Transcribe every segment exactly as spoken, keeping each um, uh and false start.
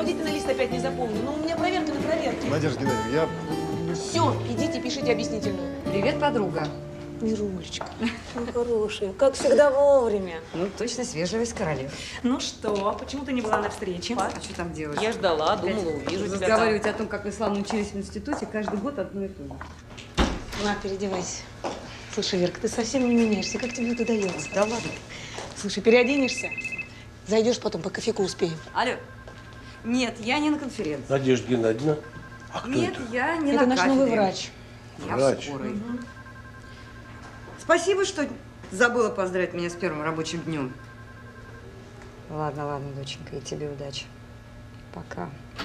сопроводительный лист опять не заполнил. Ну, у меня проверка на проверке. Надежда Геннадьевна, я… Все, идите, пишите объяснительную. Привет, подруга. Мирулечка, ну, хорошая, как всегда вовремя. Ну, точно свежесть королев. Ну что, почему ты не была на встрече? А что там делать? Я ждала, думала, увижу тебя. Разговаривать о том, как мы славно учились в институте, каждый год одно и то же. На, переодевайся. Слушай, Верка, ты совсем не меняешься. Как тебе это удается? Да ладно. Слушай, переоденешься, зайдешь потом, по кофейку успеем. Алло. Нет, я не на конференции. Надежда Геннадьевна. А кто Нет, это? я не это на наш кафедре. новый врач. Я Врач. в скорой. Угу. Спасибо, что забыла поздравить меня с первым рабочим днем. Ладно, ладно, доченька, и тебе удачи. Пока.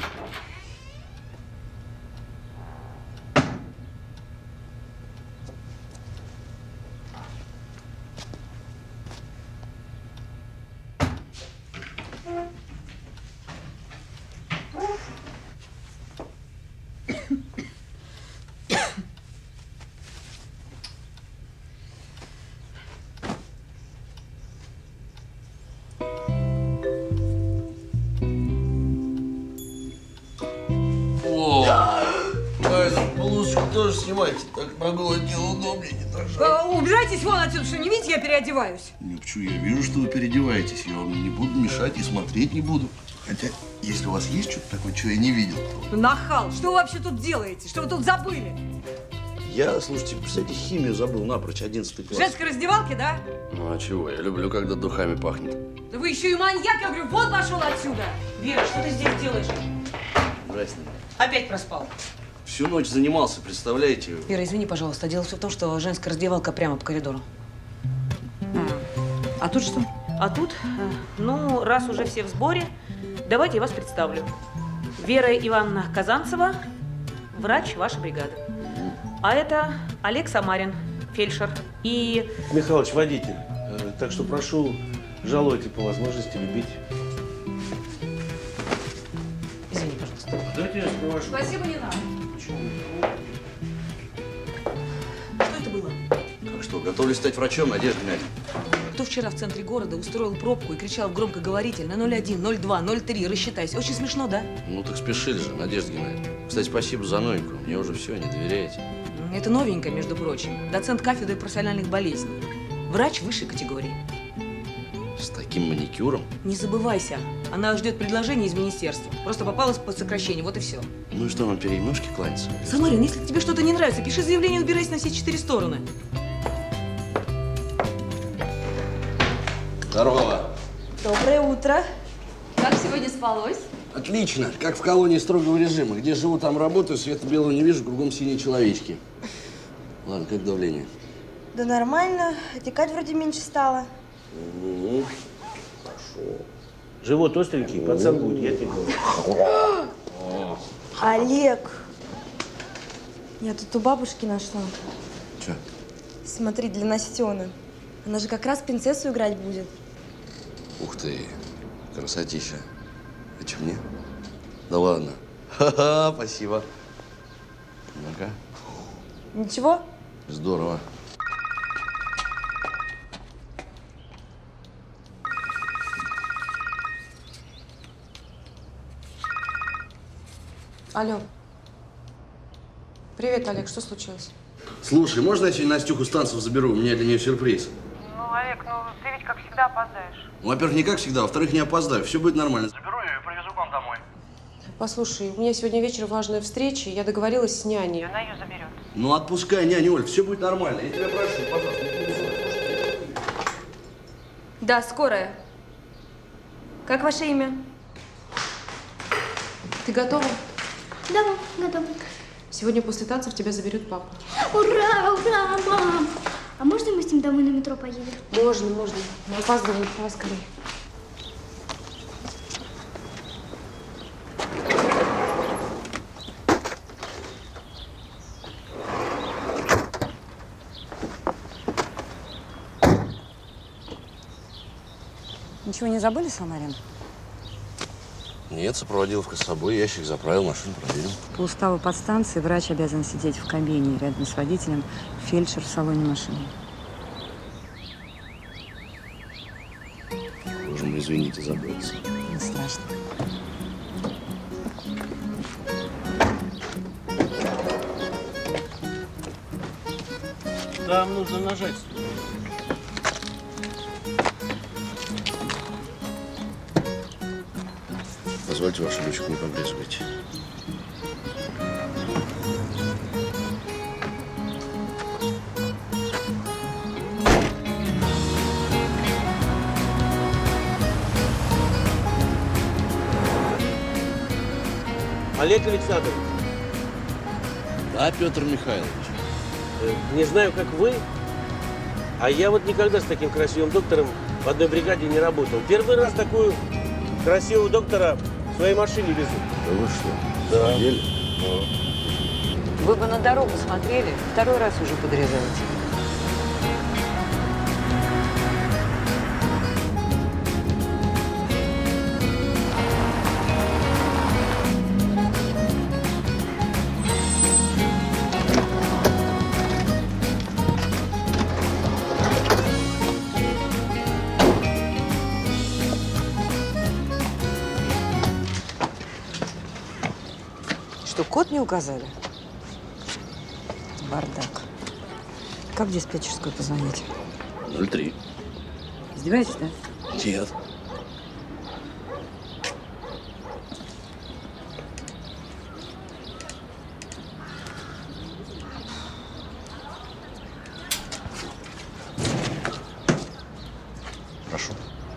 Тоже снимайте, так на голое тело удобнее, не так же. А, убирайтесь вон отсюда, что не видите, я переодеваюсь. Не, почему? Я вижу, что вы переодеваетесь. Я вам не буду мешать и смотреть не буду. Хотя, если у вас есть что-то такое, чего я не видел, то… Нахал, что вы вообще тут делаете? Что вы тут забыли? Я, слушайте, представьте, химию забыл напрочь, одиннадцатый класс. В женской раздевалке, да? Ну а чего? Я люблю, когда духами пахнет. Да вы еще и маньяк, я говорю, вон пошел отсюда. Вера, что ты здесь делаешь? Здрасте. Опять проспал. Всю ночь занимался, представляете? Вера, извини, пожалуйста. Дело все в том, что женская раздевалка прямо по коридору. А, а тут что? А тут, ну, раз уже все в сборе, давайте я вас представлю. Вера Ивановна Казанцева, врач вашей бригады. А это Олег Самарин, фельдшер. И… Михалыч, водитель. Так что прошу, жалуйте по возможности любить. Извини, пожалуйста. Дайте я провожу. Спасибо, не надо. Что это было? Как что, готовлюсь стать врачом, Надежда Геннадьевна? Кто вчера в центре города устроил пробку и кричал в громкоговоритель на ноль один, ноль два, ноль три, рассчитайся. Очень смешно, да? Ну так спешили же, Надежда Геннадьевна. Кстати, спасибо за новенькую. Мне уже все, не доверяете. Это новенькое, между прочим. Доцент кафедры профессиональных болезней. Врач высшей категории. С таким маникюром? Не забывайся. Она ждет предложения из министерства. Просто попалась под сокращение, вот и все. Ну и что, нам перемножки кланяться? Самарин, если тебе что-то не нравится, пиши заявление и убирайся на все четыре стороны. Здорово. Доброе утро. Как сегодня спалось? Отлично. Как в колонии строгого режима. Где живу, там работаю, света белого не вижу, кругом синие человечки. Ладно, как давление? Да нормально. Отекать вроде меньше стало. Угу. Хорошо. Живот остренький, пацан будет, я тебе говорю. Олег, я тут у бабушки нашла. Че? Смотри, для Настены. Она же как раз принцессу играть будет. Ух ты, красотища. А че мне? Да ладно. Ха-ха, спасибо. Ну-ка. Ничего? Здорово. Алло. Привет, Олег. Что случилось? Слушай, можно я сегодня Настюху Станцев заберу? У меня для нее сюрприз. Ну, Олег, ну ты ведь как всегда опоздаешь. Ну, во-первых, не как всегда, во-вторых, не опоздаю. Все будет нормально. Заберу ее и привезу к вам домой. Послушай, у меня сегодня вечером важная встреча, я договорилась с няней. Она ее заберет. Ну, отпускай, няня Оль, все будет нормально. Я тебя прошу, пожалуйста. Да, скорая. Как ваше имя? Ты готова? Да, мам, готова. Сегодня после танцев тебя заберет папа. Ура, ура, мам! А можно мы с ним домой на метро поедем? Можно, можно. Мы опаздываем, давай скорее. Ничего не забыли, Самарин? Нет, сопроводиловка с собой, ящик заправил, машину проверил. По уставу подстанции врач обязан сидеть в кабине рядом с водителем, фельдшер в салоне машины. Боже мой, извините, забылся. Не страшно. Там нужно нажать. Позвольте вашу дочку, не побрезгуйте. Олег Александрович. Да, Петр Михайлович. Не знаю, как вы, а я вот никогда с таким красивым доктором в одной бригаде не работал. Первый раз такую красивого доктора в своей машине везу. Да вы что? Да. Еле? Вы бы на дорогу смотрели, второй раз уже подрезаете. Что, код не указали? Бардак. Как в диспетчерскую позвонить? ноль три. Издеваетесь, да? Нет. Прошу.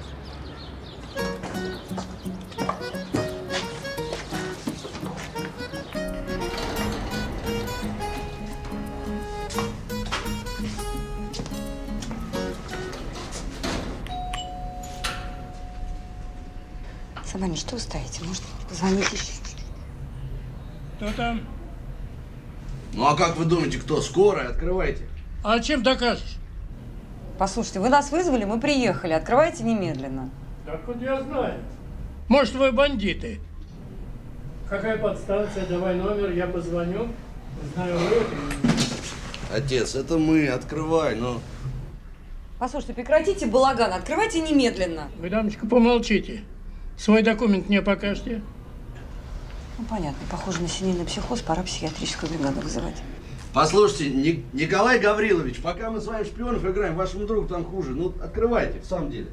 Сабанин, что вы стоите? Может, позвоните еще? Кто там? Ну а как вы думаете, кто? Скорая? Открывайте. А чем докажешь? Послушайте, вы нас вызвали, мы приехали. Открывайте немедленно. Так вот я знаю. Может, вы бандиты? Какая подстанция? Давай номер, я позвоню. Знаю, вы это или нет. Отец, это мы. Открывай, ну. Послушайте, прекратите балаган, открывайте немедленно. Вы, дамочка, помолчите. Свой документ мне покажете. Ну, понятно, похоже на семейный психоз, пора психиатрическую бригаду вызывать. Послушайте, Ник Николай Гаврилович, пока мы с вами в шпионов играем, вашему другу там хуже. Ну, открывайте, в самом деле.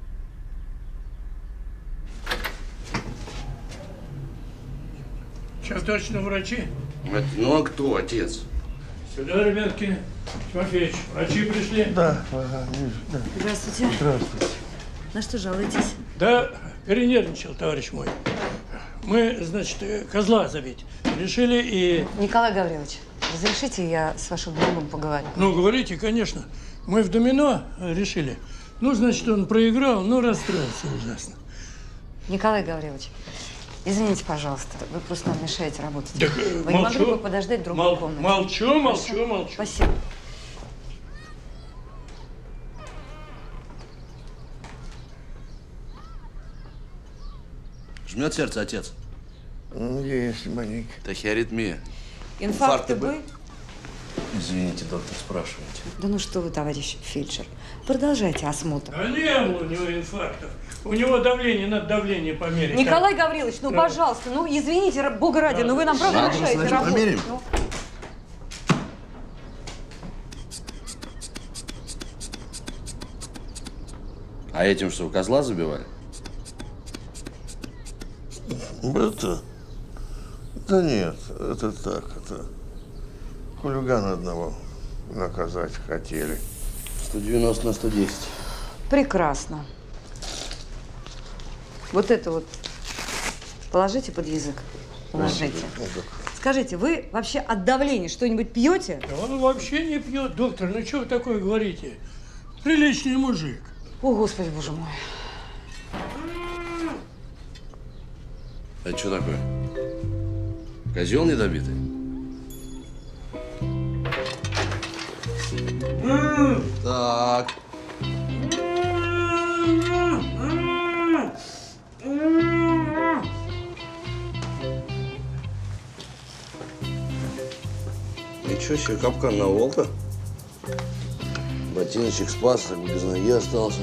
Что, точно врачи? Ну, а кто, отец? Сюда, ребятки. Тимофеич, врачи пришли? Да, ага, вижу, да. Здравствуйте. Здравствуйте. На что жалуетесь? Да, перенервничал, товарищ мой. Мы, значит, козла забить решили и… Николай Гаврилович, разрешите я с вашим другом поговорю? Ну, говорите, конечно. Мы в домино решили. Ну, значит, он проиграл, но расстроился ужасно. Николай Гаврилович, извините, пожалуйста, вы просто нам мешаете работать. Так, вы молчу. не могли бы подождать в другой Мол, комнате? Молчу, молчу, Хорошо? молчу. Спасибо. Жмет сердце, отец? Ну, есть маленький. Тахиаритмия. Инфаркты бы? Извините, доктор, спрашивайте. Да ну что вы, товарищ фельдшер, продолжайте осмотр. Да не было у него инфарктов. У него давление, надо давление померить. Николай Гаврилович, ну, Да. пожалуйста, ну, извините, бога ради, но вы нам правда Ладно, мешаете значит, работать. померим. Ну. А этим что, козла забивали? Это… Да нет, это так, это… Хулигана одного наказать хотели. сто девяносто на сто десять. Прекрасно. Вот это вот положите под язык. Положите. Скажите, вы вообще от давления что-нибудь пьете? Да он вообще не пьет, доктор. Ну что вы такое говорите? Приличный мужик. О, Господи, боже мой. Это что такое? Козел недобитый? Так. Ничего себе, капкан на волка. Ботиночек спас, так без ноги остался.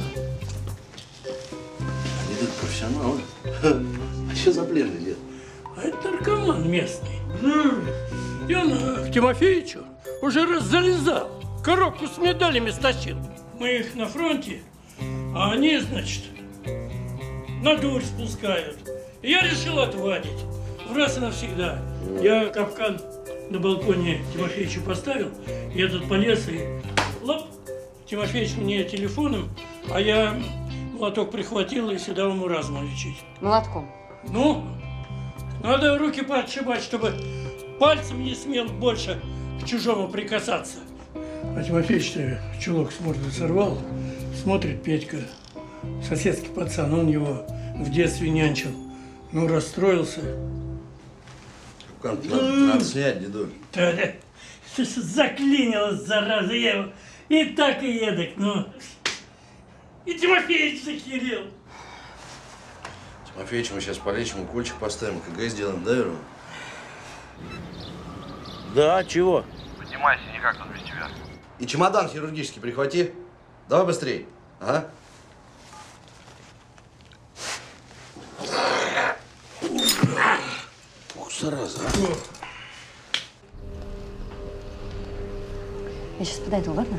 Они тут профессионалы. А что за пленный дед? А это наркоман местный. И он э, к Тимофеичу уже раз залезал. коробку с медалями стащил. Мы их на фронте, а они, значит, на дурь спускают. И я решил отвадить. В раз и навсегда. Я капкан на балконе Тимофеичу поставил, я тут полез и лоп, Тимофеич мне телефоном, а я молоток прихватил и сюда ему разум лечить. Молотком? Ну, надо руки подшибать, чтобы пальцем не смел больше к чужому прикасаться. А Тимофеич-то чулок с морды сорвал, смотрит Петька, соседский пацан, он его в детстве нянчил. Ну, расстроился. Надо, надо снять, дедуль. Да-да. Заклинилась, зараза, я его и так и едок, ну. И Тимофеич захерел. Тимофеич, мы сейчас полечим, укольчик поставим, КГ сделаем, да, Веру? Да, чего? Поднимайся, никак тут без тебя. И чемодан хирургический прихвати. Давай быстрей. Ага. Ух, зараза. Я сейчас подойду, ладно?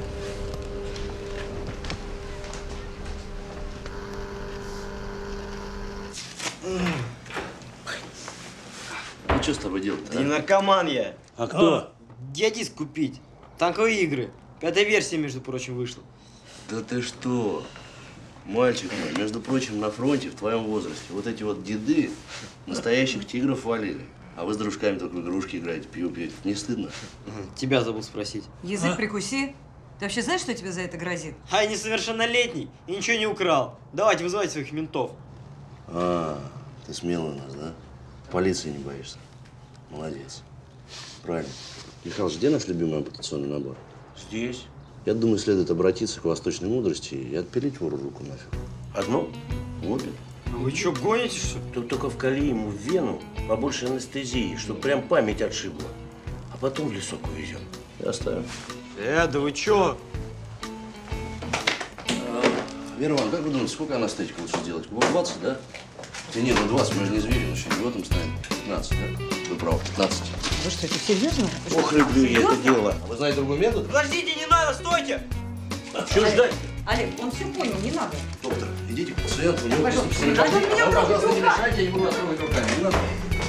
Ну что с тобой делать-то? Да не наркоман я. А кто? Я диск купить. Танковые игры. Пятая версия, между прочим, вышла. Да ты что? Мальчик мой, между прочим, на фронте в твоем возрасте вот эти вот деды настоящих тигров валили. А вы с дружками только в игрушки играете, пиво пьете. Не стыдно? Тебя забыл спросить. Язык а? прикуси. Ты вообще знаешь, что тебе за это грозит? А я несовершеннолетний и ничего не украл. Давайте вызывайте своих ментов. А, ты смелый у нас, да? Полиции не боишься. Молодец. Правильно. Михалыч, где наш любимый ампутационный набор? Здесь. Я думаю, следует обратиться к восточной мудрости и отпилить вору руку нафиг. Одно? Обе. А вы что, гоните, что ли? Тут только вкали ему в вену побольше анестезии, чтобы прям память отшибла. А потом в лесок увезем. И оставим. Э, да вы чё? А, Вера Ивановна, как вы думаете, сколько анестетика лучше сделать? Кубов двадцать, да? Да нет, ну двадцать, мы же не звери, но еще идиотом станем. пятнадцать, да? Вы правы, пятнадцать. Вы что, это серьезно? Ох, люблю я это дело. А вы знаете другой метод? Подождите, не надо, стойте! Чего ждать? Олег, он все понял, не надо. Доктор, идите к пациенту, у него Пожалуйста, не а вы меня пожалуйста, не трогайте мешайте, я не буду вас трогать руками. Не надо.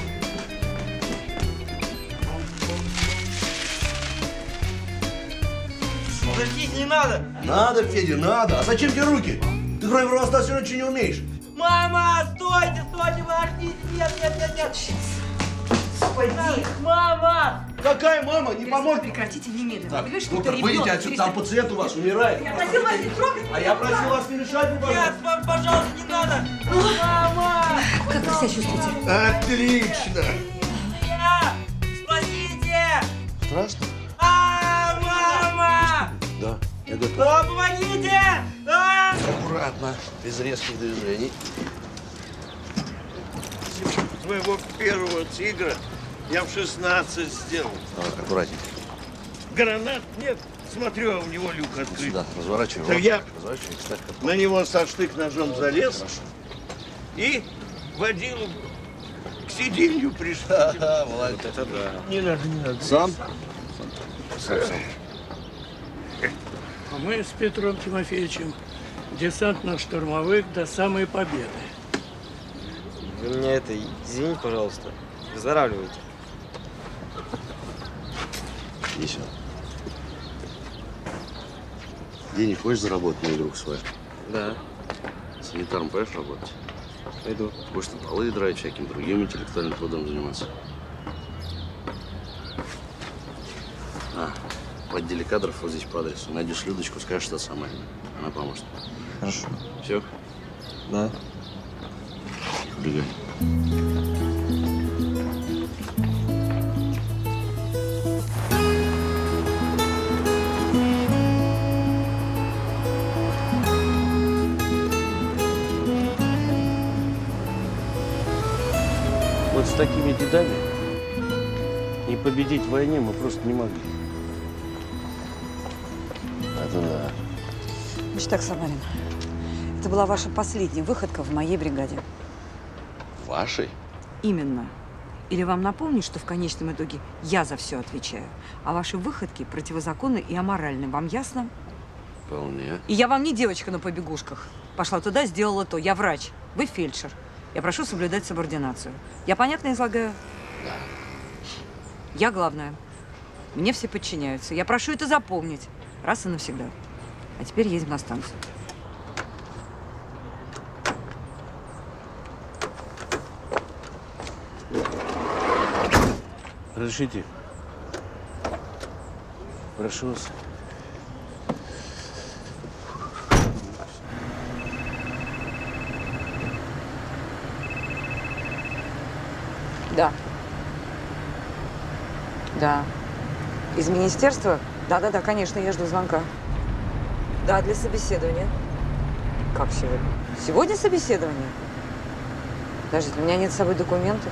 Подождите, не надо! Надо, Федя, надо. А зачем тебе руки? Ты кроме просто все ничего не умеешь. Мама, стойте, стойте, подождите! Нет, нет, нет, нет! Господи! Мама! Какая мама? Не поможет. Прекратите немедленно. Так, Вы понимаете, что доктор, это выйдите ребенок? отсюда, там пациент у вас умирает. Я просил вас не трогать. А я просил вас не мешать, Нет, пожалуйста. мам, пожалуйста, не надо! Мама! Как вы себя чувствуете? Отлично. Я! Спасите! Страшно? А, мама! Да, я готов. А, помогите! А! Аккуратно, без резких движений. Моего первого тигра я в шестнадцать сделал. Так, аккуратнее. Гранат нет. Смотрю, а у него люк открыт. Сюда, разворачивай. Так я разворачивай, кстати, на него со штык-ножом залез. Хорошо. И водилу к сиденью пришел. Молодец. Это да. Не надо, не надо. Сам? Сам, сам. А мы с Петром Тимофеевичем десантно-штурмовых до самой победы. Вы меня это, извините, пожалуйста, выздоравливайте. Иди сюда. Денег хочешь заработать на игру свою? Да. Санитаром пойдешь работать? Пойду. Будешь на полы драть, всяким другим интеллектуальным трудом заниматься. А, в отделе кадров вот здесь по адресу. Найдешь Людочку, скажешь, что сама. Она поможет. Хорошо. Все? Да. Убегай. Вот с такими дедами не победить в войне мы просто не могли. Это да. Значит так, Самарин, это была ваша последняя выходка в моей бригаде. Вашей? Именно. Или вам напомнить, что в конечном итоге я за все отвечаю, а ваши выходки противозаконны и аморальны. Вам ясно? Вполне. И я вам не девочка на побегушках. Пошла туда, сделала то. Я врач, вы фельдшер. Я прошу соблюдать субординацию. Я понятно излагаю? Да. Я главная. Мне все подчиняются. Я прошу это запомнить раз и навсегда. А теперь едем на станцию. Разрешите? Прошу вас. Да. Да. Из министерства? Да-да-да, конечно, я жду звонка. Да, для собеседования. Как сегодня? Сегодня собеседование? Подождите, у меня нет с собой документов.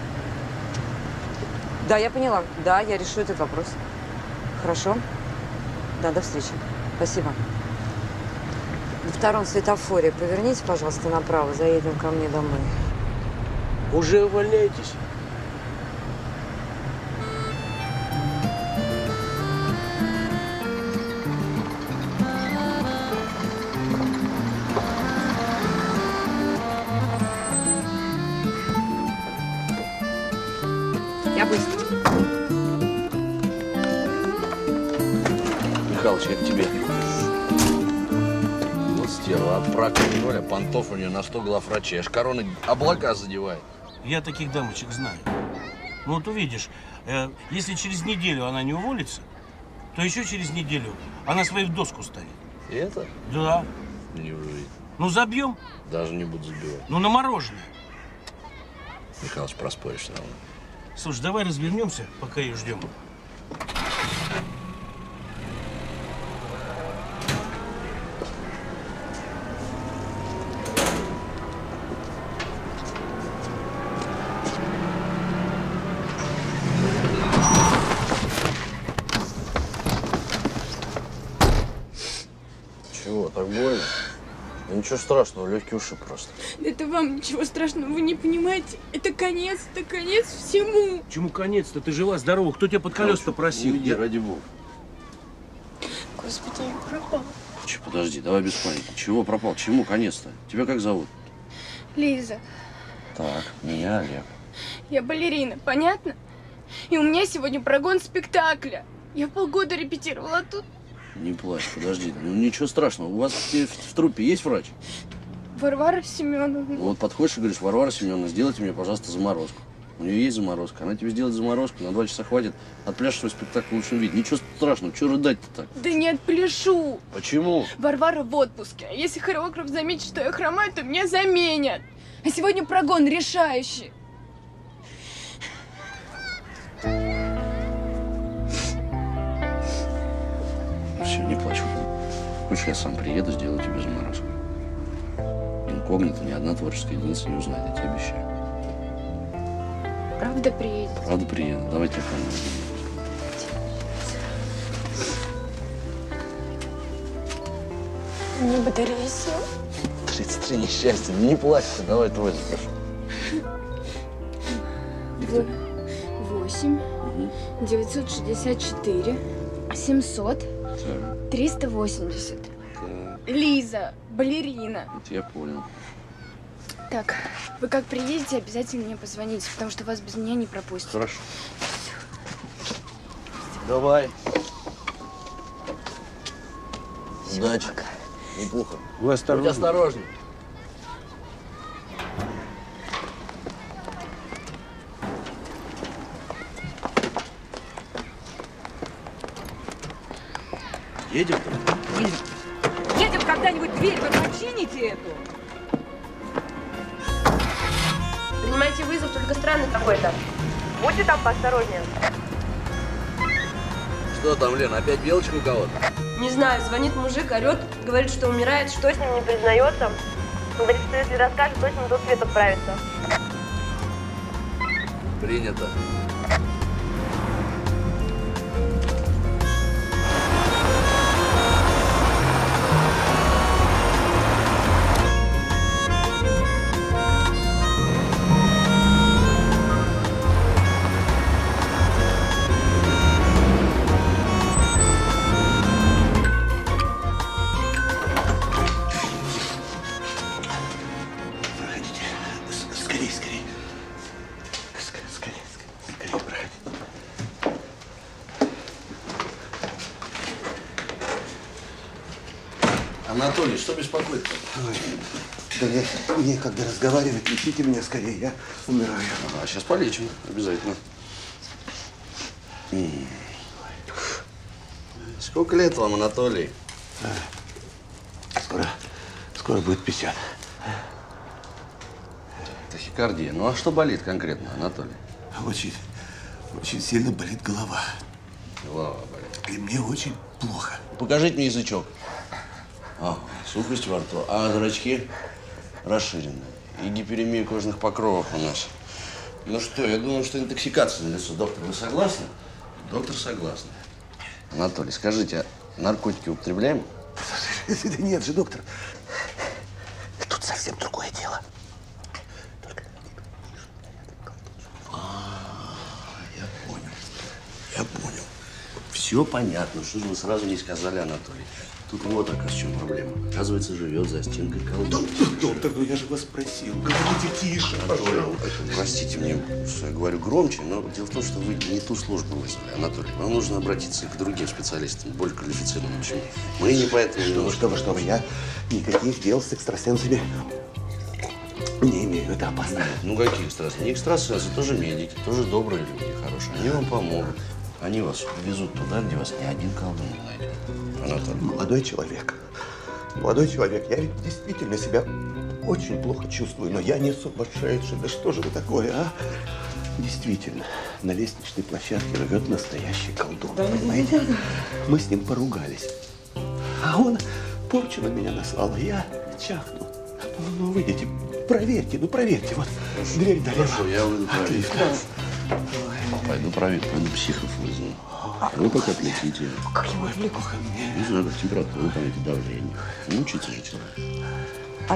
Да, я поняла. Да, я решу этот вопрос. Хорошо. Да, до встречи. Спасибо. На втором светофоре поверните, пожалуйста, направо. Заедем ко мне домой. Уже увольняетесь? Я быстро. Михалыч, я к тебе. Вот стерва, от прака ноль, а понтов у нее на сто главврачей. Аж корона облака задевает. Я таких дамочек знаю. Ну вот увидишь, э, если через неделю она не уволится, то еще через неделю она свою в доску ставит. И это? Да. Не увидеть. Ну забьем. Даже не буду забивать. Ну на мороженое. Михалыч, проспоришь все равно. Слушай, давай развернемся, пока ее ждем. Чего, так больно? Да ничего страшного, легкий ушиб просто. Это вам ничего страшного, вы не понимаете. Это конец, это конец всему. Чему конец-то? Ты жива, здорова. Кто тебя под колеса-то просил? Уйди, ради бога. Господи, я пропал. Че, подожди, давай без паники. Чего пропал? Чему конец-то? Тебя как зовут? Лиза, Так, меня Олег. я балерина, понятно? И у меня сегодня прогон спектакля. Я полгода репетировала, а тут Не плачь, подожди. Ну ничего страшного. У вас в, в труппе есть врач? Варвара Семеновна. Ну, вот подходишь и говоришь: Варвара Семеновна, сделайте мне, пожалуйста, заморозку. У нее есть заморозка. Она тебе сделает заморозку, на два часа хватит. Отпляшешь свой спектакль в лучшем виде. Ничего страшного, чего рыдать-то так? Да не отпляшу. Почему? Варвара в отпуске. А если хореограф заметит, что я хромаю, то меня заменят. А сегодня прогон решающий. Все, не плачь. Хочешь, я сам приеду, сделаю тебе заморозку. Инкогнито ни одна творческая единица не узнает, я тебе обещаю. Правда приедет? Правда приеду. Давай телефон. У меня батарея села. тридцать три несчастья. Не плачь ты, давай твой запрошу. Восемь, девятьсот шестьдесят четыре, семьсот, триста восемьдесят. Лиза, балерина. Это я понял. Так, вы как приедете, обязательно мне позвоните, потому что вас без меня не пропустят. Хорошо. Давай. Удачи. Неплохо. Вы осторожны. Будь осторожней. Едем-то? Едем. Едем когда-нибудь, дверь вы почините эту. Принимайте вызов, только странный какой-то. Будьте там поосторожнее. Что там, Лена, опять белочка у кого-то? Не знаю, звонит мужик, орет, говорит, что умирает, что с ним не признается. Говорит, что если расскажет, точно на тот свет отправится. Принято. Анатолий, что беспокоит-то? Да нет, некогда разговаривать. Лечите меня скорее, я умираю. А сейчас полечим, обязательно. Сколько лет вам, Анатолий? Скоро, скоро будет пятьдесят. Тахикардия. Ну а что болит конкретно, Анатолий? Очень, очень сильно болит голова. Голова болит. И мне очень плохо. Покажите мне язычок. А, сухость во рту. А зрачки расширены. И гиперемия кожных покровов у нас. Ну что, я думаю, что интоксикация на лицо. Доктор, вы согласны? Доктор согласен. Анатолий, скажите, а наркотики употребляем? Да нет же, доктор. Тут совсем другое дело. Я понял. Я понял. Все понятно. Что же вы сразу не сказали, Анатолий? Тут вот, оказывается, в чем проблема. Оказывается, живет за стенкой колдун. Доктор, ну я же вас просил. Говорите тише, пожалуйста. Простите мне, что я говорю громче, но дело в том, что вы не ту службу вызвали, Анатолий. Вам нужно обратиться к другим специалистам, более квалифицированным, чем мы. Не поэтому... Что вы, что вы, что вы, я никаких дел с экстрасенсами не имею. Это опасно. Ну, какие экстрасенсы? Не экстрасенсы, тоже медики, тоже добрые люди, хорошие. Они вам помогут. Они вас повезут туда, где вас ни один колдун не найдет. Анатолий. Молодой человек. Молодой человек, я ведь действительно себя очень плохо чувствую, но я не сумасшедший. Да что же вы такое, а? Действительно, на лестничной площадке живет настоящий колдун, да, понимаете? Мы с ним поругались. А он порчу на меня наслал, и я чахну. Ну, ну, выйдите, проверьте, ну, проверьте. Вот, хорошо, дверь налево. Хорошо, я выйду проверить. Пойду проверить, пойду психов вызову. Вы пока отлетите. Как я его отвлеку? Не знаю, как температуру, вы помните, давление. Мучится же человек. А...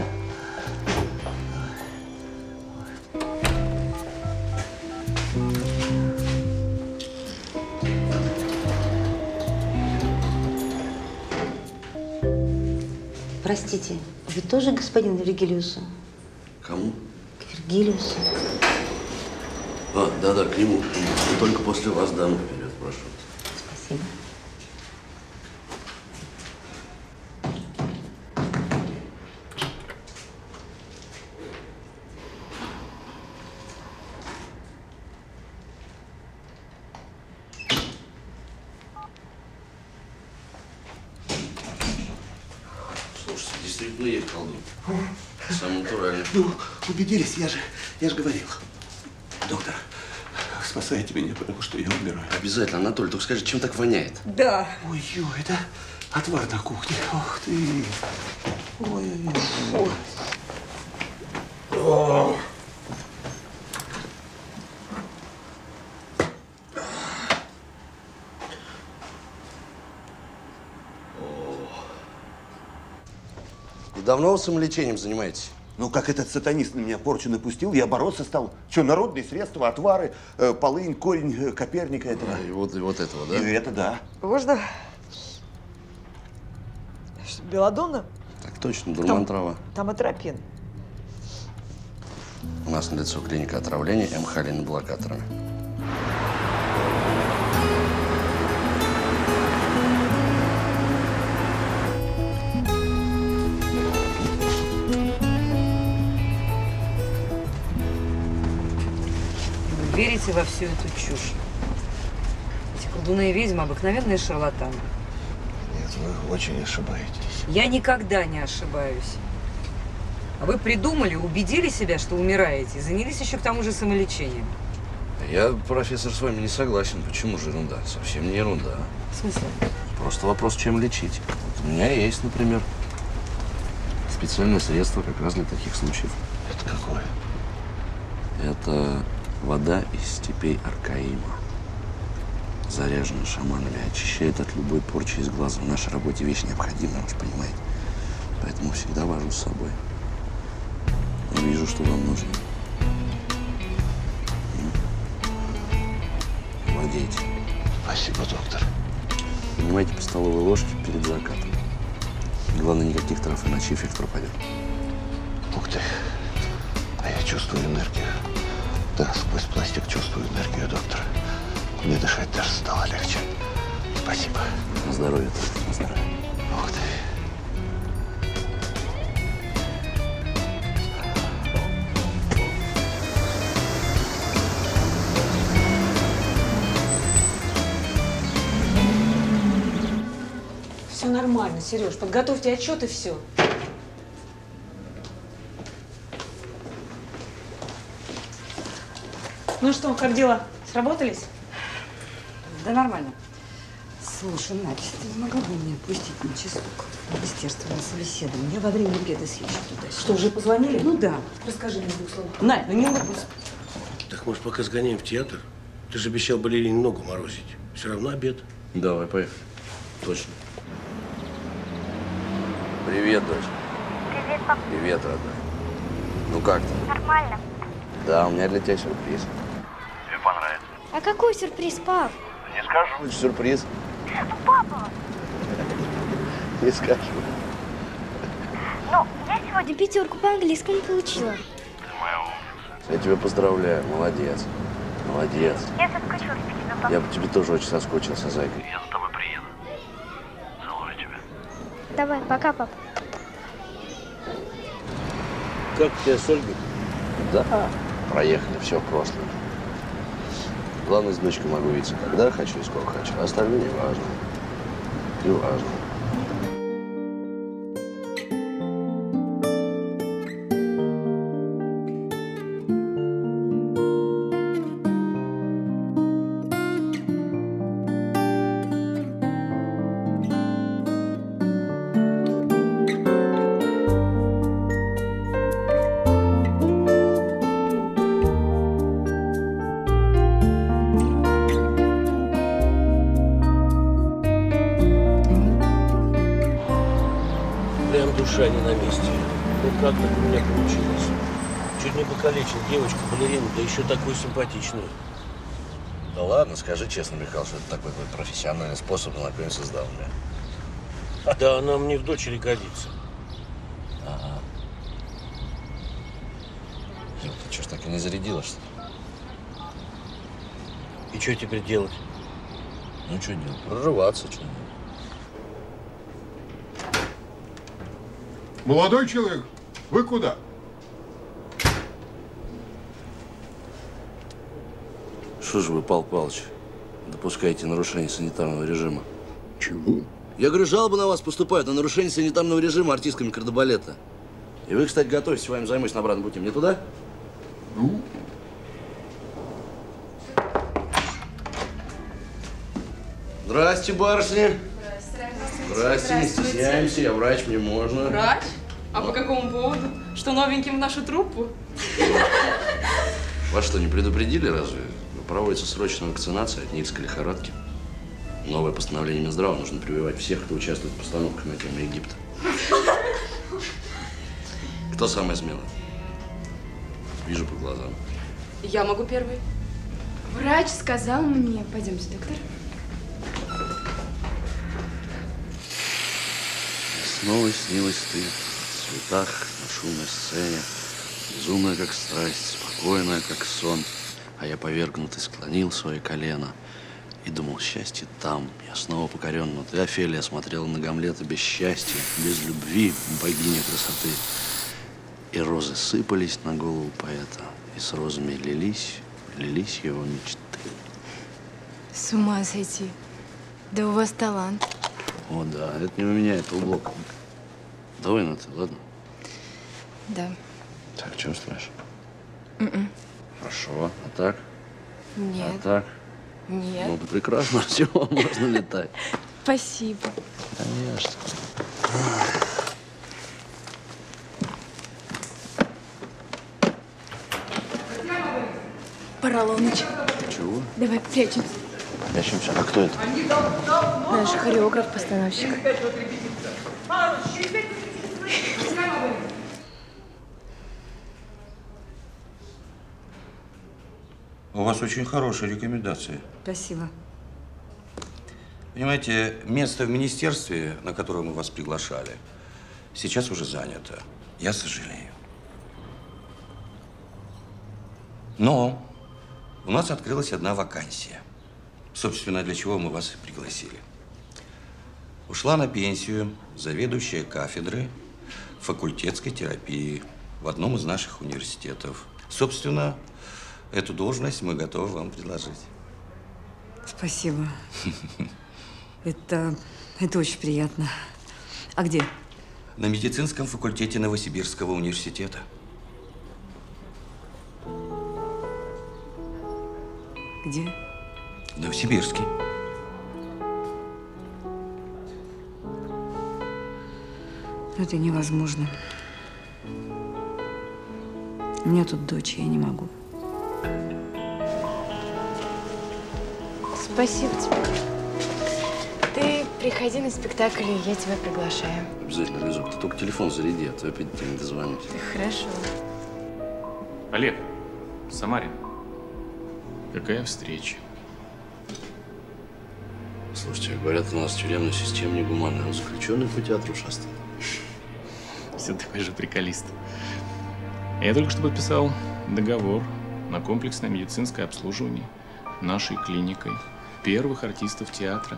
Простите, вы тоже господин Вергилиусу? Кому? К Вергилиусу. А, да-да, к нему. И только после вас даму вперед, прошу. Спасибо. Слушайте, действительно есть колдун. Самый натуральный. Ну, убедились, я же, я же говорил. Доктор, спасайте меня, потому что я умираю. Обязательно, Анатолий, только скажи, чем так воняет? Да. Ой, ё, это отвар на кухне. Ох ты. Ой-ой-ой. О. И давно вы самолечением занимаетесь? Ну, как этот сатанист на меня порчу напустил, я бороться стал. Что, народные средства, отвары, э, полынь, корень э, Коперника этого. А, и вот, и вот этого, да? И это да. Можно? Белладонна? Так точно, дурман трава. Там атропин. У нас налицо клиника отравления эмхалиноблокаторами. Верите во всю эту чушь? Эти колдуны и ведьмы – обыкновенные шарлатаны. Нет, вы очень ошибаетесь. Я никогда не ошибаюсь. А вы придумали, убедили себя, что умираете, и занялись еще к тому же самолечением. Я, профессор, с вами не согласен. Почему же ерунда? Совсем не ерунда. В смысле? Просто вопрос, чем лечить. Вот у меня есть, например, специальное средство как раз для таких случаев. Это какое? Это вода из степей Аркаима. Заряжена шаманами, очищает от любой порчи из глаза. В нашей работе вещь необходимая, вы же понимаете. Поэтому всегда вожу с собой. И вижу, что вам нужно. Владейте. Спасибо, доктор. Принимайте по столовой ложке перед закатом. Главное, никаких трав, иначе эффект пропадет. Ух ты. А я чувствую энергию. Да, сквозь пластик чувствую энергию, доктор. Мне дышать даже стало легче. Спасибо. На здоровье, на здоровье. Ух ты. Сереж, подготовьте отчет и все. Ну что, как дела? Сработались? Да нормально. Слушай, Надя, ты не могла бы меня отпустить на часок в министерство на собеседование? Я во время обеда съезжу туда. Что, уже позвонили? Ну да. Расскажи мне в двух словах. Надь, ну не улыбайся. Так может, пока сгоняем в театр? Ты же обещал балерине ногу морозить. Все равно обед. Давай, поехали. Точно. Привет, дочь. Привет, пап. Привет, родной. Ну как ты? Нормально. Да, у меня для тебя сюрприз. Тебе понравится. А какой сюрприз, пап? Не скажу. Сюрприз. Ну, папа. Не скажу. Ну, я сегодня пятерку по английскому получила. Ты моя умница. Я тебя поздравляю. Молодец. Молодец. Я соскучилась по тебе, папа. Я по тебе тоже очень соскучился, зайка. Я за тобой приеду. Целую тебя. Давай, пока, пап. Как у тебя с Ольгой? Да, проехали, все в прошлом. Главное, с дочкой могу видеться, когда хочу и сколько хочу. А остальное не важно. Не важно. Душа не на месте. Ну как так у меня получилось? Чуть не покалечил девочку, балерину, да еще такую симпатичную. Да ладно, скажи честно, Михаил, что это такой твой профессиональный способ, на какой создал меня. Да она мне в дочери годится. Ага. Ты что ж так и не зарядила, что ли? И что теперь делать? Ну что делать? Прорываться, что делать? Молодой человек, вы куда? Что же вы, Павел Павлович, допускаете нарушение санитарного режима? Чего? Я говорю, жалобы на вас поступают на нарушение санитарного режима артистками кардебалета. И вы, кстати, готовьтесь, вами займусь на обратном пути. Мне туда? Ну? Здрасте, барышни. Здравствуйте. Здрасте, не стесняемся, я врач, мне можно. Врач? А по какому поводу? Что, новеньким в нашу труппу? Вас что, не предупредили разве? Проводится срочная вакцинация от нильской лихорадки. Новое постановление Минздрава нужно прививать всех, кто участвует в постановках на тему Египта. Кто самый смелый? Вижу по глазам. Я могу первый. Врач сказал мне. Пойдемте, доктор. Снова снилась ты в цветах на шумной сцене, безумная, как страсть, спокойная, как сон. А я повергнутый склонил свое колено и думал, счастье там. Я снова покорен, но ты, Офелия, смотрела на Гамлета без счастья, без любви, богиня красоты. И розы сыпались на голову поэта, и с розами лились, лились его мечты. С ума сойти. Да у вас талант. О, да, это не у меня, это у Блока. Давай на ты, ладно? Да. Так, чувствуешь? М-м. Хорошо. А так? Нет. А так? Нет. Ну, прекрасно, все, можно летать. Спасибо. Конечно. Поролоныч. Чего? Давай прячемся. Прячемся. А кто это? Наш хореограф-постановщик. У вас очень хорошие рекомендации. Спасибо. Понимаете, место в министерстве, на которое мы вас приглашали, сейчас уже занято. Я сожалею. Но у нас открылась одна вакансия. Собственно, для чего мы вас и пригласили. Ушла на пенсию заведующая кафедры факультетской терапии в одном из наших университетов. Собственно, эту должность мы готовы вам предложить. Спасибо. Это, это очень приятно. А где? На медицинском факультете Новосибирского университета. Где? В Новосибирске. Это невозможно. У меня тут дочь, я не могу. Спасибо тебе. Ты приходи на спектакль, и я тебя приглашаю. Обязательно, Лизок. Ты только телефон заряди, а то опять тебе не дозвонить. Хорошо. Олег, Самарин. Какая встреча? Слушайте, говорят, у нас тюремная система негуманная. Он заключенный по театру шастает. Все такой же приколист. Я только что подписал договор на комплексное медицинское обслуживание нашей клиникой первых артистов театра.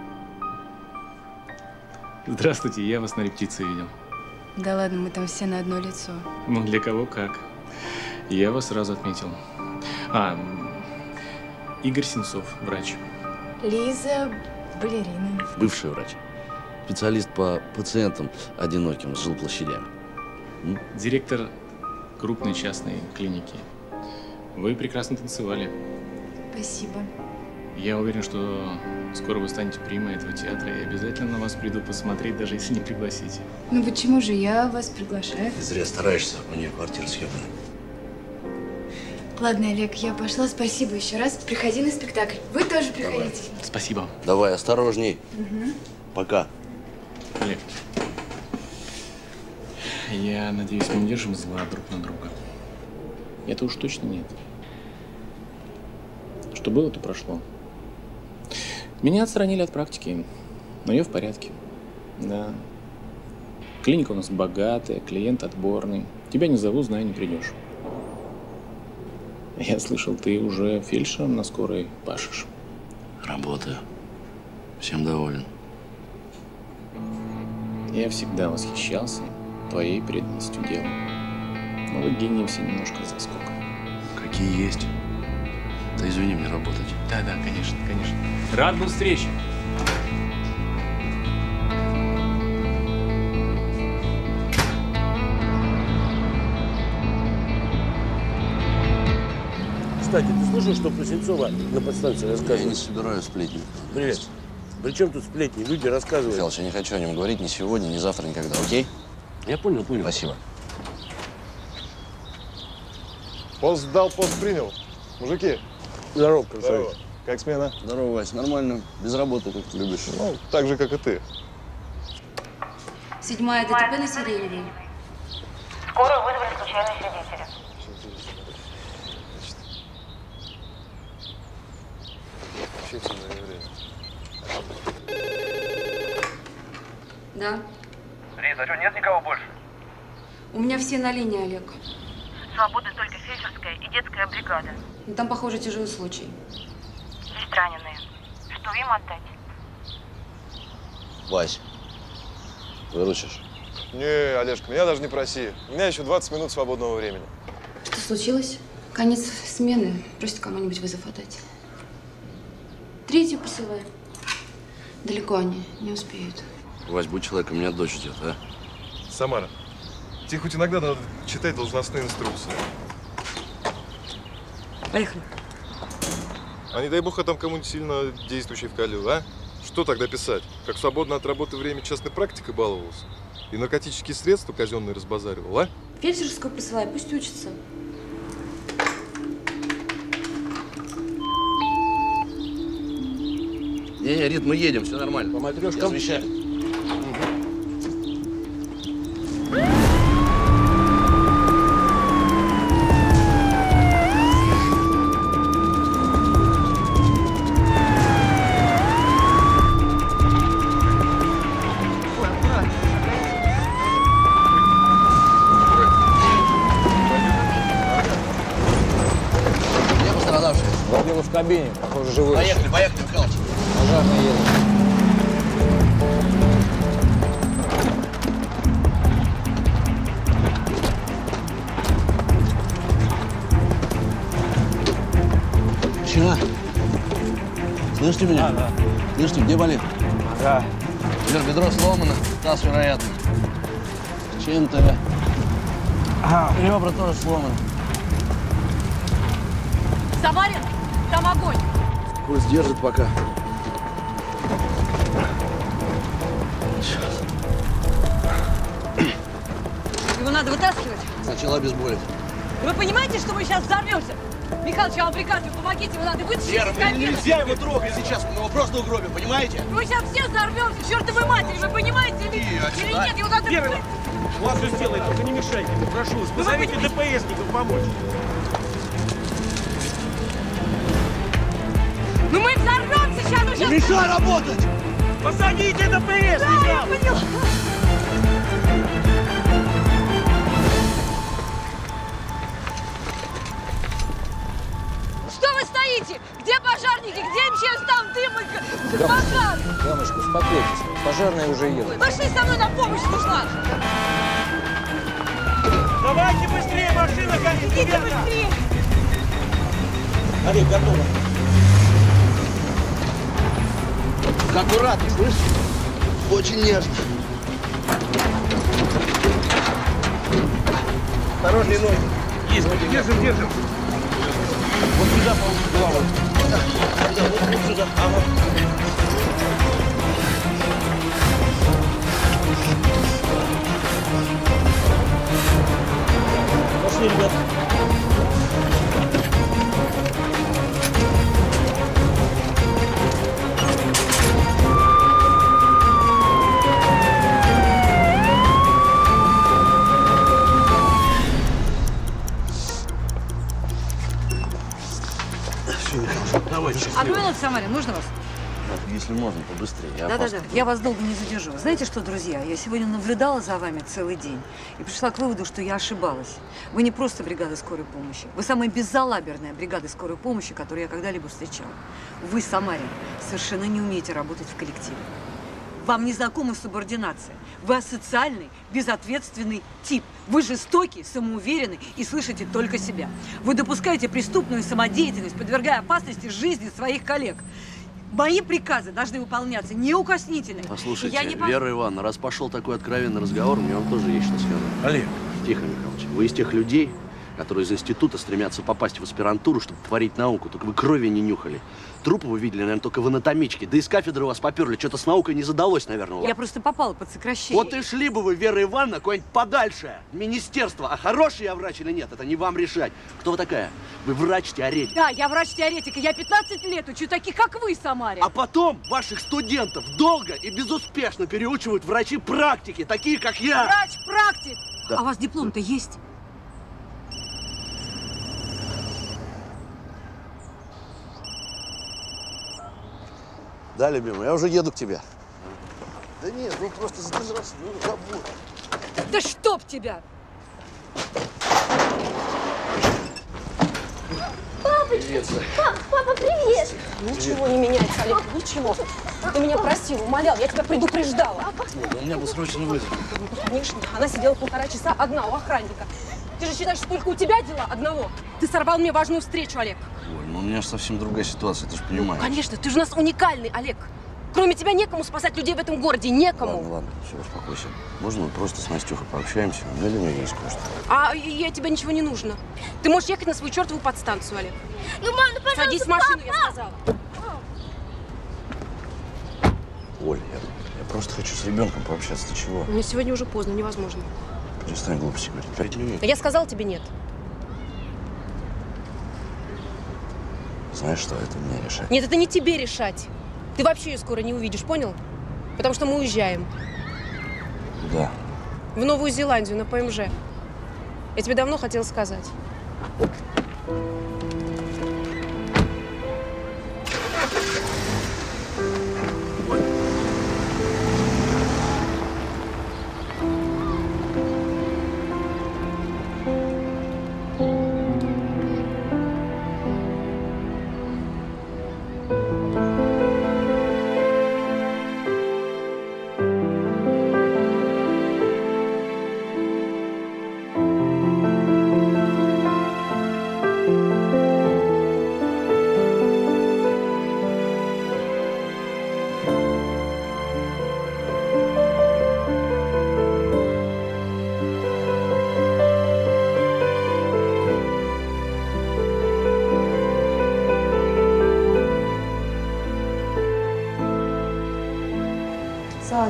Здравствуйте, я вас на репетиции видел. Да ладно, мы там все на одно лицо. Ну, для кого как. Я вас сразу отметил. А, Игорь Сенцов, врач. Лиза, балерина. Бывший врач. Специалист по пациентам одиноким с жилплощадями. М? Директор крупной частной клиники. Вы прекрасно танцевали. Спасибо. Я уверен, что скоро вы станете примой этого театра, и обязательно на вас приду посмотреть, даже если не пригласите. Ну почему же я вас приглашаю? Ты зря стараешься, у нее квартира съемная. Ладно, Олег, я пошла. Спасибо еще раз. Приходи на спектакль. Вы тоже приходите. Спасибо. Давай, осторожней. Угу. Пока. Олег, я надеюсь, мы не держим зла друг на друга. Это уж точно нет. Что было, то прошло. Меня отстранили от практики, но я в порядке. Да. Клиника у нас богатая, клиент отборный. Тебя не зову, знаю, не придешь. Я слышал, ты уже фельдшером на скорой пашешь. Работаю. Всем доволен. Я всегда восхищался твоей преданностью делу. Но вы гении все немножко заскока. Какие есть. Да извини, мне работать. Да, да, конечно, конечно. Рад был встрече. Кстати, ты слышал, что про Сенцова на подстанции рассказывают? Я не собираю сплетни. Привет. При чем тут сплетни? Люди рассказывают. Михалыч, я не хочу о нем говорить ни сегодня, ни завтра, никогда. Окей? Я понял, понял. Спасибо. Пост сдал, пост принял. Мужики. Здорово, красавец. Здорово. Как смена? Здорово, Вась. Нормально. Без работы, как ты любишь. Ну, так же, как и ты. Седьмая ДТП на Сиреневой. Скорую вызвали случайные свидетели. Да. Лиза, а что, нет никого больше? У меня все на линии, Олег. Свободны только фельдшерская и детская бригада. Но там, похоже, тяжелый случай. Есть раненые. Что им отдать? Вась, выручишь? Не, Олежка, меня даже не проси. У меня еще двадцать минут свободного времени. Что случилось? Конец смены. Просит кому-нибудь вызов отдать. Третью посылаю. Далеко они, не успеют. Вась, будь человеком, меня дочь ждет, а? Самара, тебе хоть иногда надо читать должностные инструкции. Поехали. А не дай бог, я там кому-нибудь сильно действующий вкалил, а? Что тогда писать? Как свободно от работы время частной практикой баловался? И наркотические средства казенные разбазаривал, а? Фельдшерскую посылай, пусть учится. Не-не, Рит, мы едем, все нормально. По матрешкам? Я завещаю. Владимир в кабине, похоже, живой. Поехали, поехали, Михалыч. Пожарный едет. Вчера. Слышите меня? А, да. Слышите, где болит? Ага. Вер, бедро сломано, таз, вероятно. Чем-то. Ага, ребра тоже сломаны. Самарин, там огонь. Пусть держит пока. Его надо вытаскивать. Сначала обезболить. Вы понимаете, что мы сейчас взорвемся? Михалыч, я вам приказываю, помогите, его надо вытащить. Вера, нельзя его трогать сейчас, мы его просто угробим, понимаете? Мы сейчас все взорвемся, чертовой матери, вы понимаете или, или нет? Его надо... Вера, у вас все сделает, только не мешайте. Прошу вас, позовите ДПСников помочь. Ну мы взорвемся сейчас! Мы сейчас... Не мешай работать! Посадите ДПСников! Да, я поняла! Что вы стоите? Где пожарники? Где МЧС? Там дым и пожар! Дамочка, успокойтесь. Пожарные уже едут. Пошли со мной, на помощь нужна! Давайте быстрее, машина горит! Идите быстрее! Олег, готово. Аккуратно, слышишь? Очень нежно. Осторожнее ноги. Есть, держим, держим. Вот сюда, по голову. Сюда, вот, вот сюда. Ага. Пошли, ребят. А минут, Самарин, можно вас? Если можно, побыстрее. Да-да-да, я вас долго не задержу. Знаете что, друзья, я сегодня наблюдала за вами целый день и пришла к выводу, что я ошибалась. Вы не просто бригада скорой помощи. Вы самая безалаберная бригада скорой помощи, которую я когда-либо встречала. Вы, Самарин, совершенно не умеете работать в коллективе. Вам не знакома субординация. Вы асоциальный, безответственный тип. Вы жестокий, самоуверенный и слышите только себя. Вы допускаете преступную самодеятельность, подвергая опасности жизни своих коллег. Мои приказы должны выполняться неукоснительно. Послушайте, я не... Вера Ивановна, раз пошел такой откровенный разговор, мне вам тоже есть что сказать. Олег. Тихо, Михайлович. Вы из тех людей, которые из института стремятся попасть в аспирантуру, чтобы творить науку, только вы крови не нюхали. Трупы вы видели, наверное, только в анатомичке. Да из кафедры вас поперли. Что-то с наукой не задалось, наверное. Я просто попала под сокращение. Вот и шли бы вы, Вера Ивановна, куда-нибудь подальше. Министерство. А хороший я врач или нет, это не вам решать. Кто вы такая? Вы врач-теоретик. Да, я врач-теоретик, и я пятнадцать лет учу таких, как вы, Самаре. А потом ваших студентов долго и безуспешно переучивают врачи-практики, такие, как я. Врач-практик. Да. А у вас диплом-то есть? Да, любимый, я уже еду к тебе. Да нет, ну просто задержался, ну забудь. Да чтоб тебя! Папочка! Пап, папа, привет! Ничего не меняется, Олег, ничего. Ты меня просил, умолял, я тебя предупреждала. Нет, у меня был срочный вызов. Конечно, она сидела полтора часа одна у охранника. Ты же считаешь, что только у тебя дела одного? Ты сорвал мне важную встречу, Олег. Оль, ну у меня же совсем другая ситуация, ты же понимаешь. Конечно, ты же у нас уникальный, Олег. Кроме тебя некому спасать людей в этом городе, некому. Ладно, ладно, все, успокойся. Можно мы просто с Настюхой пообщаемся? Ну или мне есть кое-что? А я тебе ничего не нужно. Ты можешь ехать на свою чертову подстанцию, Олег. Ну, мам, ну, пожалуйста, садись в машину, папа! я сказала. Оль, я, я просто хочу с ребенком пообщаться. Ты чего? Но сегодня уже поздно, невозможно. Перестань глупости говорить. Пять минут. Я сказала тебе нет. Знаешь что, это мне решать. Нет, это не тебе решать. Ты вообще ее скоро не увидишь, понял? Потому что мы уезжаем. Куда? В Новую Зеландию, на ПМЖ. Я тебе давно хотела сказать. Thank you.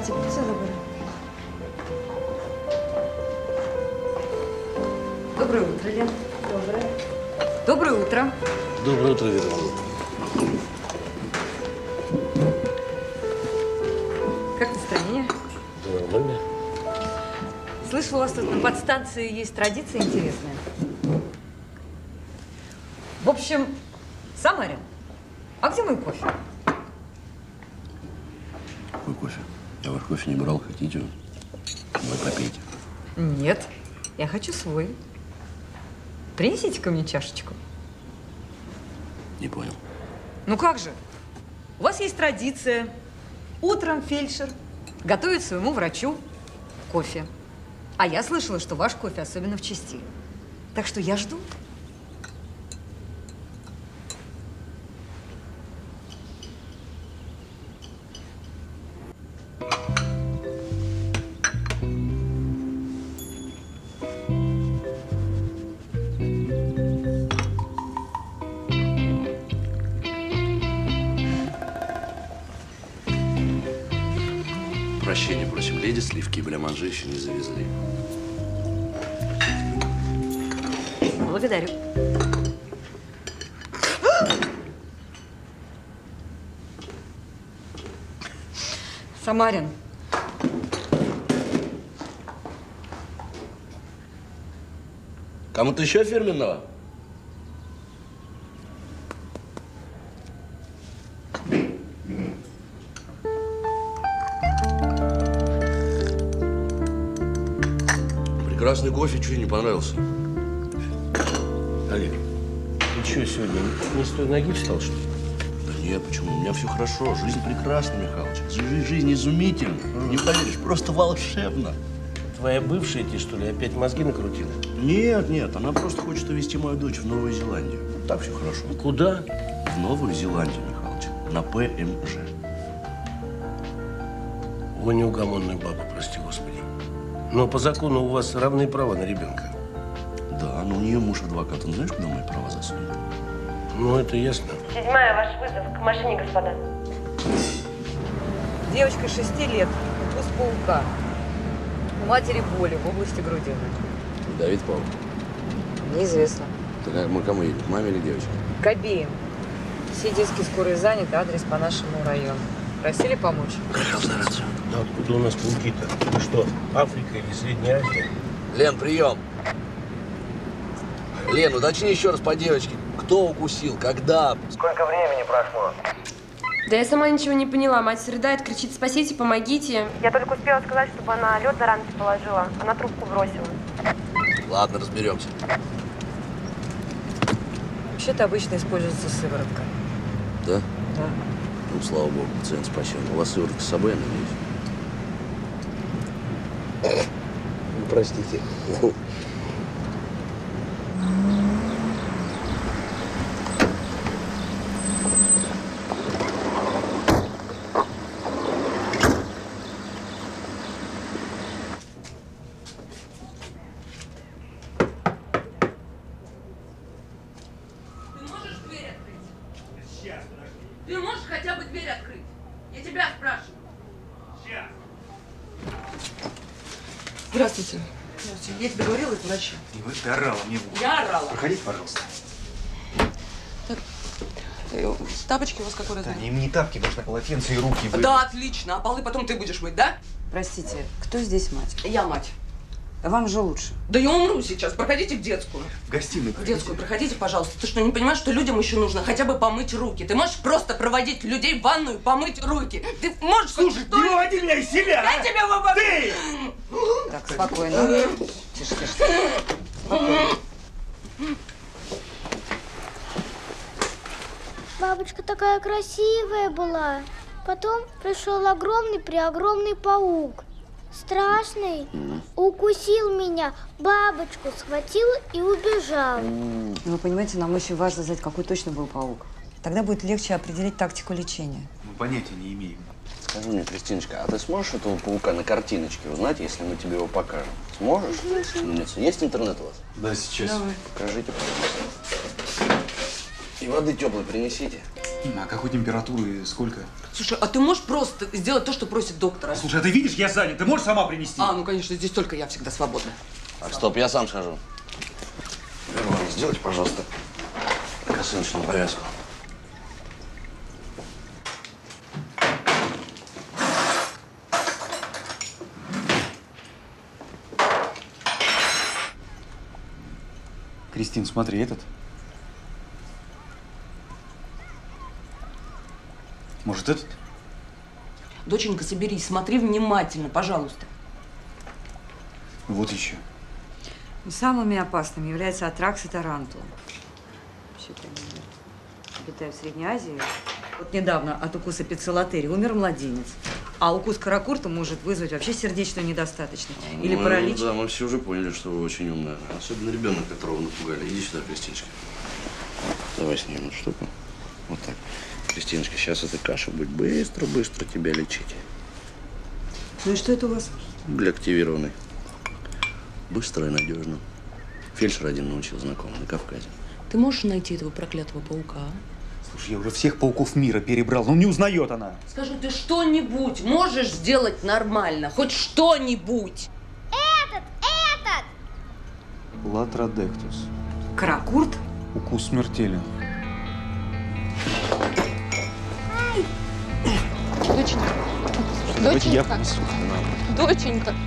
Мать, все забыли. Доброе утро, Лен. Доброе. Доброе утро. Доброе утро, Вера. Как настроение? Да, нормально. Слышала, у вас тут на подстанции есть традиция интересная. В общем, Самарин, а где мой кофе? Какой кофе? Я ваш кофе не брал, хотите? Вы попейте. Нет, я хочу свой. Принесите ко мне чашечку. Не понял. Ну как же? У вас есть традиция. Утром фельдшер готовит своему врачу кофе. А я слышала, что ваш кофе особенно в части. Так что я жду. Прощения просим, леди, сливки и бляманжи еще не завезли. Благодарю. Самарин. Кому-то еще фирменного? Прекрасный кофе, чуть не понравился. Олег, ты что, сегодня не с той ноги встал, что ли? Да нет, почему? У меня все хорошо. Жизнь прекрасна, Михалыч. Жизнь, жизнь изумительна. Не поверишь, просто волшебно. Твоя бывшая тебе, что ли, опять мозги накрутила? Нет, нет, она просто хочет увезти мою дочь в Новую Зеландию. Так все хорошо. Куда? В Новую Зеландию, Михалыч. На П М Ж. О, неугомонная баба, прости господи. Но по закону у вас равные права на ребенка. Да, но у нее муж адвокат. Он знаешь, куда мои права засунул? Ну, это ясно. Седьмая, ваш вызов. К машине, господа. Девочка шести лет, укус паука. У матери боли в области грудины. Давид Павлов. Неизвестно. Так мы кому едем? К маме или девочке? К обеим. Все детские скорые заняты, адрес по нашему району. Просили помочь? Хотел стараться. Да откуда у нас пауки-то? Ну что, Африка или Средняя Азия? Лен, прием. Лен, уточни еще раз по девочке. Кто укусил? Когда? Сколько времени прошло? Да я сама ничего не поняла. Мать рыдает, кричит: спасите, помогите. Я только успела сказать, чтобы она лед за ранцы положила. Она трубку бросила. Ладно, разберемся. Вообще-то обычно используется сыворотка. Да? Да. Ну, слава богу, пациент спасен. У вас сыворотка с собой, я надеюсь? Ну, простите. Ты можешь хотя бы дверь открыть? Я тебя спрашиваю. Здравствуйте. Здравствуйте. Я тебе говорила, это врачи. И вы ты орала мне в ухо. Я орала. Проходите, пожалуйста. Так, э, тапочки у вас какой размер? Да, им не тапки, нужно полотенце и руки. Вы... Да, отлично. А полы потом ты будешь мыть, да? Простите, кто здесь мать? Я мать. Вам же лучше. Да я умру сейчас. Проходите в детскую. В гостиную В детскую проходите, пожалуйста. Ты что, не понимаешь, что людям еще нужно хотя бы помыть руки? Ты можешь просто проводить людей в ванную, помыть руки? Ты можешь... Слушай, что... не выводи меня из себя! Я а? тебя вывожу! Ты! Так, спокойно. Тише, тише. Спокойно. Бабочка такая красивая была. Потом пришел огромный-преогромный паук. Страшный. Mm. Укусил меня, бабочку схватил и убежал. Mm. Вы понимаете, нам очень важно знать, какой точно был паук. Тогда будет легче определить тактику лечения. Мы понятия не имеем. Скажи мне, Кристиночка, а ты сможешь этого паука на картиночке узнать, если мы тебе его покажем? Сможешь? Mm-hmm. Есть интернет у вас? Да, сейчас. Давай. Покажите, пожалуйста. И воды теплой принесите. А какой температуры и сколько? Слушай, а ты можешь просто сделать то, что просит доктор? Слушай, а ты видишь, я занят. Ты можешь сама принести? А, ну конечно, здесь только я всегда свободна. Так, стоп, я сам схожу. Иван, сделайте, пожалуйста, косыночную повязку. Кристин, смотри, этот. Может, этот? Доченька, соберись, смотри внимательно, пожалуйста. Вот еще. Самыми опасными является атракс и тарантул. Вообще-то они обитают в Средней Азии. Вот недавно от укуса пиццелотерии умер младенец. А укус каракурта может вызвать вообще сердечную недостаточность. Или мы, паралич. Да, мы все уже поняли, что вы очень умная. Особенно ребенок, которого напугали. Иди сюда, Кристиночка. Давай снимем эту штуку. Вот так. Кристиночка, сейчас эта каша будет быстро-быстро тебя лечить. Ну и что это у вас? Для активированной. Быстро и надежно. Фельдшер один научил знакомый на Кавказе. Ты можешь найти этого проклятого паука? Слушай, я уже всех пауков мира перебрал. Ну не узнает она. Скажи, ты что-нибудь можешь сделать нормально? Хоть что-нибудь? Этот! Этот! Латродектус. Каракурт? Укус смертелен. Доченька. Давайте я Доченька. понесу. Доченька.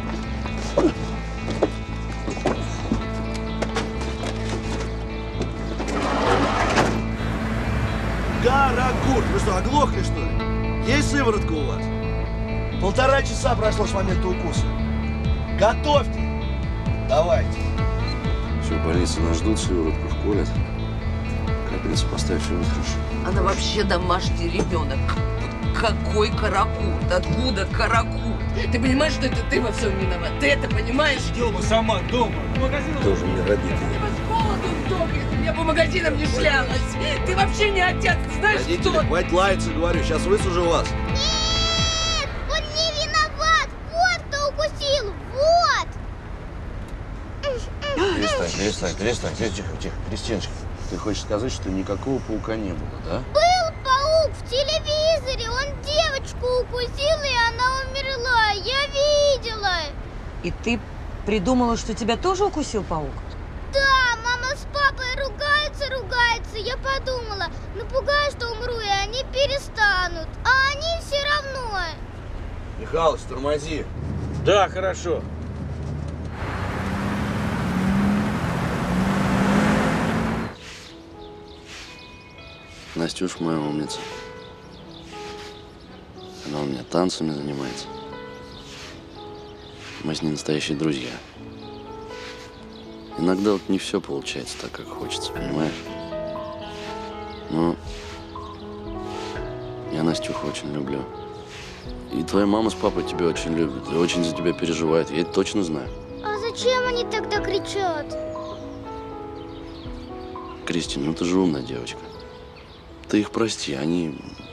Каракурт! Вы что, оглохли, что ли? Есть сыворотка у вас? Полтора часа прошло с момента укуса. Готовьте! Давайте. Все, в больнице нас ждут, сыворотку вколят. Капельницу поставь, все будет хорошо. Она вообще домашний ребенок. Какой каракурт? Откуда каракурт? Ты понимаешь, что это ты во всем виноват? Ты это понимаешь? Сидела бы сама дома. В магазин. Тоже мне родители. С голоду сдохнешь, ты меня по магазинам не шлялась. Ты вообще не отец, ты знаешь, Родители, кто? хватит лаяться, говорю, сейчас высужу вас. Нет! Он не виноват! Вот кто укусил! Вот! Перестань, перестань, перестань. Тихо, тихо, тихо. Кристиночка, ты хочешь сказать, что никакого паука не было, да? Был паук в телевизоре! Он девочку укусил, и она умерла! Я видела! И ты придумала, что тебя тоже укусил паук? Да, мама с папой ругаются, ругаются. Я подумала, напугаю, что умру, и они перестанут. А они все равно. Михалыч, тормози. Да, хорошо. Настюш моя умница. Она у меня танцами занимается. Мы с ней настоящие друзья. Иногда вот не все получается так, как хочется, понимаешь? Но я Настюху очень люблю. И твоя мама с папой тебя очень любят и очень за тебя переживают. Я это точно знаю. А зачем они тогда кричат? Кристин, ну ты же умная девочка. Ты их прости, они…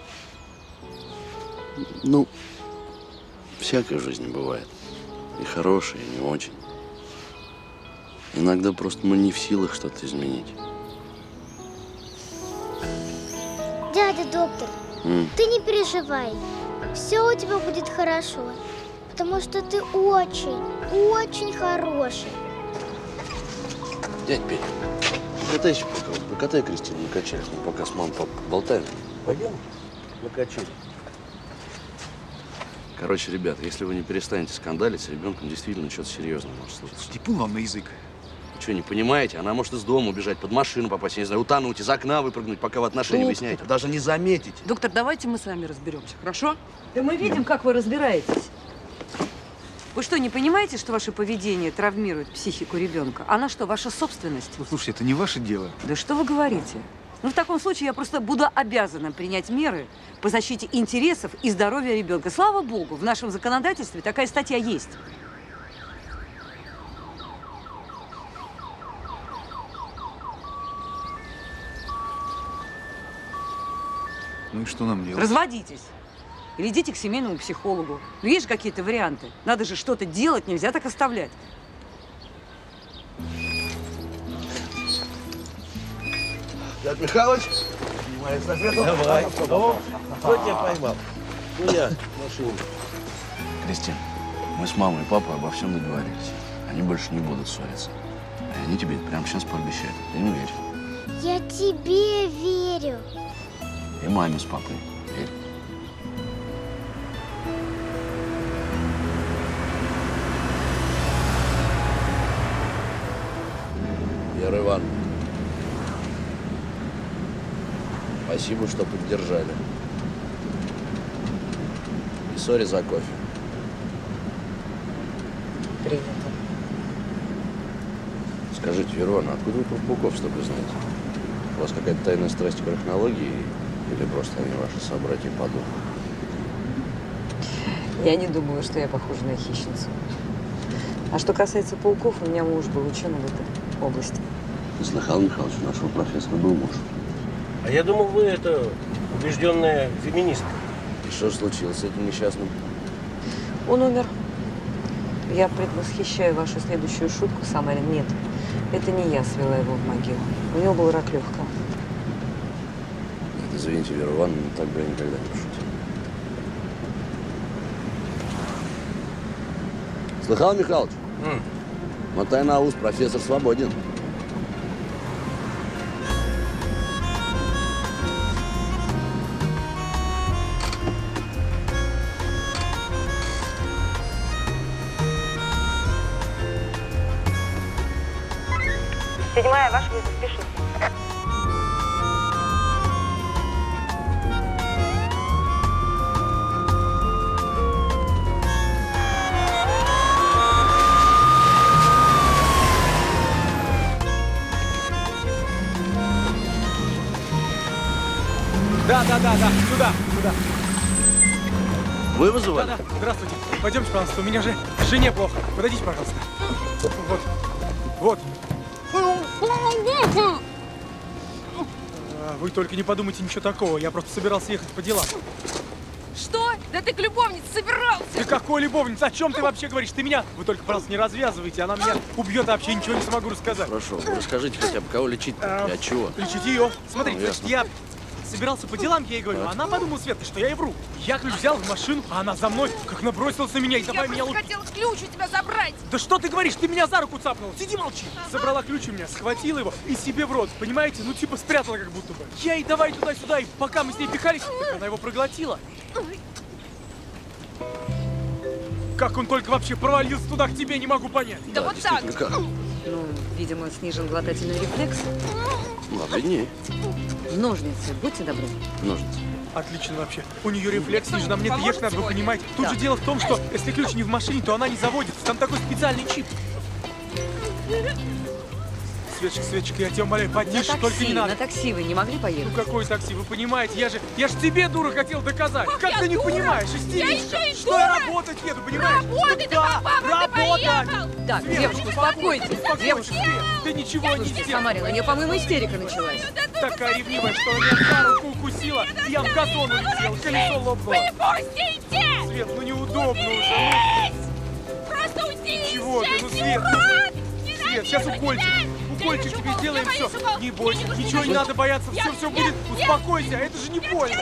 Ну, всякое в жизни бывает. И хорошее, и не очень. Иногда просто мы не в силах что-то изменить. Дядя доктор, М. ты не переживай. Все у тебя будет хорошо. Потому что ты очень, очень хороший. Дядь Петя, покатайся пока. Покатай Кристину на качелях. Мы пока с мамой папой болтаем. Пойдем на качели. Короче, ребята, если вы не перестанете скандалить, с ребенком действительно что-то серьезное может случиться. Типун вам на язык. Вы что, не понимаете? Она может из дома убежать, под машину попасть, я не знаю, утонуть, из окна выпрыгнуть, пока вы отношения Доктор. выясняете. Даже не заметите. Доктор, давайте мы с вами разберемся, хорошо? Да мы видим, как вы разбираетесь. Вы что, не понимаете, что ваше поведение травмирует психику ребенка? Она что, ваша собственность? Ну, слушайте, это не ваше дело. Да что вы говорите? Ну, в таком случае я просто буду обязана принять меры по защите интересов и здоровья ребенка. Слава богу, в нашем законодательстве такая статья есть. Ну и что нам делать? Разводитесь. Или идите к семейному психологу. Ну, есть же какие-то варианты. Надо же что-то делать, нельзя так оставлять. Дядь Михалыч, Моя эстафета. Давай. О, кто тебя поймал? Ну я, машину. Кристин, мы с мамой и папой обо всем договорились. Они больше не будут ссориться. И они тебе это прямо сейчас пообещают. Ты им верь. Я тебе верю. И маме с папой верь. Вера Ивановна, спасибо, что поддержали. И сори за кофе. Принято. Скажите, Вера Ивановна, откуда вы про пауков столько знаете? У вас какая-то тайная страсть к арахнологии или просто они ваши собратья по духу? Я не думаю, что я похожа на хищницу. А что касается пауков, у меня муж был ученым в этой области. Слыхал, Михайлович, у нашего профессора был муж. А я думал, вы это убежденная феминистка. И что же случилось с этим несчастным? Он умер. Я предвосхищаю вашу следующую шутку, Самарин. Нет, это не я свела его в могилу. У него был рак легкого. Нет, извините, Вера Ивановна, так бы я никогда не пошутил. Слыхал, Михайлович? Mm. Мотай на ус, профессор свободен. Седьмая, ваш вызов, пишите. Да, да, да, да, сюда, сюда. Вы вызывали? Да, да, здравствуйте. Пойдемте, пожалуйста, у меня же жене плохо. Подойдите, пожалуйста. Вот, вот. Вы только не подумайте ничего такого. Я просто собирался ехать по делам. Что? Да ты к любовнице собирался! Ты какой любовница? О чем ты вообще говоришь? Ты меня? Вы только, пожалуйста, не развязывайте. Она меня убьет, а вообще ничего не смогу рассказать. Хорошо, вы расскажите хотя бы, кого лечить-то? И от чего? Лечить ее. Смотрите, Ну, значит, я собирался по делам, я ей говорю. Она подумала, Света, что я ей вру. Я ключ взял в машину, а она за мной, как набросилась на меня и давай Я меня... просто хотела ключ у тебя забрать! Да что ты говоришь? Ты меня за руку цапнула. Сиди, молчи. Забрала ключ у меня, схватила его и себе в рот. Понимаете? Ну, типа спрятала как будто бы. Я ей давай туда-сюда, и пока мы с ней пихались, так она его проглотила. Как он только вообще провалился туда к тебе, не могу понять. Да, да вот так. Как? Ну, видимо, снижен глотательный рефлекс. Ладно, виднее. Ножницы, будьте добры. Ножницы. Отлично вообще. У нее рефлекс снижен, а мне это ешь надо, вы понимаете. Тут Да. же дело в том, что если ключ не в машине, то она не заводится. Там такой специальный чип. Светочка, Светочка, я тебя умоляю, На потише, такси, только не надо. на такси вы не могли поехать? Ну какое такси, вы понимаете? Я же, я же тебе, дура, хотел доказать. Ах, Как я ты не дура! понимаешь, Я истеричка? еще и Что дура! я работать еду, понимаешь? Работай, ты да, папа, ты работать! поехал! Так, Свет, девушка, успокойтесь. успокойся, Девушка, Свет, ты ничего не Слушайте, сделала. Самарин, у нее, по-моему, истерика началась. Такая ревнивая, что она меня за руку укусила, и я в газон улетел, колесо лопнуло. Выпустите! Свет, ну неудобно уже, Просто уйди! ну чего ты, ну Свет, Свет, сейчас укольчик, укольчик тебе сделаем, все, не бойся, ничего не надо бояться, все, все будет, успокойся, это же не больно.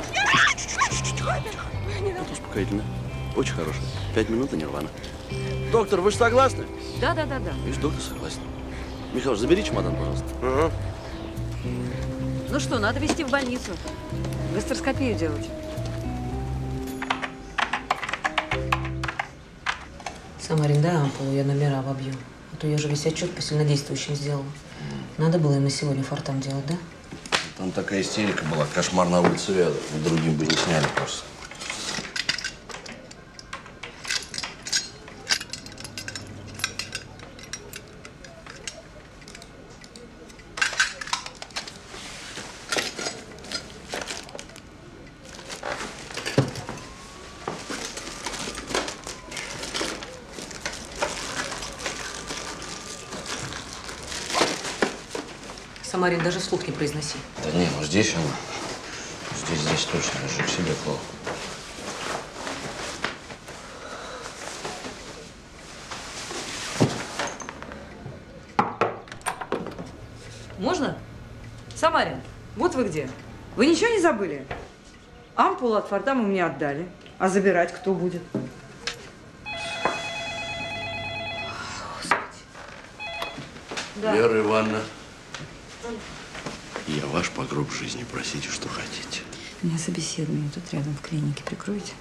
Это успокоительно. Очень хорошо. Пять минут и нирвана. Доктор, вы же согласны? Да, да, да, да. Видишь, доктор согласен. Михаил, забери чемодан, пожалуйста. Ага. Ну что, надо везти в больницу. Гастроскопию делать. Самарин, дай ампулу, я номера вобью. А то я же весь отчет по сильнодействующим сделала. Надо было им на сегодня фортам делать, да? Там такая истерика была, кошмар на улице Вязов. Другим бы не сняли просто. Самарин, даже вслух не произноси. Да не, ну здесь он. Здесь, здесь точно. Я же к себе клал. Можно? Самарин, вот вы где. Вы ничего не забыли? Ампулу от фортама мне отдали. А забирать кто будет? Да. Вера Ивановна, я ваш по гроб жизни. Просите, что хотите. У меня собеседование тут рядом в клинике. Прикройте.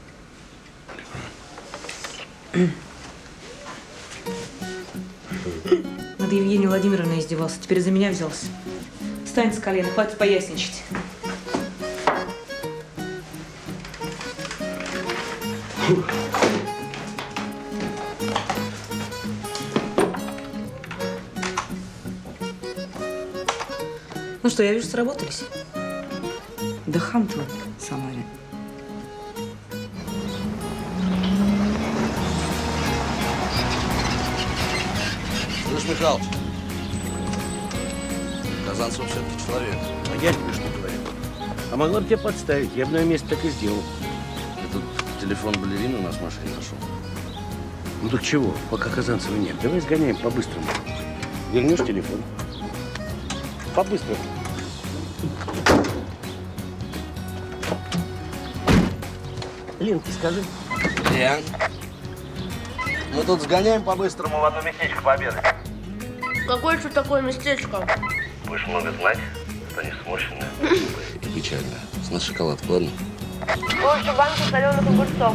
Над Евгенией Владимировной издевался. Теперь за меня взялся. Встань с колена, хватит поясничать. Ну что, я вижу, сработались. Да хам твой, Самаре. Слышь, Михалыч, Казанцев все-таки человек. А я тебе что говорю? А могла бы тебя подставить, я бы на ее месте так и сделал. Этот телефон балерины у нас в машине нашел. Ну так чего, пока Казанцева нет. Давай сгоняем по-быстрому. Вернешь телефон. По-быстрому. Ленке скажи. Лен, мы тут сгоняем по-быстрому в одно местечко пообедать. Какое еще такое местечко? Будешь много знать, станешь сморщенная и печальная. С нас шоколад, ладно? Лучше банку соленых огурцов.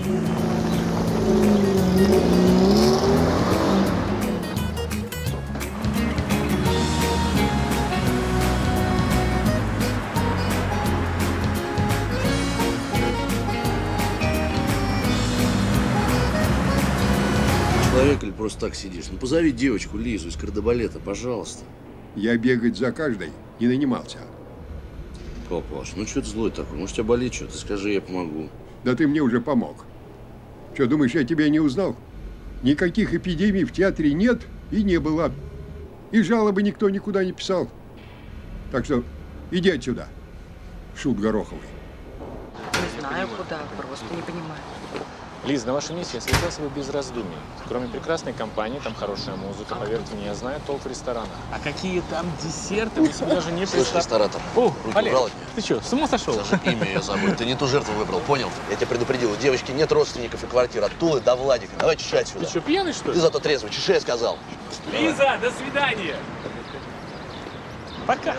Человек или просто так сидишь? Ну позови девочку Лизу из кардебалета, пожалуйста. Я бегать за каждой не нанимался. Папаш, ну что ты злой такой? Может, у тебя болит что? Ты скажи, я помогу. Да ты мне уже помог. Что, думаешь, я тебя не узнал? Никаких эпидемий в театре нет и не было. И жалобы никто никуда не писал. Так что иди отсюда, шут Гороховый. Не знаю куда, просто не понимаю. Лиз, на вашем месте я слетел с собой без раздумий. Кроме прекрасной компании, там хорошая музыка, поверьте мне, я знаю толк в ресторанах. А какие там десерты, вы себе даже не Слышь, ресторатор, О, руку Олег, убрал от меня. ты что, с ума сошел? Даже имя ее забыл. Ты не ту жертву выбрал, понял? Я тебя предупредил, у девочки нет родственников и квартир, от Тулы до Владика. Давай чеши отсюда. Ты что, пьяный, что ли? Ты зато трезвый, чеши, я сказал. Лиза, давай. До свидания. Пока.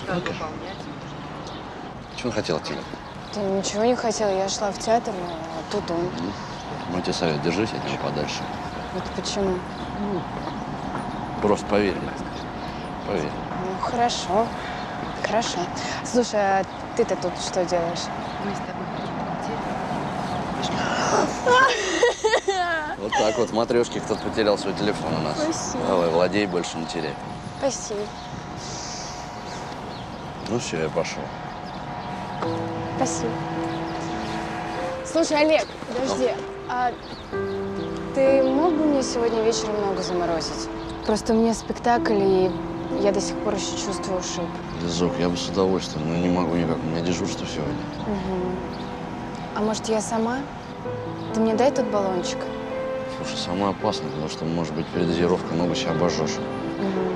Чего он хотел от тебя? Да ничего не хотела, я шла в театр, но тут он. Мой тебе совет, держись от него подальше. Это почему? Просто поверь мне. Поверь. Ну, хорошо. Хорошо. Слушай, а ты-то тут что делаешь? Мы с тобой Вот так вот, матрешки, кто-то потерял свой телефон у нас. Спасибо. Давай, владей, больше не теряй. Спасибо. Ну все, я пошел. Спасибо. Слушай, Олег, подожди. А ты мог бы мне сегодня вечером ногу заморозить? Просто у меня спектакль, и я до сих пор еще чувствую ушиб. Лизок, я бы с удовольствием, но не могу никак. У меня дежурство сегодня. Угу. А может, я сама? Ты мне дай тот баллончик. Слушай, самое опасное, потому что, может быть, передозировка, ногу себя обожжешь. Угу.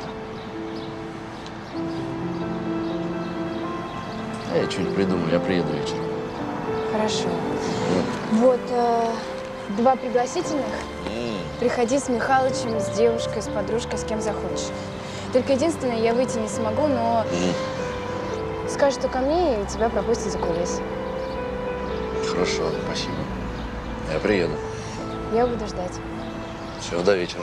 А я что-нибудь придумаю, я приеду вечером. Хорошо. Ну. Вот э, два пригласительных. Mm. Приходи с Михалычем, с девушкой, с подружкой, с кем захочешь. Только единственное, я выйти не смогу, но Mm. скажешь, что ко мне, и тебя пропустят за кулис. Хорошо, спасибо. Я приеду. Я буду ждать. Все, до вечера.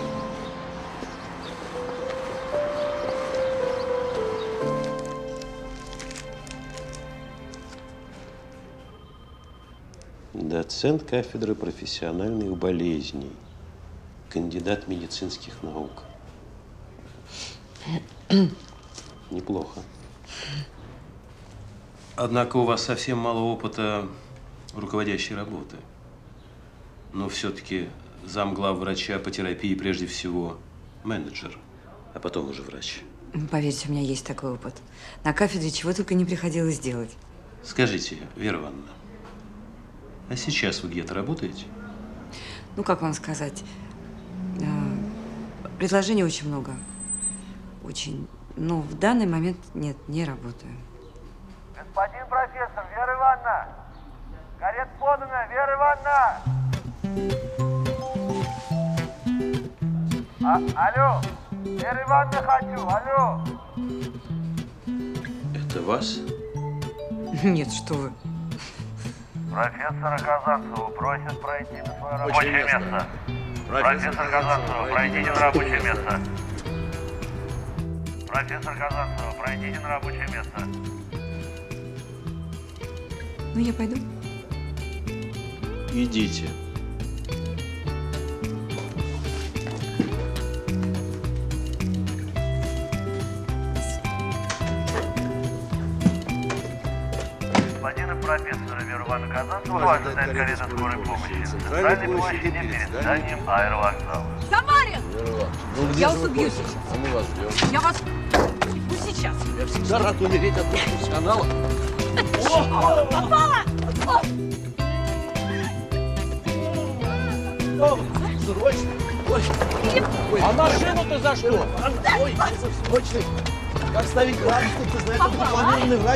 Доцент кафедры профессиональных болезней, кандидат медицинских наук. Неплохо. Однако у вас совсем мало опыта руководящей работы. Но все-таки замглав врача по терапии прежде всего менеджер, а потом уже врач. Поверьте, у меня есть такой опыт. На кафедре чего только не приходилось делать. Скажите, Вера Ивановна, а сейчас вы где-то работаете? Ну, как вам сказать, предложений очень много. Очень. Но в данный момент нет, не работаю. Война! А, алло! Ереван не хочу, алло! Это вас? Нет, что вы. Профессора Казанцева просят пройти на свое рабочее место. место. Профессор Казанцева, пройдите на рабочее место. Профессор Казанцева, пройдите на рабочее место. Ну, я пойду. Идите. Господина профессора Веру Ивановну Казанцеву ожидает карета скорой помощи. Центральной площади перед зданием аэровокзала. Самарин! Ну, где Я же вас вы убью просите? сейчас. А мы вас ждем. Я вас убью сейчас. Я всегда рад умереть от профессионала. Попала! Срочно! Ой, ой, а машину-то за что? Ой, срочно! Как ставить градусник, ты знаешь, это дипломированный врач.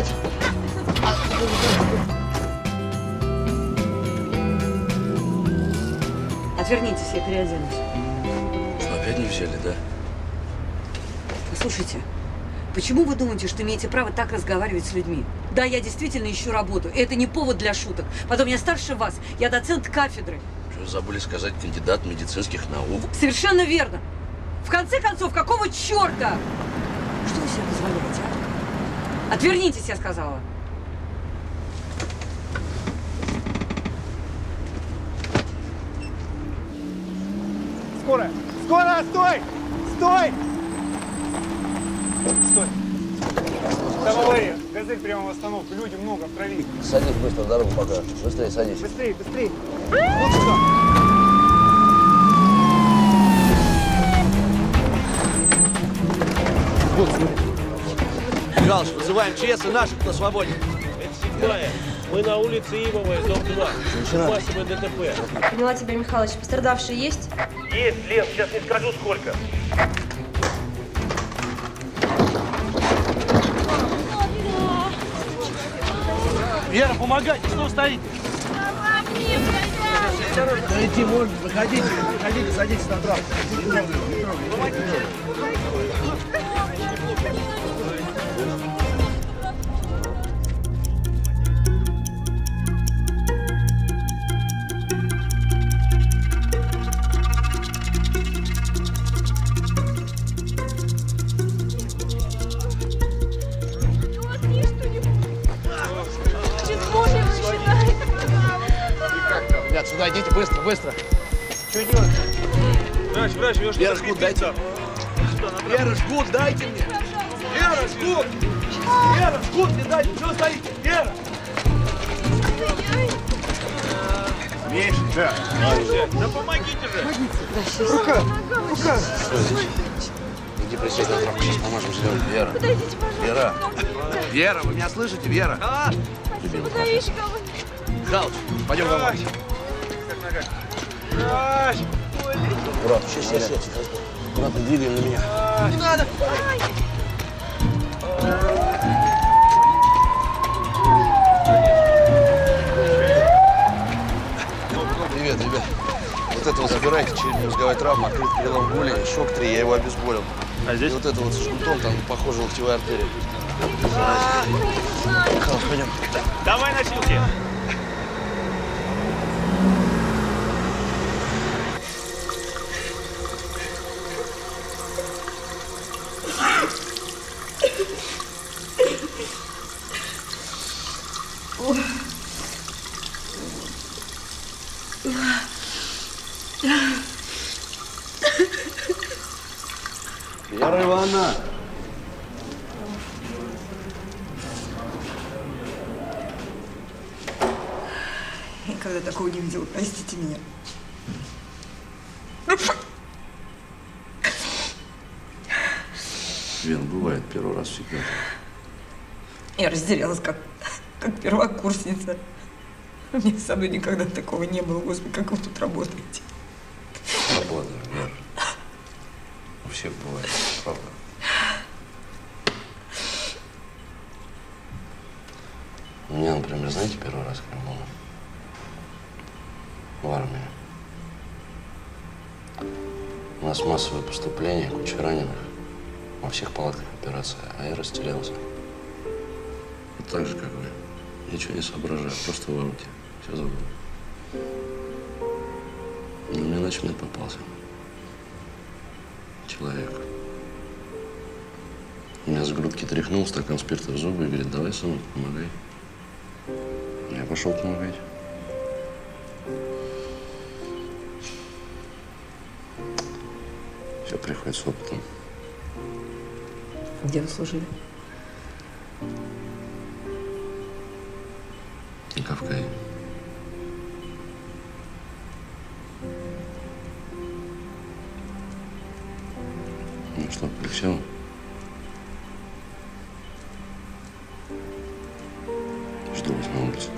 Отвернитесь, я переоденусь. Что, опять не взяли, да? Послушайте, почему вы думаете, что имеете право так разговаривать с людьми? Да, я действительно ищу работу, и это не повод для шуток. Потом я старше вас, я доцент кафедры. Что, забыли сказать, кандидат медицинских наук? Совершенно верно. В конце концов, какого черта? Что вы себе позволяете, а? Отвернитесь, я сказала. Скорая! Скорая, стой! Стой! Стой! Там авария. Газель прямо в остановку. Люди много в крови. Садись быстро, дорогу покажешь. Быстрее садись. Быстрее, быстрее. Вот сюда. Вот, смотри. Михалыч, вызываем ЧС и наших, кто свободен. Это седьмая. Мы на улице Ивовой, дом два. Массовое ДТП. Поняла тебя, Михалыч. Пострадавшие есть? Есть, Лен, сейчас не скажу сколько. Вера, помогайте, что стоите? Зайти можно, выходите, выходите, садитесь на травку. Ребят, сюда идите, быстро, быстро. Что делать? Врач, врач, мне Вера, жгут, дайте. Вера, жгут, дайте мне. Вера, жгут. Вера, жгут мне дайте. Что стоите? Вера. Меньше, да. Да помогите же. Рука, рука. Иди присядь на травку, сейчас поможем сделать. Вера. Подойдите, пожалуйста. Вера. Вера, вы меня слышите, Вера? А? Спасибо, Гаишка. Михалыч, пойдем домой. Врач. Аккуратно, сейчас, сейчас, сейчас. Аккуратно, двигаем на меня. Не надо. Привет, ребят. Вот это вот забирайте, черепно-мозговая травма, открыт перелом боли, шок три, я его обезболил. А здесь? И вот это вот с жгутом, там, похоже, локтевая артерия. Михалыч, пойдем. Давай носилки. Вера Ивановна! Никогда такого не видела, простите меня. Вен, бывает первый раз всегда. Я разделялась, как, как первокурсница. У меня со мной никогда такого не было. Господи, как вы тут работаете? Свобода, Вера. У всех бывает, правда. У меня, например, знаете, первый раз как было? в армию. У нас массовое поступление, куча раненых. Во всех палатках операция, а я растерялся. Вот так же, как вы. Ничего не соображаю, просто в ауте. Все забыл. Но мне ночной попался. Человек. Меня с грудки тряхнул, стакан спирта в зубы и говорит: давай, сынок, помогай. Я пошел помогать. Все приходит с опытом. Где вы служили? На Кавказе. Ну что, полегчало? Жду вас на улице.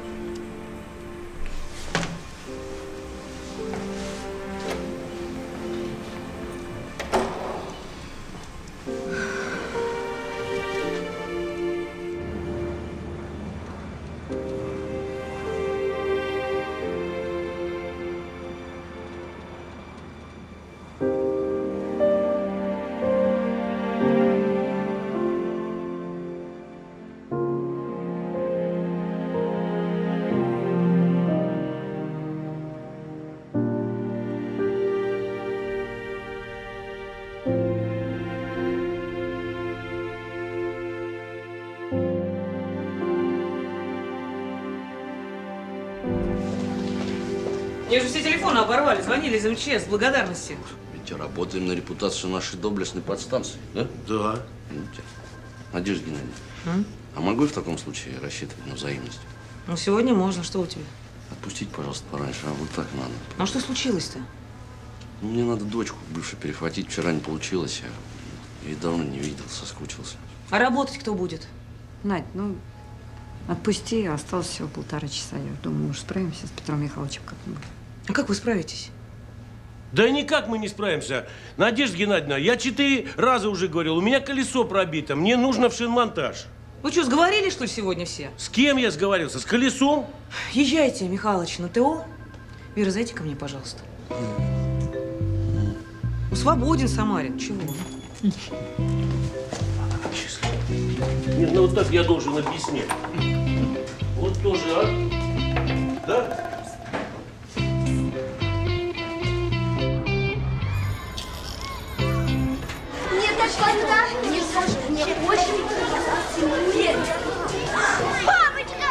Мне уже все телефоны оборвали, звонили из МЧС с благодарностью. Ведь работаем на репутацию нашей доблестной подстанции, да? Да. Надежда Геннадьевна, М? а могу я в таком случае рассчитывать на взаимность? Ну, сегодня можно. Что у тебя? Отпустить, пожалуйста, пораньше, а вот так надо. Ну, а что случилось-то? Ну, мне надо дочку бывшую перехватить. Вчера не получилось. Я ее давно не видел, соскучился. А работать кто будет? Надь, ну, отпусти, осталось всего полтора часа. Я думаю, мы уж справимся с Петром Михайловичем как-нибудь. А как вы справитесь? Да никак мы не справимся. Надежда Геннадьевна, я четыре раза уже говорил, у меня колесо пробито, мне нужно в шинмонтаж. Вы что, сговорились, что ли, сегодня все? С кем я сговорился? С колесом? Езжайте, Михалыч, на ТО. Вера, зайди ко мне, пожалуйста. Свободен, Самарин. Чего? Нет, ну вот так я должен объяснять. Вот тоже, а? Да? Мне так понравилось. Мне тоже, мне очень понравилось. Папочка!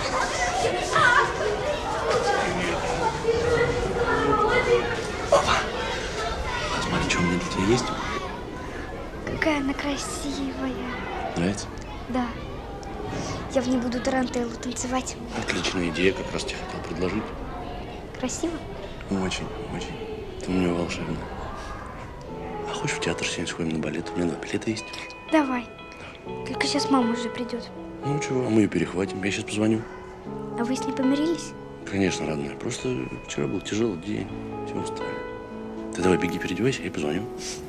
Смотри, что у меня для тебя есть? Какая она красивая. Нравится? Да. Я в ней буду тарантеллу танцевать. Отличная идея, как раз тебе хотел предложить. Красиво? Очень, очень. Ты у меня волшебная. А хочешь в театр сегодня сходим на балет? У меня два билета есть. Давай. Только сейчас мама уже придет. Ну чего, а мы ее перехватим. Я сейчас позвоню. А вы с ней помирились? Конечно, родная. Просто вчера был тяжелый день. Все устали. Ты давай беги, переодевайся, я позвоню.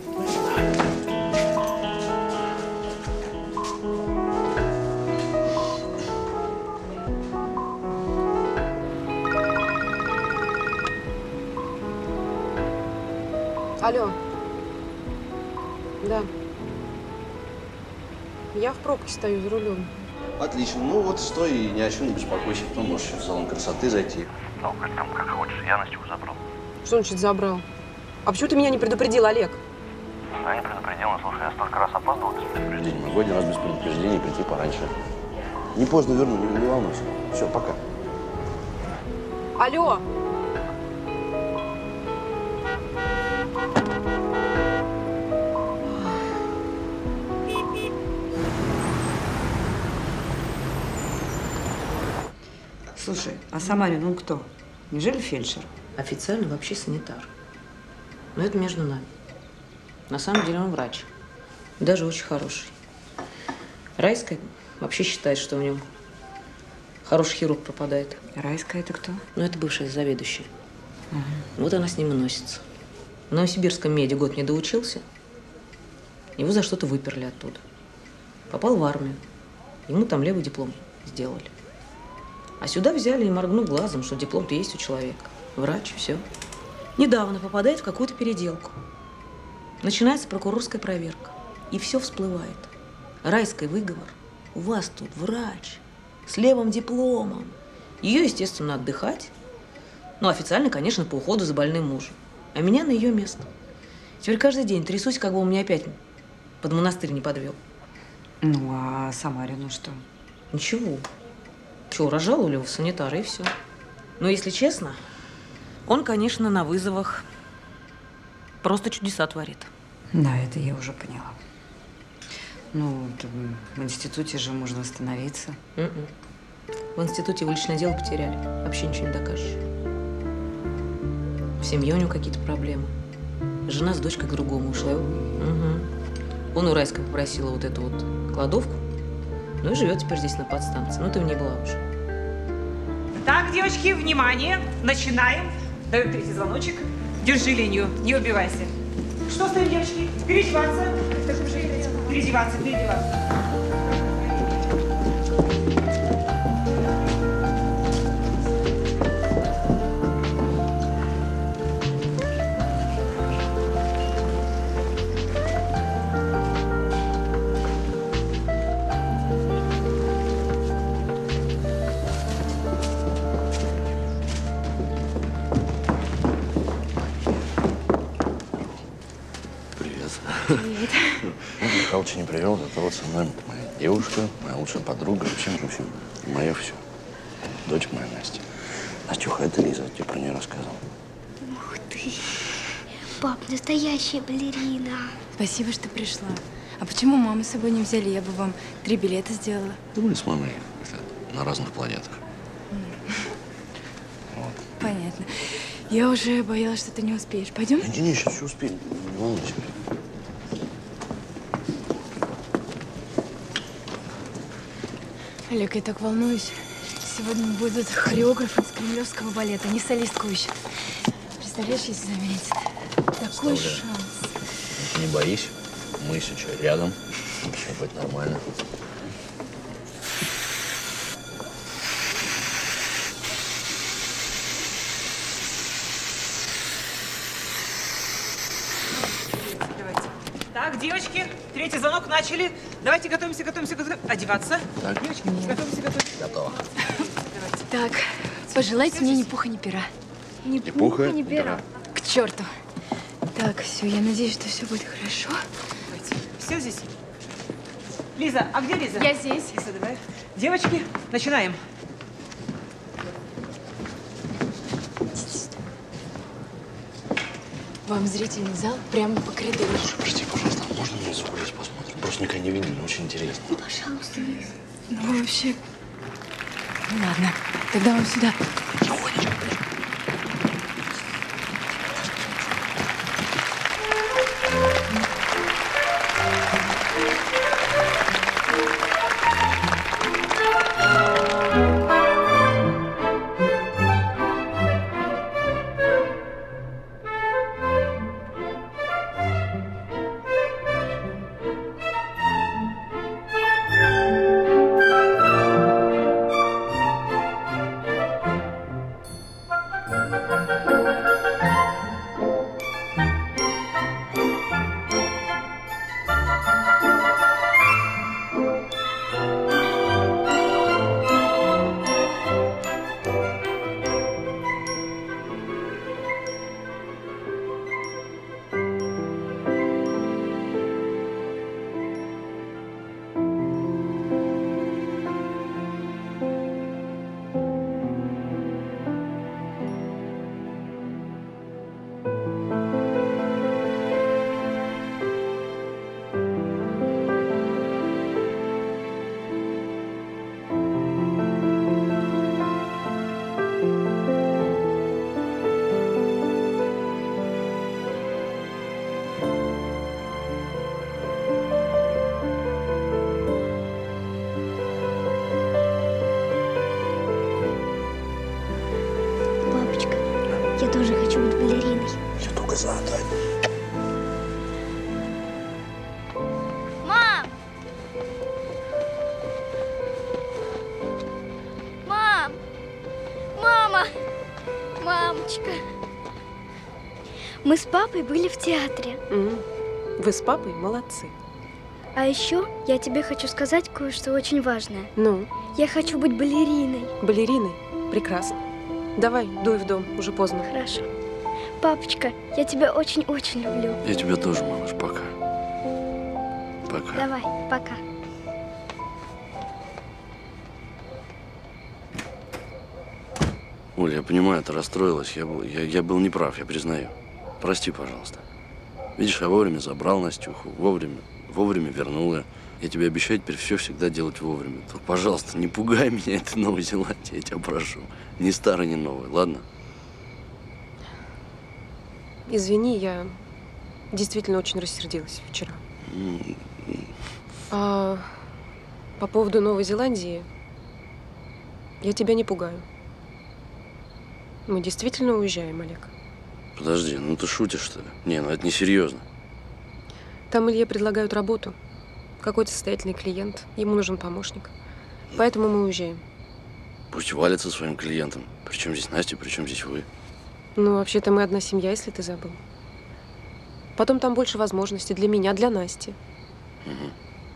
Алло. Да. Я в пробке стою за рулем. Отлично. Ну вот стой и ни о чем не беспокойся. Потом можешь еще в салон красоты зайти. Ну, как там, как хочешь. Я Настю забрал. Что он значит забрал? А почему ты меня не предупредил, Олег? Да, не предупредил. Но, слушай, я столько раз опаздывал без предупреждения. Могу один раз без предупреждения прийти пораньше. Не поздно верну, не, не волнуйся. Все, пока. Алло! Слушай, а Самарин, он кто? Неужели фельдшер? Официально вообще санитар. Но это между нами. На самом деле он врач. Даже очень хороший. Райская вообще считает, что у него хороший хирург пропадает. Райская это кто? Ну, это бывшая заведующая. Ага. Вот она с ним и носится. В Новосибирском меди год не доучился. Его за что-то выперли оттуда. Попал в армию. Ему там левый диплом сделали. А сюда взяли и моргнув глазом, что диплом-то есть у человека. врач, все. Недавно попадает в какую-то переделку. Начинается прокурорская проверка. И все всплывает. Райский выговор. У вас тут врач с левым дипломом. Ее, естественно, отдыхать. Ну, официально, конечно, по уходу за больным мужем. А меня на ее место. Теперь каждый день трясусь, как бы он меня опять под монастырь не подвел. Ну, а Самарину что? Ничего. Чего, разжаловали его в санитара, и все. Но, если честно, он, конечно, на вызовах просто чудеса творит. Да, это я уже поняла. Ну, в институте же можно восстановиться. Mm-mm. В институте вы личное дело потеряли. Вообще ничего не докажешь. В семье у него какие-то проблемы. Жена с дочкой к другому ушла. Угу. Он у Райской попросила вот эту вот кладовку. Ну и живет теперь здесь на подстанции. Ну, ты в ней была уже. Так, девочки, внимание, начинаем. Даю третий звоночек. Держи линию, не убивайся. Что стоим, девочки? Переодеваться. Переодеваться, переодеваться. Привет. Михалыча не привел, зато вот со мной моя девушка, моя лучшая подруга, вообще, в общем, моя все. Дочь моя Настя. Настюха, это Лиза, я тебе про нее рассказывал. Ух ты, пап, настоящая балерина. Спасибо, что пришла. А почему маму с собой не взяли? Я бы вам три билета сделала. Да мы с мамой на разных планетах. Вот. Понятно. Я уже боялась, что ты не успеешь. Пойдем? Не, не, сейчас все успеем. Не волнуйся. Олег, я так волнуюсь. Сегодня будут хореографы из кремлевского балета. Они солистку ищут. Представляешь, если заметят? Такой шанс. Не боись. Мы сейчас рядом. Все будет нормально. Так, девочки, третий звонок начали. Давайте готовимся, готовимся, готовимся. Одеваться. Так. Девочки, готовимся, готовимся. Готово. Так, пожелайте мне ни пуха, ни пера. Ни пуха, ни пера. К черту. Так, все, я надеюсь, что все будет хорошо. Давайте. Все здесь? Лиза, а где Лиза? Я здесь. Лиза, давай. Девочки, начинаем. Вам зрительный зал прямо по коридору. Прости, пожалуйста, а можно мы закулис посмотрим? Просто никогда не видели, очень интересно. Ну, пожалуйста, Лиза. Ну, вообще... Ну, ладно. Тогда вам сюда. Я тоже хочу быть балериной. Я только за, Тань. Мам! Мам! Мама! Мам! Папочка, мы с папой были в театре. Mm. Вы с папой молодцы. А еще я тебе хочу сказать кое-что очень важное. Ну? Я хочу быть балериной. Балериной? Прекрасно. Давай, дуй в дом, уже поздно. Хорошо. Папочка, я тебя очень-очень люблю. Я тебя тоже, малыш, пока. Пока. Давай, пока. Оля, я понимаю, ты расстроилась. Я был, я, я был неправ, я признаю. Прости, пожалуйста. Видишь, я вовремя забрал Настюху, вовремя, вовремя вернул ее. Я тебе обещаю теперь все всегда делать вовремя. Только, пожалуйста, не пугай меня этой Новой Зеландией, я тебя прошу. Ни старый, ни новый, ладно? Извини, я действительно очень рассердилась вчера. А по поводу Новой Зеландии, я тебя не пугаю. Мы действительно уезжаем, Олег. Подожди, ну ты шутишь, что ли? Не, ну это не серьезно. Там Илье предлагают работу. Какой-то состоятельный клиент. Ему нужен помощник. Поэтому мы уезжаем. Пусть валится своим клиентом. Причем здесь Настя, причем здесь вы? Ну, вообще-то мы одна семья, если ты забыл. Потом там больше возможностей для меня, для Насти. Угу.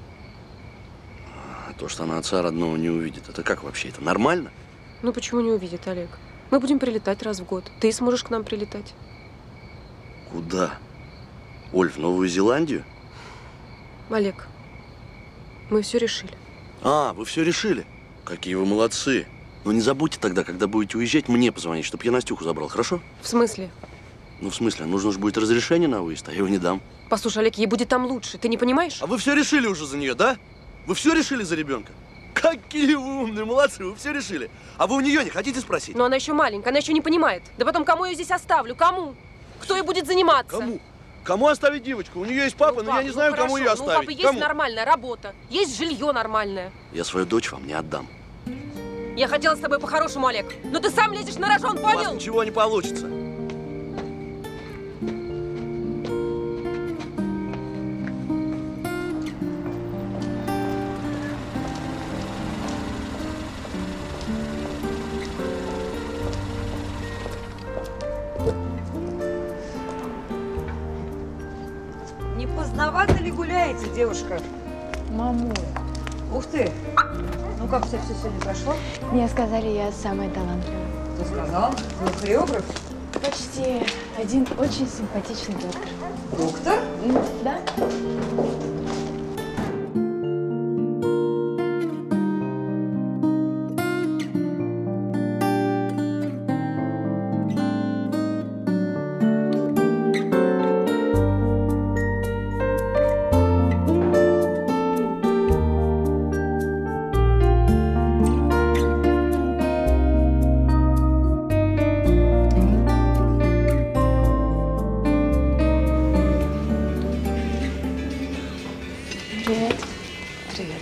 А то, что она отца родного не увидит, это как вообще? Это нормально? Ну, почему не увидит, Олег? Мы будем прилетать раз в год. Ты сможешь к нам прилетать. Куда? Оль, в Новую Зеландию? Олег, мы все решили. А, вы все решили? Какие вы молодцы. Но не забудьте тогда, когда будете уезжать, мне позвонить, чтобы я Настюху забрал, хорошо? В смысле? Ну, в смысле, нужно же будет разрешение на выезд, а я его не дам. Послушай, Олег, ей будет там лучше, ты не понимаешь? А вы все решили уже за нее, да? Вы все решили за ребенка? Какие вы умные, молодцы, вы все решили. А вы у нее не хотите спросить? Но она еще маленькая, она еще не понимает. Да потом, кому я ее здесь оставлю? Кому? Кто ей будет заниматься? Кому? Кому оставить девочку? У нее есть папа, ну, но папа, я не знаю, ну, кому хорошо, ее оставить. Ну, у папы есть кому? нормальная работа, есть жилье нормальное. Я свою дочь вам не отдам. Я хотела с тобой по-хорошему, Олег, но ты сам лезешь на рожон, понял? У вас ничего не получится. Не поздновато ли гуляете, девушка? Мамуль. Ух ты! Ну как все, все сегодня прошло? Мне сказали, я самая талантливая. Кто сказал? Вы хореограф? Почти. Один очень симпатичный доктор. Доктор? Да. Привет. Привет.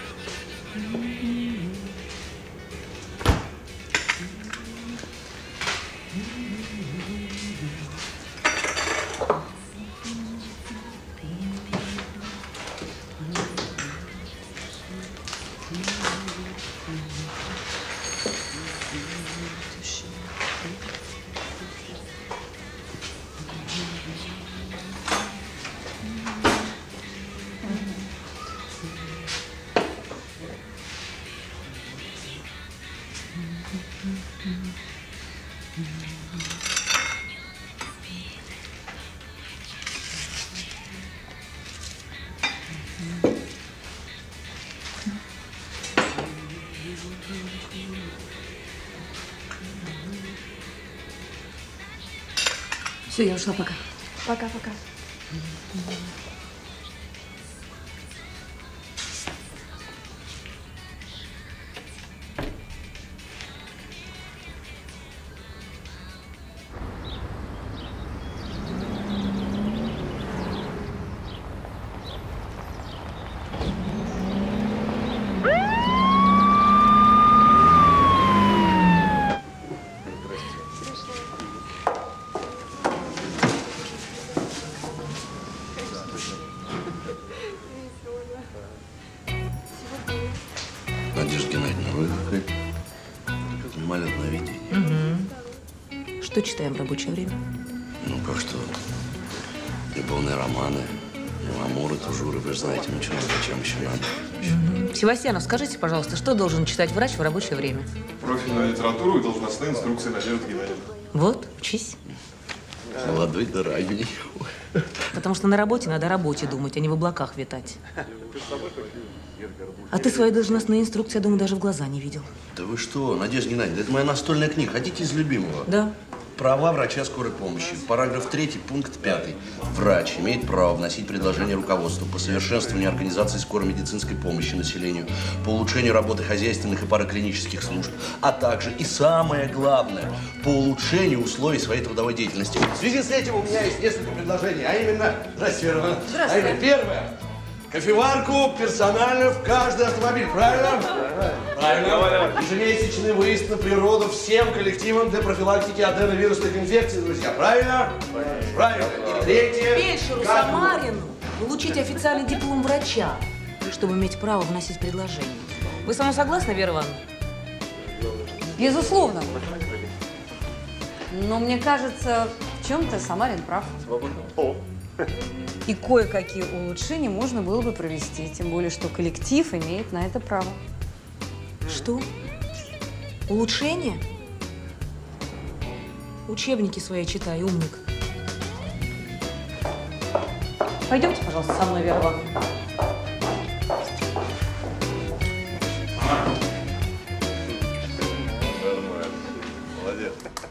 Все, я ушла, пока. Пока-пока. Что читаем в рабочее время? Ну, как что? Любовные романы, амуры, тужуры, вы же знаете, ничего, зачем еще надо. Угу. Севастьянов, скажите, пожалуйста, что должен читать врач в рабочее время? Профильную литературу и должностные инструкции Надежды Геннадьевны. Вот, учись. Молодой да ранний. Потому что на работе надо о работе думать, а не в облаках витать. А ты свои должностные инструкции, я думаю, даже в глаза не видел. Да вы что, Надежда Геннадьевна, это моя настольная книга. Хотите из любимого? Да. Права врача скорой помощи. Параграф третий, пункт пятый. Врач имеет право вносить предложения руководству по совершенствованию организации скорой медицинской помощи населению, по улучшению работы хозяйственных и параклинических служб, а также, и самое главное, по улучшению условий своей трудовой деятельности. В связи с этим у меня есть несколько предложений, а именно… Здравствуйте, Вера Ивановна. Здравствуйте. А именно, первое. Кофеварку персонально в каждый автомобиль, правильно? Правильно. Ежемесячный выезд на природу всем коллективам для профилактики аденовирусных инфекций, друзья. Правильно? Правильно. И третье. Фельдшеру Самарину получить официальный диплом врача, чтобы иметь право вносить предложение. Вы со мной согласны, Вера Ивановна? Безусловно. Но мне кажется, в чем-то Самарин прав. И кое-какие улучшения можно было бы провести, тем более, что коллектив имеет на это право. Что? Улучшение? Учебники свои читай, умник. Пойдемте, пожалуйста, со мной, Вера Ивановна. Молодец.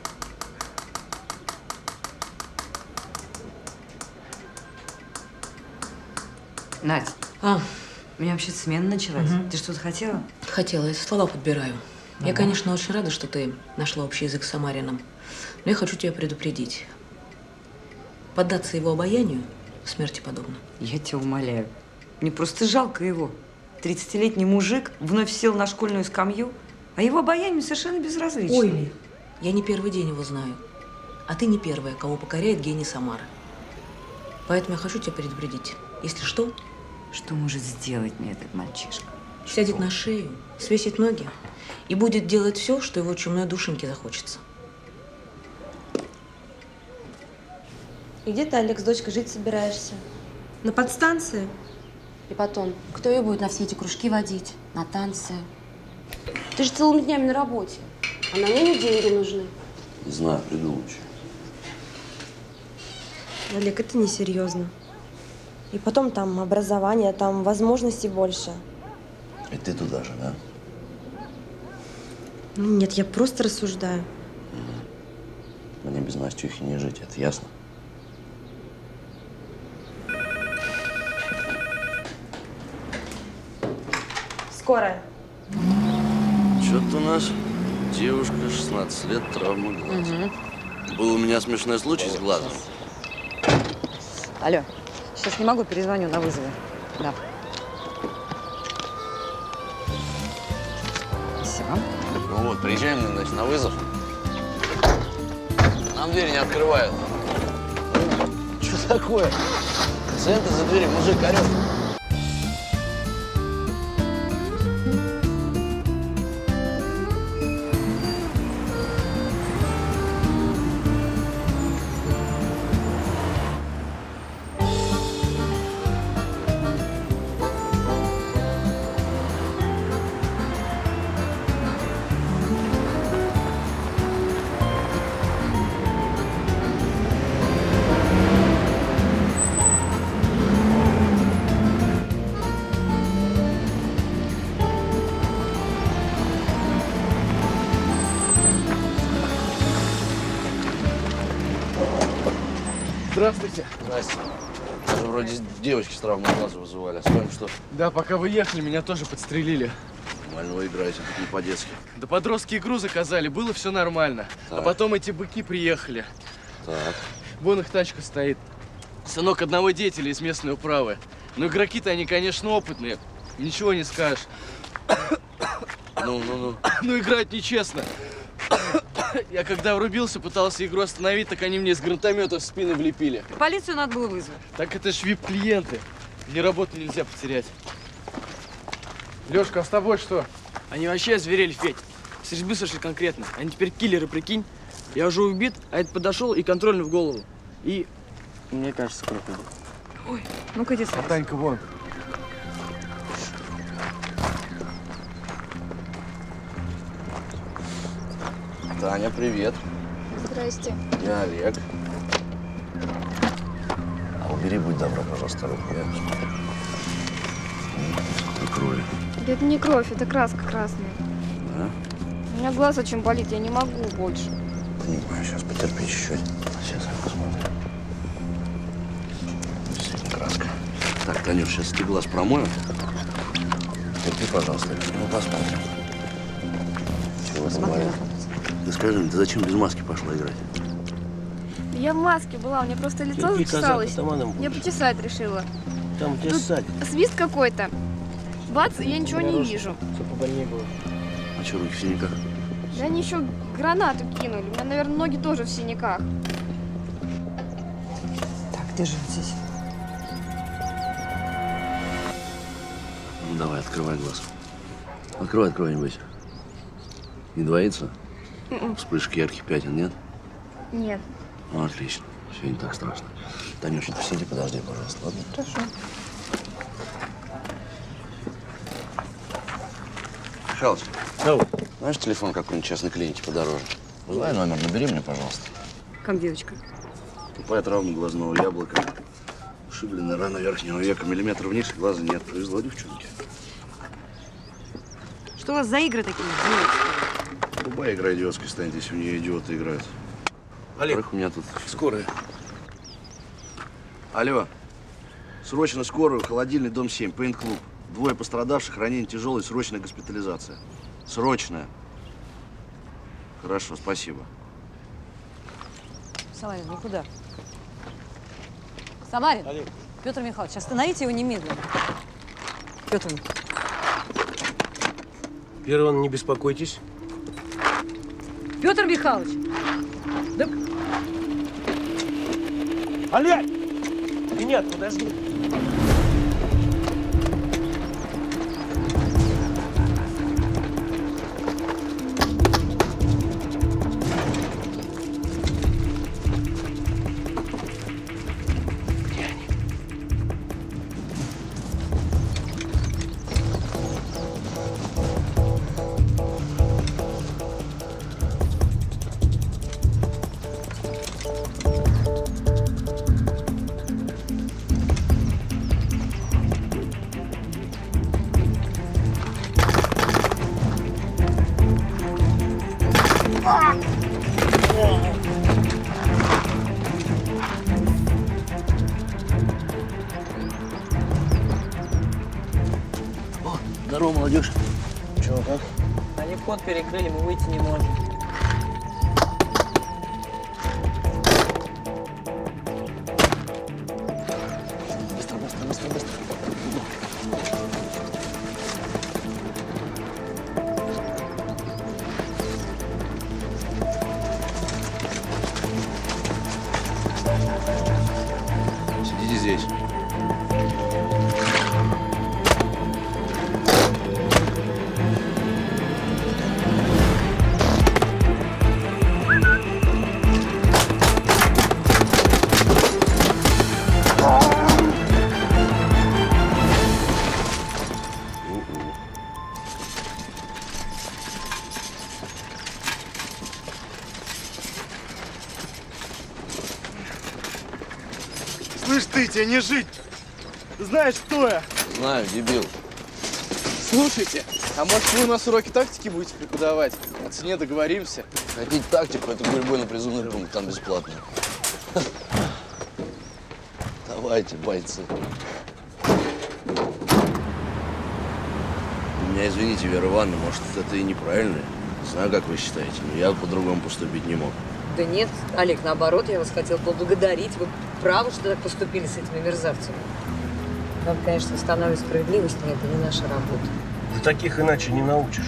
Надь, а. у меня вообще-то смена началась. Угу. Ты что-то хотела? Хотела, я слова подбираю. Ага. Я, конечно, очень рада, что ты нашла общий язык с Самарином. Но я хочу тебя предупредить. Поддаться его обаянию смерти подобно. Я тебя умоляю. Мне просто жалко его. тридцатилетний мужик вновь сел на школьную скамью, а его обаяние совершенно безразлично. Ой, Ли, я не первый день его знаю. А ты не первая, кого покоряет гений Самары. Поэтому я хочу тебя предупредить. Если что… Что может сделать мне этот мальчишка? Сядет на шею, свесит ноги и будет делать все, что его чумной душеньке захочется. И где ты, Олег, с дочкой жить собираешься? На подстанции? И потом, кто ее будет на все эти кружки водить, на танцы? Ты же целыми днями на работе, а на няню деньги нужны. Не знаю, придумаю еще. Олег, это несерьезно. И потом там образование, там возможностей больше. И ты туда же, да? Ну, нет, я просто рассуждаю. Угу. Мне без Настюхи не жить, это ясно? Скорая. Что-то у нас девушка, шестнадцать лет, травма глаза. Угу. Был у меня смешной случай с глазом. Алло. Сейчас не могу, перезвоню на вызове. Да. Спасибо. Ну вот, приезжаем, значит, на вызов. Нам двери не открывают. Что такое? Пациент из-за двери, мужик орет. Здравствуйте. Здравствуйте. Даже вроде девочки с травмой глаза вызывали. А с вами что? Да, пока вы ехали, меня тоже подстрелили. Нормально вы играете, тут не по-детски. Да подростки игру заказали, было все нормально. Так. А потом эти быки приехали. Так. Вон их тачка стоит. Сынок одного деятеля из местной управы. Но игроки-то они, конечно, опытные. Ничего не скажешь. Ну, ну, ну. Ну, играть нечестно. Я когда врубился, пытался игру остановить, так они мне из гранатомета в спину влепили. Полицию надо было вызвать. Так это ж вип-клиенты. Мне работу нельзя потерять. Лёшка, а с тобой что? Они вообще озверели, Федь. С резьбы сошли конкретно. Они теперь киллеры, прикинь. Я уже убит, а этот подошел и контрольный в голову. И, мне кажется, кровь идет. Ой, ну-ка иди сюда. Танька, вон. Таня, привет. Здрасте. Я Олег. А убери, будь добра, пожалуйста, руку. Я посмотрю. Сколько крови. Да это не кровь, это краска красная. Да? У меня глаз очень болит, я не могу больше. Понимаю, сейчас потерпи чуть-чуть. Сейчас я посмотрю. Действительно краска. Так, Танюш, сейчас ты глаз промою. Терпи, пожалуйста. Ну, посмотрим. Чего ты болит? Ты скажи мне, ты зачем без маски пошла играть? Я в маске была, у меня просто лицо Терпи, зачесалось. казак, атаманом Я почесать решила. Там тебя Тут ссадит. свист какой-то. Бац, и я ничего не Дорожка, вижу. Чтоб побольнее было. А что, руки в синяках? Да они еще гранату кинули. У меня, наверное, ноги тоже в синяках. Так, держи здесь. Ну, давай, открывай глаз. Открывай, открывай, не бойся. Не двоится? М-м. Вспышки ярких пятен нет? Нет. Ну, отлично. Все не так страшно. Танюша, посиди, подожди, пожалуйста, ладно? Хорошо. Михалыч, знаешь телефон какой-нибудь частной клиники подороже? Узнай номер, набери мне, пожалуйста. Как девочка? Тупая травма глазного яблока, ушибленная рана верхнего века, миллиметр вниз, глаза нет. Повезло девчонке. Что у вас за игры такие идиотские? Любая игра идиотской станет, если у нее идиоты играют. Олег, у меня тут скорая. Алло. Срочно скорую, холодильный, дом семь, пейнт-клуб. Двое пострадавших, ранение тяжелое, срочная госпитализация. Срочная. Хорошо, спасибо. Самарин, вы куда? Самарин! Олег. Петр Михайлович, остановите его немедленно. Петр Михайлович. Первый, не беспокойтесь. Петр Михайлович! Да... Олег! Нет, подожди. Здорово, молодежь. Чего, как? Они вход перекрыли, мы выйти не можем. Быстро, быстро, быстро, быстро. Сидите здесь. Слышь ты, тебе не жить! Знаешь, кто я? Знаю, дебил. Слушайте, а может вы у нас уроки тактики будете преподавать? О цене договоримся. Хотите тактику, это гурьбой на призывный пункт, там бесплатно. Давайте, бойцы. У меня, извините, Вера Ивановна, может, это и неправильно. Не знаю, как вы считаете, но я по-другому поступить не мог. Да нет, Олег, наоборот, я вас хотел поблагодарить. Вы правы, что так поступили с этими мерзавцами. Вам, конечно, устанавливать справедливость, но это не наша работа. Да таких иначе не научишь.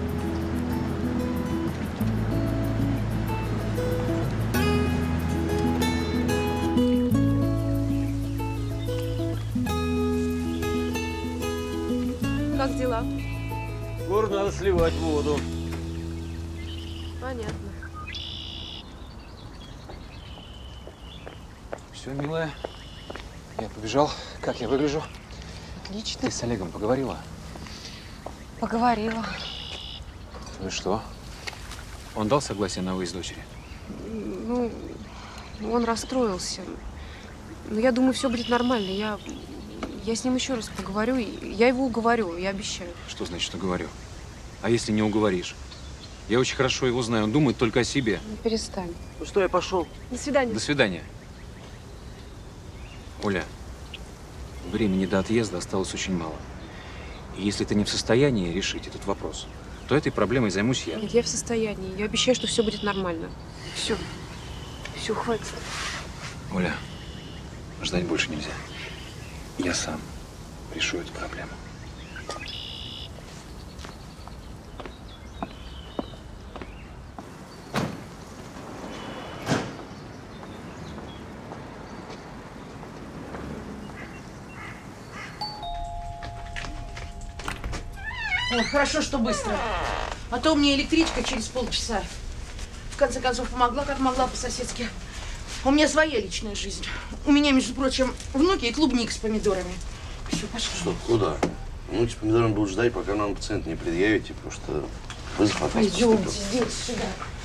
Как дела? Скоро надо сливать воду. Понятно. Все, милая. Я побежал. Как я выгляжу? Отлично. Ты с Олегом поговорила? Поговорила. Ну и что? Он дал согласие на выезд дочери? Ну, он расстроился. Но я думаю, все будет нормально. Я, я с ним еще раз поговорю. Я его уговорю, я обещаю. Что значит уговорю? А если не уговоришь? Я очень хорошо его знаю. Он думает только о себе. Ну, перестань. Ну что, я пошел. До свидания. До свидания. Оля, времени до отъезда осталось очень мало. И если ты не в состоянии решить этот вопрос, то этой проблемой займусь я. Нет, я в состоянии. Я обещаю, что все будет нормально. Все. Все, хватит. Оля, ждать больше нельзя. Я сам решу эту проблему. О, хорошо, что быстро. А то мне электричка через полчаса. В конце концов, помогла, как могла, по-соседски. У меня своя личная жизнь. У меня, между прочим, внуки и клубник с помидорами. Все, пошли. Что, куда? Внуки с помидорами будут ждать, пока нам пациент не предъявите, потому что вызов от вас Пойдемте, поступил. здесь, сюда.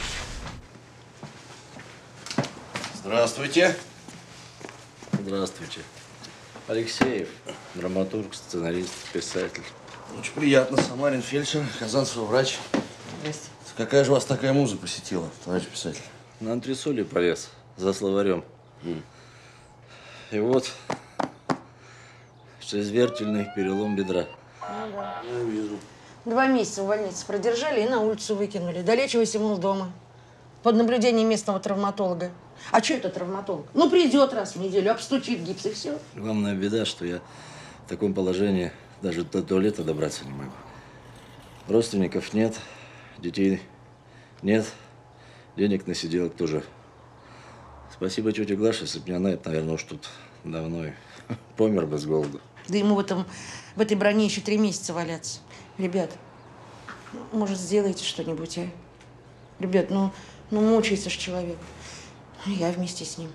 Здравствуйте. Здравствуйте. Алексеев, драматург, сценарист, писатель. Очень приятно. Самарин фельдшер, Казанцева врач. Здрасте. Какая же вас такая муза посетила, товарищ писатель? На антресоли полез за словарем. Mm. И вот чрезвертельный перелом бедра. Ну да. Я вижу. Два месяца в больнице продержали и на улицу выкинули. Долечивайся, мол, дома. Под наблюдением местного травматолога. А что это травматолог? Ну, придет раз в неделю, обстучит гипс и все. Главная беда, что я в таком положении даже до туалета добраться не могу. Родственников нет, детей нет, денег на сиделок тоже. Спасибо тете Глаше, если бы не она, это, наверное, уж тут давно и помер бы с голоду. Да ему в, этом, в этой броне еще три месяца валяться. Ребят, может, сделайте что-нибудь, а? Ребят, ну, ну мучается ж человек. Я вместе с ним.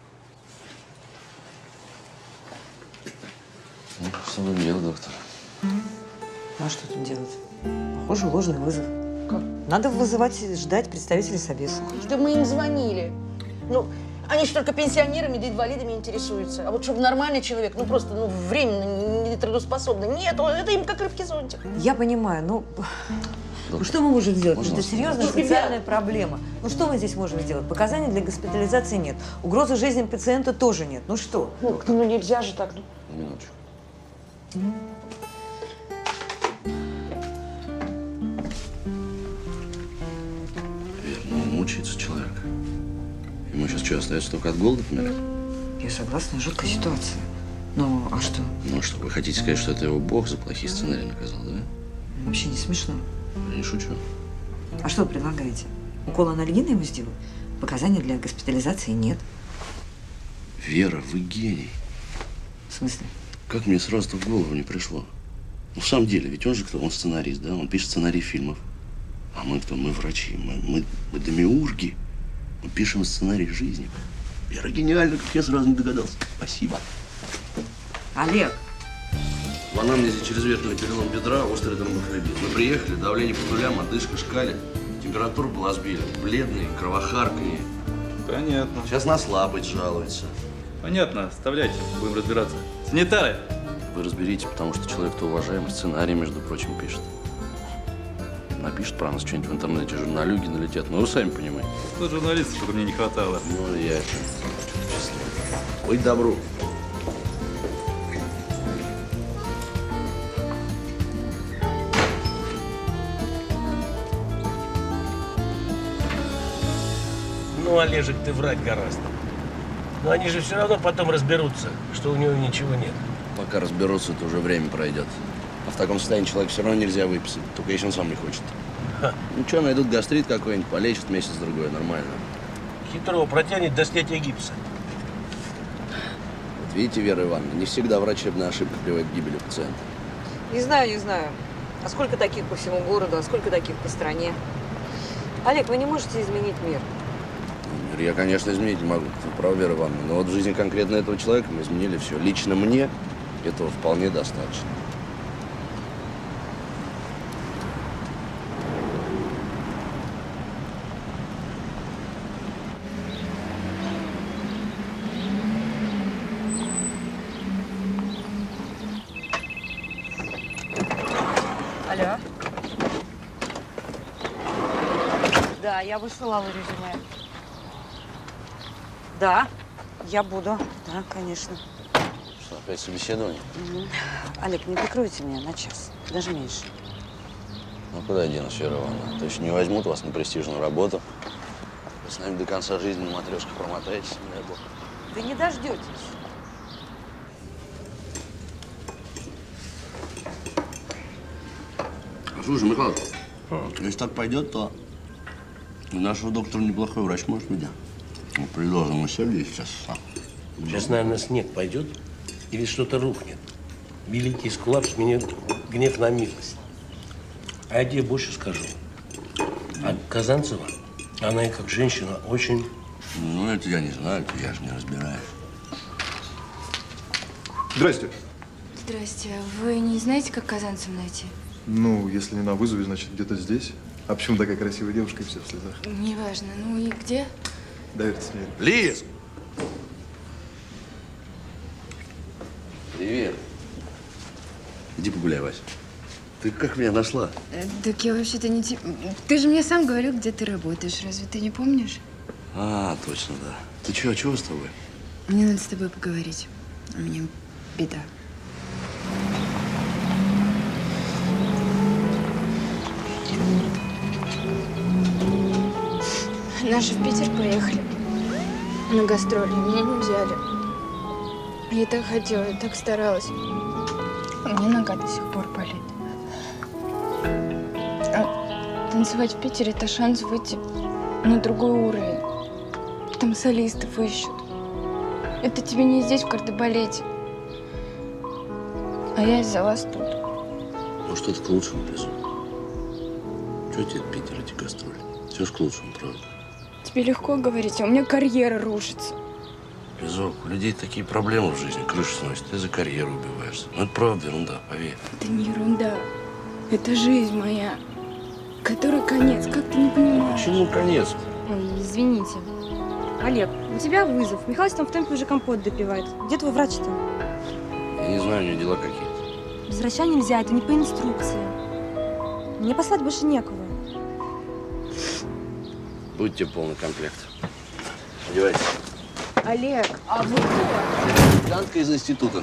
Ну, что будем делать, доктор? А что тут делать? Похоже, ложный вызов. Как? Надо вызывать и ждать представителей собеса. Да мы им звонили. Ну, они же только пенсионерами да инвалидами интересуются. А вот чтобы нормальный человек, ну просто, ну, временно нетрудоспособный. Нет, это им как рыбки зонтик. Я понимаю, ну… Ну что мы можем сделать? Это серьезная социальная проблема. Ну что мы здесь можем сделать? Показаний для госпитализации нет. Угрозы жизни пациента тоже нет. Ну что? Ну, ну нельзя же так. Ну. Минуточку. Вер, ну мучается человек. Ему сейчас что, остается только от голода помирать? Я согласна, жуткая ситуация. Ну, а что? Ну что, вы хотите сказать, что это его Бог за плохие сценарии наказал, да? Вообще не смешно. Я не шучу. А что вы предлагаете? Укол анальгина ему сделать? Показаний для госпитализации нет. Вера, вы гений. В смысле? Как мне сразу-то в голову не пришло? Ну, в самом деле, ведь он же кто? Он сценарист, да? Он пишет сценарий фильмов. А мы кто? Мы врачи, мы, мы, мы демиурги. Мы пишем сценарий жизни. Вера, гениально, как я сразу не догадался. Спасибо. Олег! В анамнезе чрезвертный перелом бедра, острый тромбофлебит. Мы приехали, давление по нулям, одышка шкалит. Температура была сбили. Бледный, кровохарканье. Понятно. Сейчас на слабость жалуется. Понятно, оставляйте, будем разбираться. Санитары! Вы разберите, потому что человек-то уважаемый, сценарий, между прочим, пишет. Напишет про нас что-нибудь в интернете, журналюги налетят. Ну, вы сами понимаете. Тут журналистов, чтобы мне не хватало. Ну, я это. Быть добру. Ну, Олежек, ты врать гораздо. Но они же все равно потом разберутся, что у него ничего нет. Пока разберутся, то уже время пройдет. А в таком состоянии человека все равно нельзя выписать, только если он сам не хочет. Ха. Ну что, найдут гастрит какой-нибудь, полечат месяц-другой, нормально. Хитрого протянет до снятия гипса. Вот видите, Вера Ивановна, не всегда врачебная ошибка приводит к гибели пациента. Не знаю, не знаю. А сколько таких по всему городу, а сколько таких по стране? Олег, вы не можете изменить мир. Игорь, я, конечно, изменить не могу. Ты прав, Вера Ивановна. Но вот в жизни конкретно этого человека мы изменили все. Лично мне этого вполне достаточно. Алло. Да, я высылала резюме. Да, я буду. Да, конечно. Что, опять собеседование? Угу. Олег, не прикройте меня на час, даже меньше. Ну, куда я денусь, Вера Ивановна? Точно не возьмут вас на престижную работу. Вы с нами до конца жизни на матрешках промотаетесь, не дай бог. Вы не дождетесь. Слушай, Михаил, если так пойдет, то у нашего доктора неплохой врач может быть. Мы предложим усердие сейчас. Сейчас, наверное, снег пойдет или что-то рухнет. Великий Эскулап сменит гнев на милость. А я тебе больше скажу. А Казанцева, она и как женщина очень… Ну, это я не знаю, это я же не разбираюсь. Здрасте. Здрасте. Вы не знаете, как Казанцева найти? Ну, если не на вызове, значит, где-то здесь. А почему такая красивая девушка и все в слезах? Неважно. Ну и где? Доверьтесь мне. Лиз! Привет. Иди погуляй, Вася. Ты как меня нашла? Э, так я вообще-то не те… Ты же мне сам говорил, где ты работаешь. Разве ты не помнишь? А, точно, да. Ты чё, а чего с тобой? Мне надо с тобой поговорить. У меня беда. Наши в Питер поехали на гастроли. Меня не взяли. Я так хотела, я так старалась. У меня нога до сих пор болит. А танцевать в Питере – это шанс выйти на другой уровень. Там солистов ищут. Это тебе не здесь, в кардебалете. А я взялась тут. Может, это к лучшему, Лиза? Чего тебе Питер, эти гастроли? Все ж к лучшему, правда? Тебе легко говорить, а у меня карьера рушится. Лизок, у людей такие проблемы в жизни, крышу сносит, ты за карьеру убиваешься. Ну, это правда ерунда, поверь. Это не ерунда. Это жизнь моя. Которой конец, как ты не понимаешь? Почему конец? Ой, извините. Олег, у тебя вызов. Михаил там в темпе уже компот допивает. Где твой врач-то? Я не знаю, у него дела какие-то. Без врача нельзя, это не по инструкции. Мне послать больше некого. Будьте полный комплект. Одевайтесь. Олег, а вы кто? Лейтенантка из института.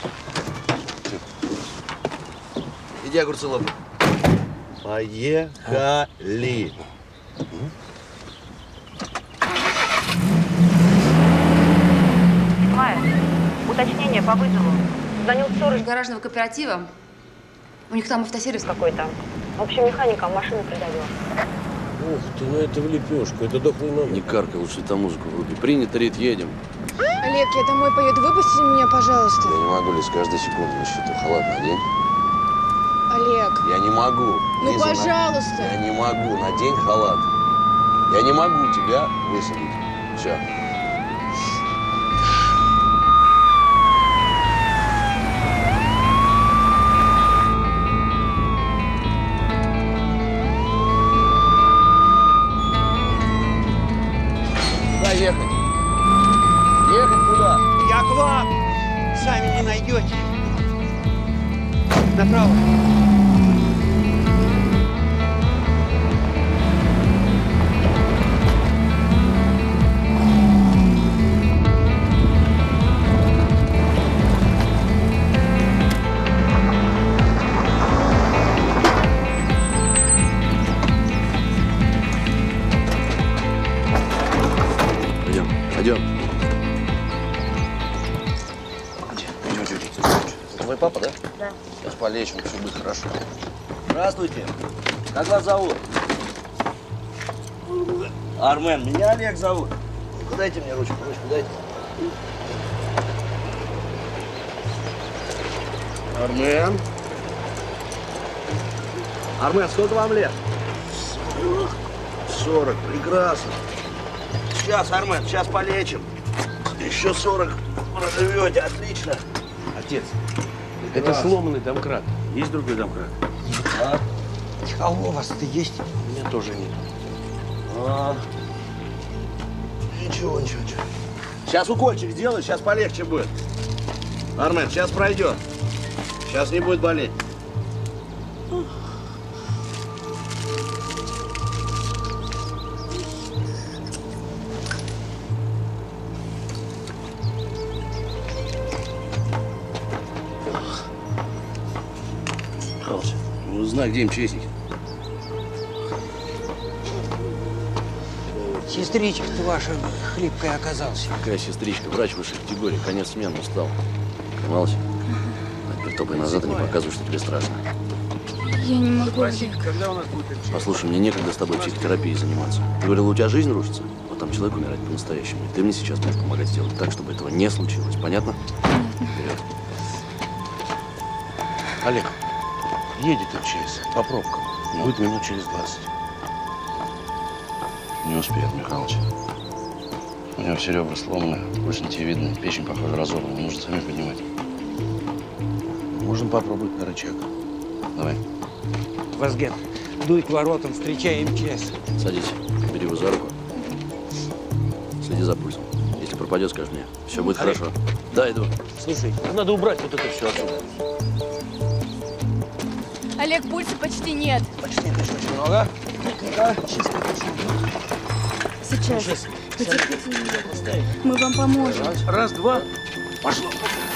Иди огурцы лопай. Поехали. Майя, уточнение по вызову. Звонил сторож гаражного кооператива. У них там автосервис какой-то. В общем, механикам машину придавила. Ух ты, ну это в лепешку, это дохлый номер. Не каркай, лучше там музыку вруби. Принято, Рит, едем. Олег, я домой поеду. Выпустите меня, пожалуйста. Я не могу, Лиз, каждую секунду на счету. Халат надень. Олег. Я не могу. Ну, Лиза, пожалуйста. На... Я не могу. Надень халат. Я не могу тебя высадить. Все. Куда ехать? Ехать куда? Я к вам. Сами не найдете. Направо. Пойдем, пойдем. Идем, идем, идем. Это твой папа, да? Да. Сейчас полечим, все будет хорошо. Здравствуйте. Как вас зовут? Армен. Меня Олег зовут. Ну-ка, дайте мне ручку, ручку дайте. Армен. Армен, сколько вам лет? Сорок. Прекрасно. Сейчас, Армен, сейчас полечим. Еще сорок проживете, отлично. Отец, это сломанный домкрат. Есть другой домкрат? Нет. А, а у вас-то есть? У меня тоже нет. А, ничего, ничего, ничего. Сейчас укольчик сделаю, сейчас полегче будет. Армен, сейчас пройдет. Сейчас не будет болеть. Михалыч, ну узнай, где МЧСники. Сестричка-то ваша хлипкая оказалась. Какая сестричка? Врач высшей категории. Конец смены, устал. Понималась? А теперь топай назад и не показывай, что тебе страшно. Я не могу, Олег. Когда у нас будет МЧС? Послушай, мне некогда с тобой психотерапией заниматься. Ты говорила, у тебя жизнь рушится? Вот там человек умирает по-настоящему. И ты мне сейчас будешь помогать сделать так, чтобы этого не случилось. Понятно? Вперед. Олег, едет МЧС по пробкам. Будет минут через двадцать. Не успеет, Михалыч. У него все ребра сломаны, пульс на тебе видно, печень, похоже, разорвана. Нужно сами поднимать. Можно попробовать на рычаг. Давай. Вазген, дуй к воротам, встречай МЧС. Садись, бери его за руку. Следи за пульсом. Если пропадет, скажи мне. Все будет Олег. хорошо. Да, иду. Слушай, надо убрать вот это все отсюда. Олег, пульса почти нет. Почти, точно, немного. Да? Сейчас. Сейчас. Потерпите немного. Мы вам поможем. Раз, раз, два. Пошло.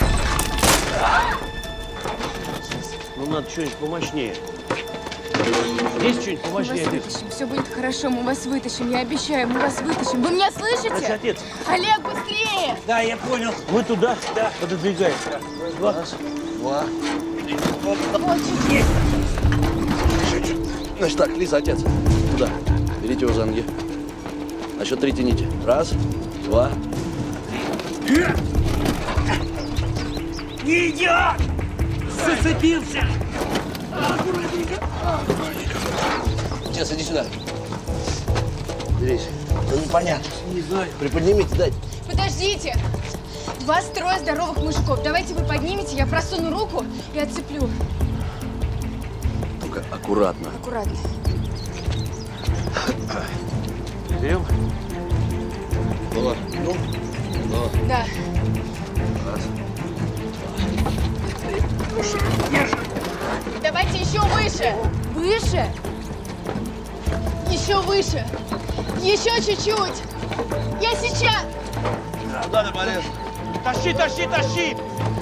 Ну, надо что-нибудь помощнее. Есть что-нибудь Мы помощнее? вас вытащим. Все будет хорошо. Мы вас вытащим. Я обещаю, мы вас вытащим. Вы меня слышите? Значит, отец. Олег, быстрее! Да, я понял. Мы туда, да, пододвигаем. Два. Раз, два. Вот, чуть есть. Значит так, Лиза, отец. Туда. Берите его за ноги. На счет три тяните. Раз, два. Не идет! Зацепился! Отец, иди сюда. Берись. Да непонятно. Не знаю. Приподнимите, дайте. Подождите! Вас трое здоровых мужиков. Давайте вы поднимете, я просуну руку и отцеплю. Только аккуратно. Аккуратно. Берем? Было. Ну, ну. Да. Раз. Давайте еще выше. Выше? Еще выше. Еще чуть-чуть. Я сейчас. Да, да, Борис. Тащи, тащи, тащи.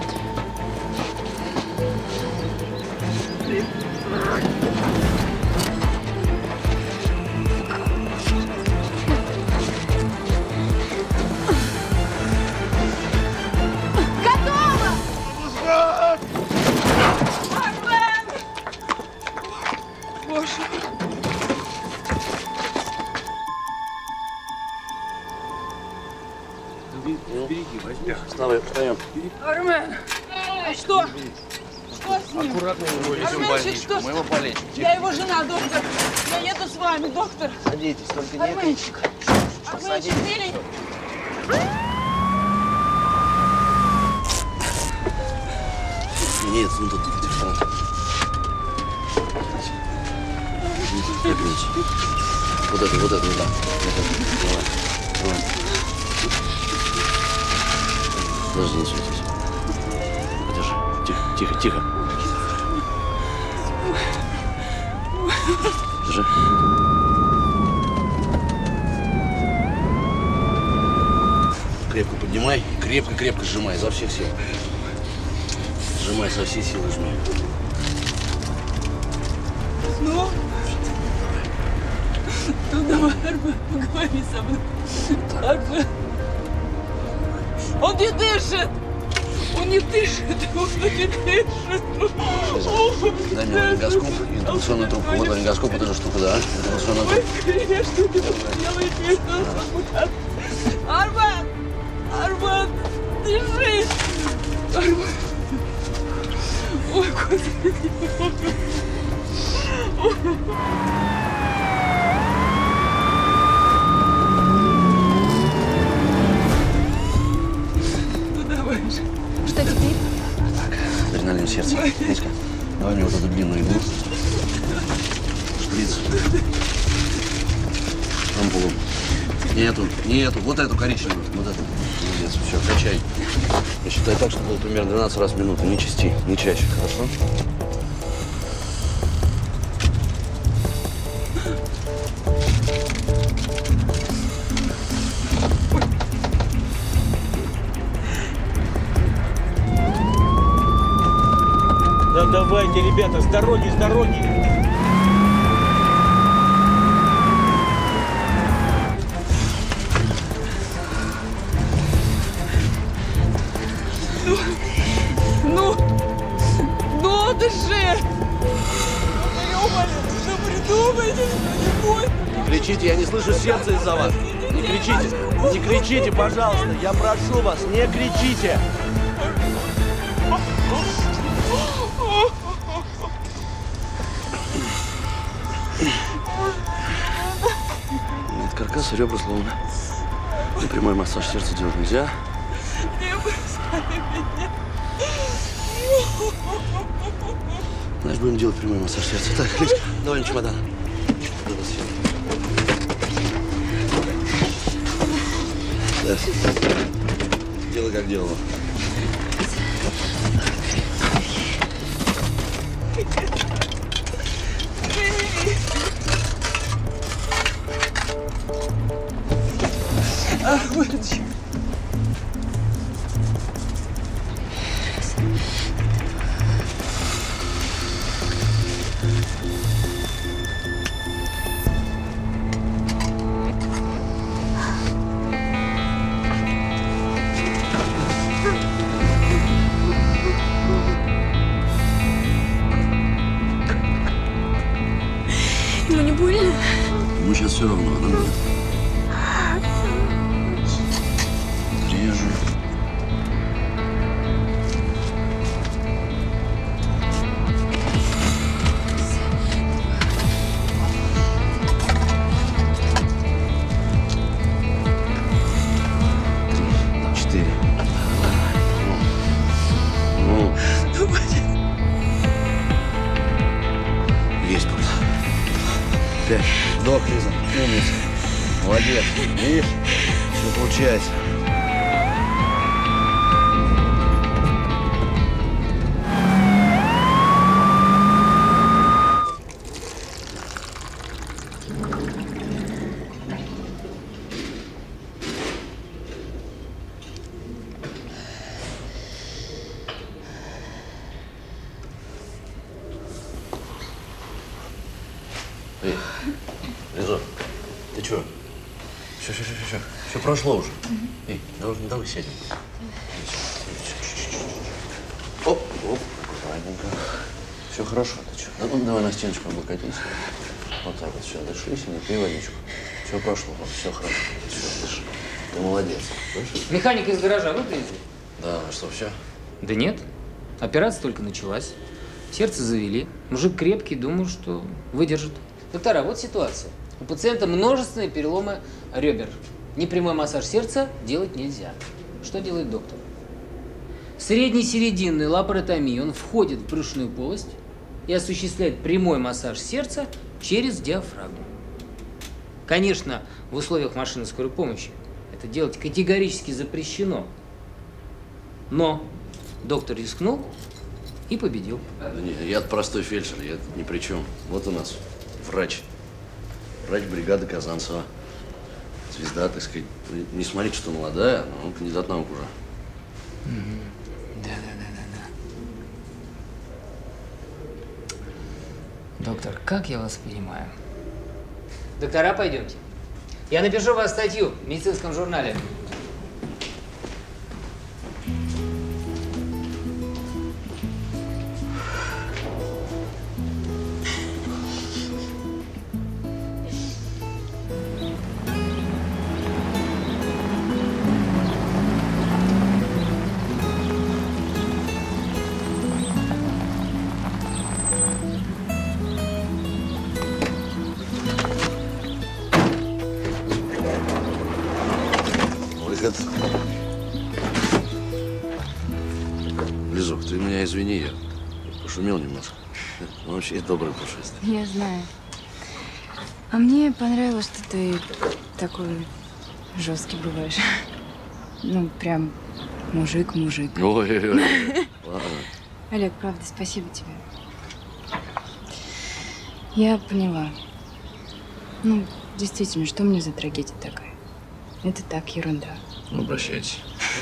Готово! Боже. Береги, возьми. Вставай, встаем. Армен, а что? Что с ним? Аккуратно его везем в Арменчик, больничку. что? Мы его полечим. Я его жена, доктор. Я еду с вами, доктор. Садитесь, только не Арменчик. Арменчик, миленький. Нет, ну тут телефон. Прыгните. Вот это, вот это, вот так. Вот это. Давай. Давай. Подожди, не светись. Подержи. Тихо, тихо, тихо. Держи. Крепко поднимай и крепко-крепко сжимай изо всех сил. Сжимай со всей силы, жми. Ну? Ну давай, Армен, поговори со мной. Армен. Он не дышит! Он не дышит! Он не дышит! Дай мне ларингоскоп и вентиляционную трубку. Вот ларингоскоп, вот эта штука, да? Вентиляционная трубка. Что ты делаешь? Армен! Армен! Держись! Армен! Ой, Господи! адреналин в сердце. Лизка, давай мне вот эту длинную иглу. Шприц. Ампулу. Не эту, не эту, вот эту коричневую. Вот эту. Молодец, все, качай. Посчитай так, что будет примерно двенадцать раз в минуту. Не части, не чаще, хорошо? Да давайте, ребята, с дороги, с дороги! Ну, ну, дыши! Ну, придумайте что-нибудь! Не кричите, я не слышу сердца из-за вас. Не кричите, не кричите, пожалуйста, я прошу вас, не кричите! Нет каркаса, ребра сломаны. И прямой массаж сердца делать нельзя. Не бросай меня! Значит, будем делать прямой массаж сердца. Так, Лизка, давай на чемодан. Да. Делай, как делала. Ах, выручи. Ему не больно? Ему сейчас все равно, она нет. Режу. Четыре. Ну. Есть пульс. Пять. Вдох, Лиза. Умница. Молодец. Видишь? Все получается. Эй, Лиза, ты чё? Все, все, все, все, все. Все прошло уже. Эй, давай, давай сядем. Оп, оп, аккуратненько. Все хорошо, ты чё? Ну, давай на стеночку облокотись. Вот так вот, все, дыши, сиди, пей водичку. Все прошло, все хорошо. Все, дыши. Ты молодец. Слышишь? Механик из гаража выглядит? Да, ну что, все? Да нет. Операция только началась. Сердце завели. Мужик крепкий, думаю, что выдержит. Доктора, вот ситуация. У пациента множественные переломы ребер. Непрямой массаж сердца делать нельзя. Что делает доктор? Среднесерединной лапаротомией он входит в брюшную полость и осуществляет прямой массаж сердца через диафрагму. Конечно, в условиях машины скорой помощи это делать категорически запрещено. Но доктор рискнул и победил. Да не, я простой фельдшер, я тут ни при чем. Вот у нас врач. Врач бригады Казанцева. Звезда, так сказать. Вы не смотрите, что молодая, но он кандидат наук уже. Да, да, да, да, да. Доктор, как я вас понимаю? Доктора, пойдемте. Я напишу вас статью в медицинском журнале. Пошумел немножко. Ну, вообще добрый пушистый. Я знаю. А мне понравилось, что ты такой жесткий бываешь. Ну, прям мужик-мужик. Ой-ой-ой. Ладно. Олег, правда, спасибо тебе. Я поняла. Ну, действительно, что мне за трагедия такая? Это так, ерунда. Ну, обращайтесь.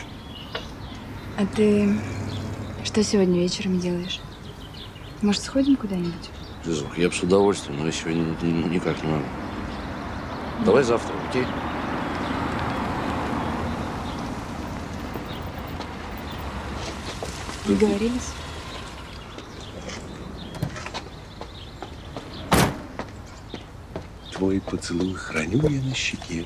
А ты что сегодня вечером делаешь? Может, сходим куда-нибудь? Физрук, я бы с удовольствием, но я сегодня никак не могу. Давай завтра, окей? Договорились? Твой поцелуй храню я на щеке.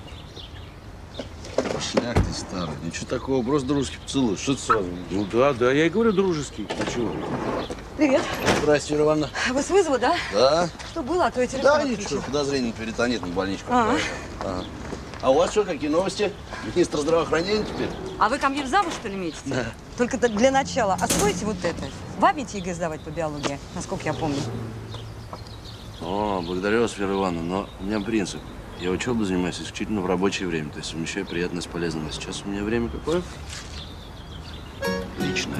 Шляк ты старый. Ничего такого, просто дружеский поцелуй. Что ты сразу? Ну да, да, я и говорю дружеский. А чего? Привет. Здрасте, Ира Ивановна. Вы с вызова, да? Да. Что было, а то я телефон Да, отключила. ничего, подозрений перитонит на больничку. А. Ага. А у вас что, какие новости? Министр здравоохранения теперь? А вы ко мне в ЗАВу, что ли, метите? Да. Только для начала освойте вот это. Вам ведь ЕГЭ сдавать по биологии, насколько я помню. О, благодарю вас, Вера Ивановна, но у меня принцип. Я учебой занимаюсь исключительно в рабочее время, то есть совмещаю приятное с полезным. А сейчас у меня время какое? Личное.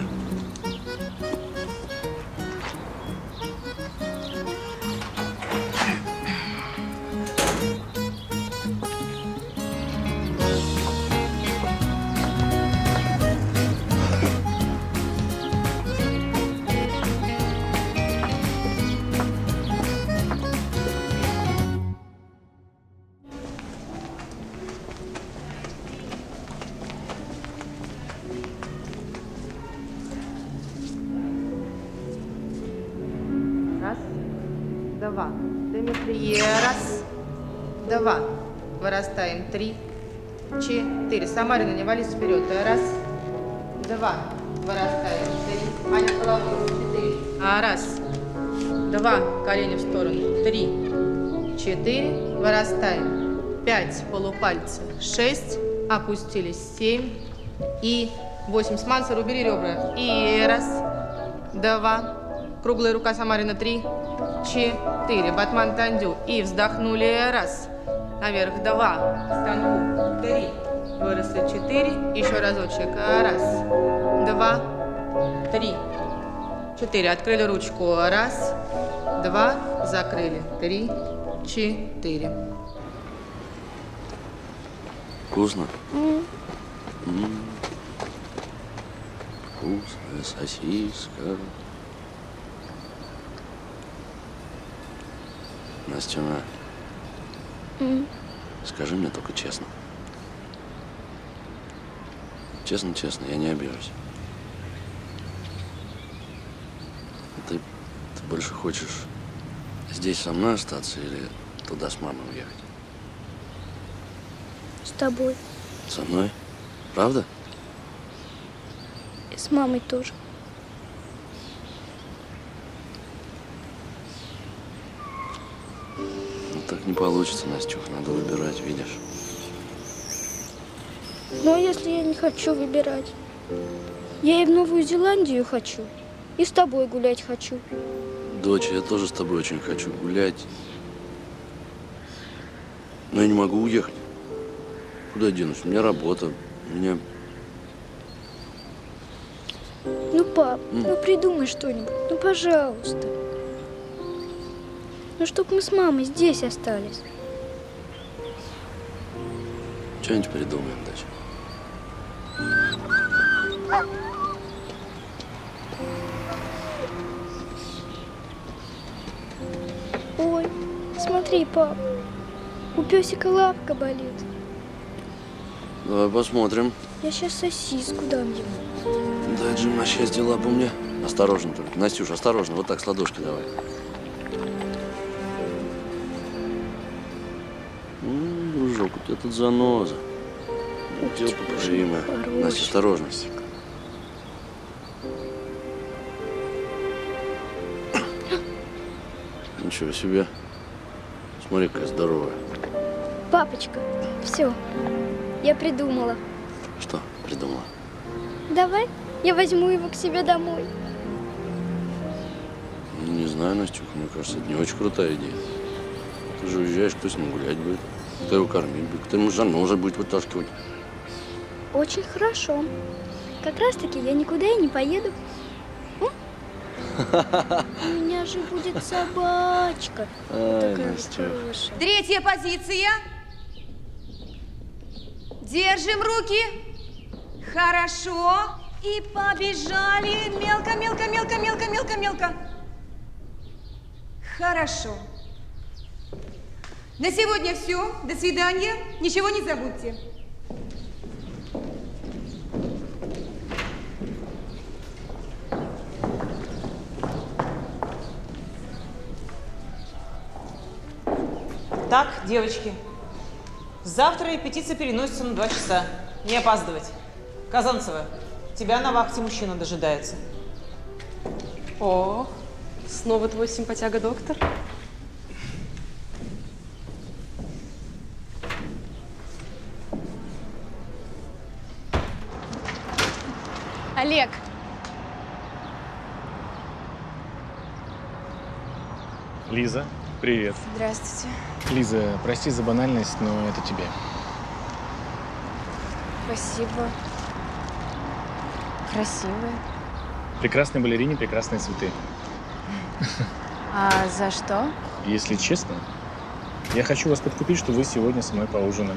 Раз, два. Дмитрий, раз, два. Вырастаем, три, четыре. Самарина, не вались вперед. Раз, два. Вырастаем, три. Аня, головой, четыре. А, раз, два. Колени в сторону. Три, четыре. Вырастаем. Пять. Полупальцы. Шесть. Опустились. Семь. И восемь. С мансера убери ребра. И раз, два. Круглая рука Самарина. Три, четыре. Батман тандю. И вздохнули. Раз. Наверх. Два. Станку. Три. Выросли. Четыре. Еще разочек. Раз. Два. Три. Четыре. Открыли ручку. Раз. Два. Закрыли. Три. Четыре. Вкусно? Mm. М-м. Вкусная сосиска. Настена, Mm. скажи мне только честно. Честно-честно, я не обижусь. Ты, ты больше хочешь здесь со мной остаться или туда с мамой уехать? С тобой. Со мной? Правда? И с мамой тоже. Ну так не получится, Настюх, надо выбирать, видишь? Но если я не хочу выбирать? Я и в Новую Зеландию хочу, и с тобой гулять хочу. Дочь, я тоже с тобой очень хочу гулять. Но я не могу уехать. Куда денусь? У меня работа. У меня... Ну, пап, М. ну придумай что-нибудь, ну пожалуйста. Ну, чтоб мы с мамой здесь остались. Что-нибудь придумаем, дочь. Ой, смотри, пап, у песика лапка болит. Давай посмотрим. Я сейчас сосиску дам ему. Дай, Джим, на счастье лапу мне. Осторожно только. Настюш, осторожно. Вот так с ладошки давай. М, дружок, у тебя тут заноза. Дело поправимое. Настя, осторожно. Ничего себе. Смотри, какая здоровая. Папочка, все, я придумала. Что придумала? Давай, я возьму его к себе домой. знаю, Настюха, мне кажется, это не очень крутая идея. Ты же уезжаешь, кто с ним гулять будет? Кто его кормить будет? Кто ему за ножа будет вытаскивать? Очень хорошо. Как раз таки я никуда и не поеду. М? У меня же будет собачка. Ай, Такая Настюха. хорошая. Третья позиция. Держим руки. Хорошо. И побежали. Мелко, мелко, мелко, мелко, мелко, мелко. Хорошо. На сегодня все. До свидания. Ничего не забудьте. Так, девочки, завтра репетиция переносится на два часа. Не опаздывать. Казанцева, тебя на вахте мужчина дожидается. О, снова твой симпатяга, доктор? Олег. Лиза, привет. Здравствуйте. Лиза, прости за банальность, но это тебе. Спасибо. Красивые. Прекрасной балерине, прекрасные цветы. А за что? Если честно, я хочу вас подкупить, что вы сегодня со мной поужинаем.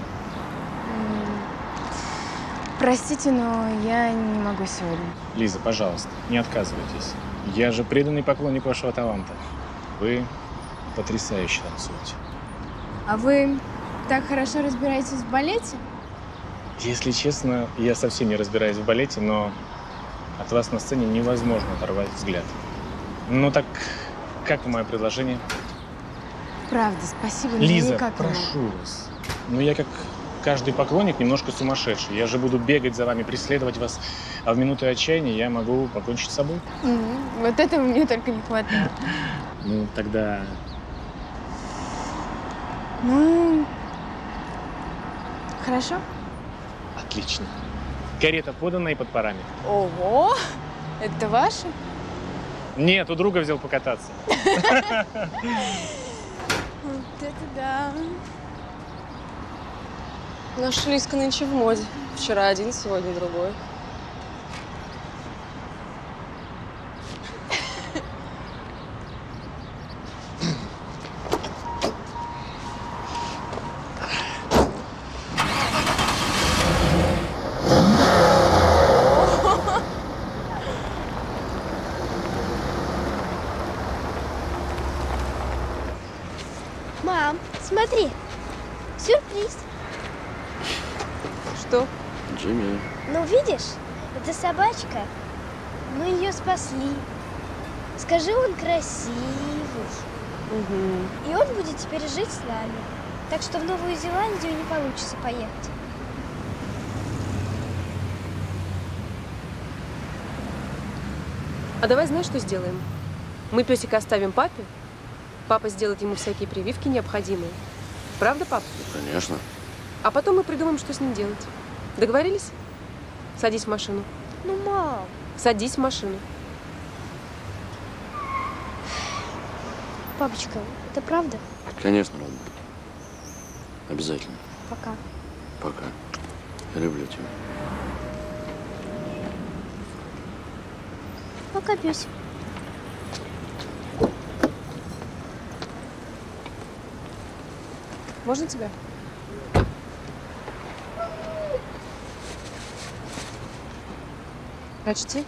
Простите, но я не могу сегодня. Лиза, пожалуйста, не отказывайтесь. Я же преданный поклонник вашего таланта. Вы потрясающе танцуете. А вы так хорошо разбираетесь в балете? Если честно, я совсем не разбираюсь в балете, но от вас на сцене невозможно оторвать взгляд. Ну так, как вам мое предложение? Правда, спасибо, но Лиза, никак не могу. прошу вас. Ну я как каждый поклонник немножко сумасшедший. Я же буду бегать за вами, преследовать вас, а в минуты отчаяния я могу покончить с собой. Мгм. Вот этого мне только не хватает. Ну тогда Ну, хорошо. отлично. Карета подана и под парами. Ого, это ваше? Нет, у друга взял покататься. Вот это да. Наша Лизка нынче в моде. Вчера один, сегодня другой. Мам, смотри. Сюрприз. Что? Джимми. Ну, видишь, это собачка. Мы ее спасли. Скажи, он красивый. Угу. И он будет теперь жить с нами. Так что в Новую Зеландию не получится поехать. А давай знаешь, что сделаем? Мы песика оставим папе. Папа сделает ему всякие прививки необходимые. Правда, пап? Конечно. А потом мы придумаем, что с ним делать. Договорились? Садись в машину. Ну, мам. Садись в машину. Папочка, это правда? Конечно, родная. Обязательно. Пока. Пока. Я люблю тебя. Пока, пёсик. Можно тебя? Прочти.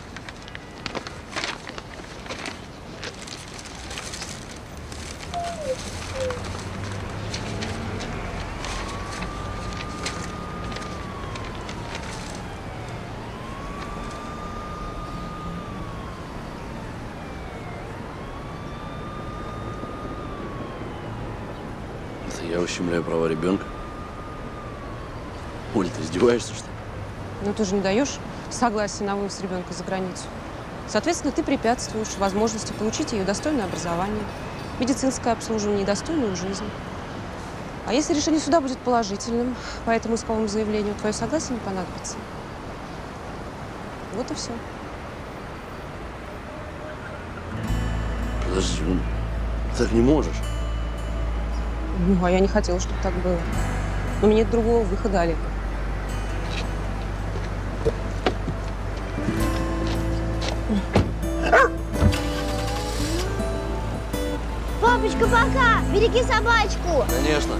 Это я ущемляю права ребенка? Оль, ты издеваешься, что ли? Ну, ты же не даешь согласие на вывоз ребенка за границу. Соответственно, ты препятствуешь возможности получить ее достойное образование, медицинское обслуживание и достойную жизнь. А если решение суда будет положительным по этому исковому заявлению, твое согласие не понадобится. Вот и все. Подожди, ну, так не можешь. Ну, а я не хотела, чтобы так было. Но мне нет другого выхода, Олег. Папочка, пока! Береги собачку! Конечно.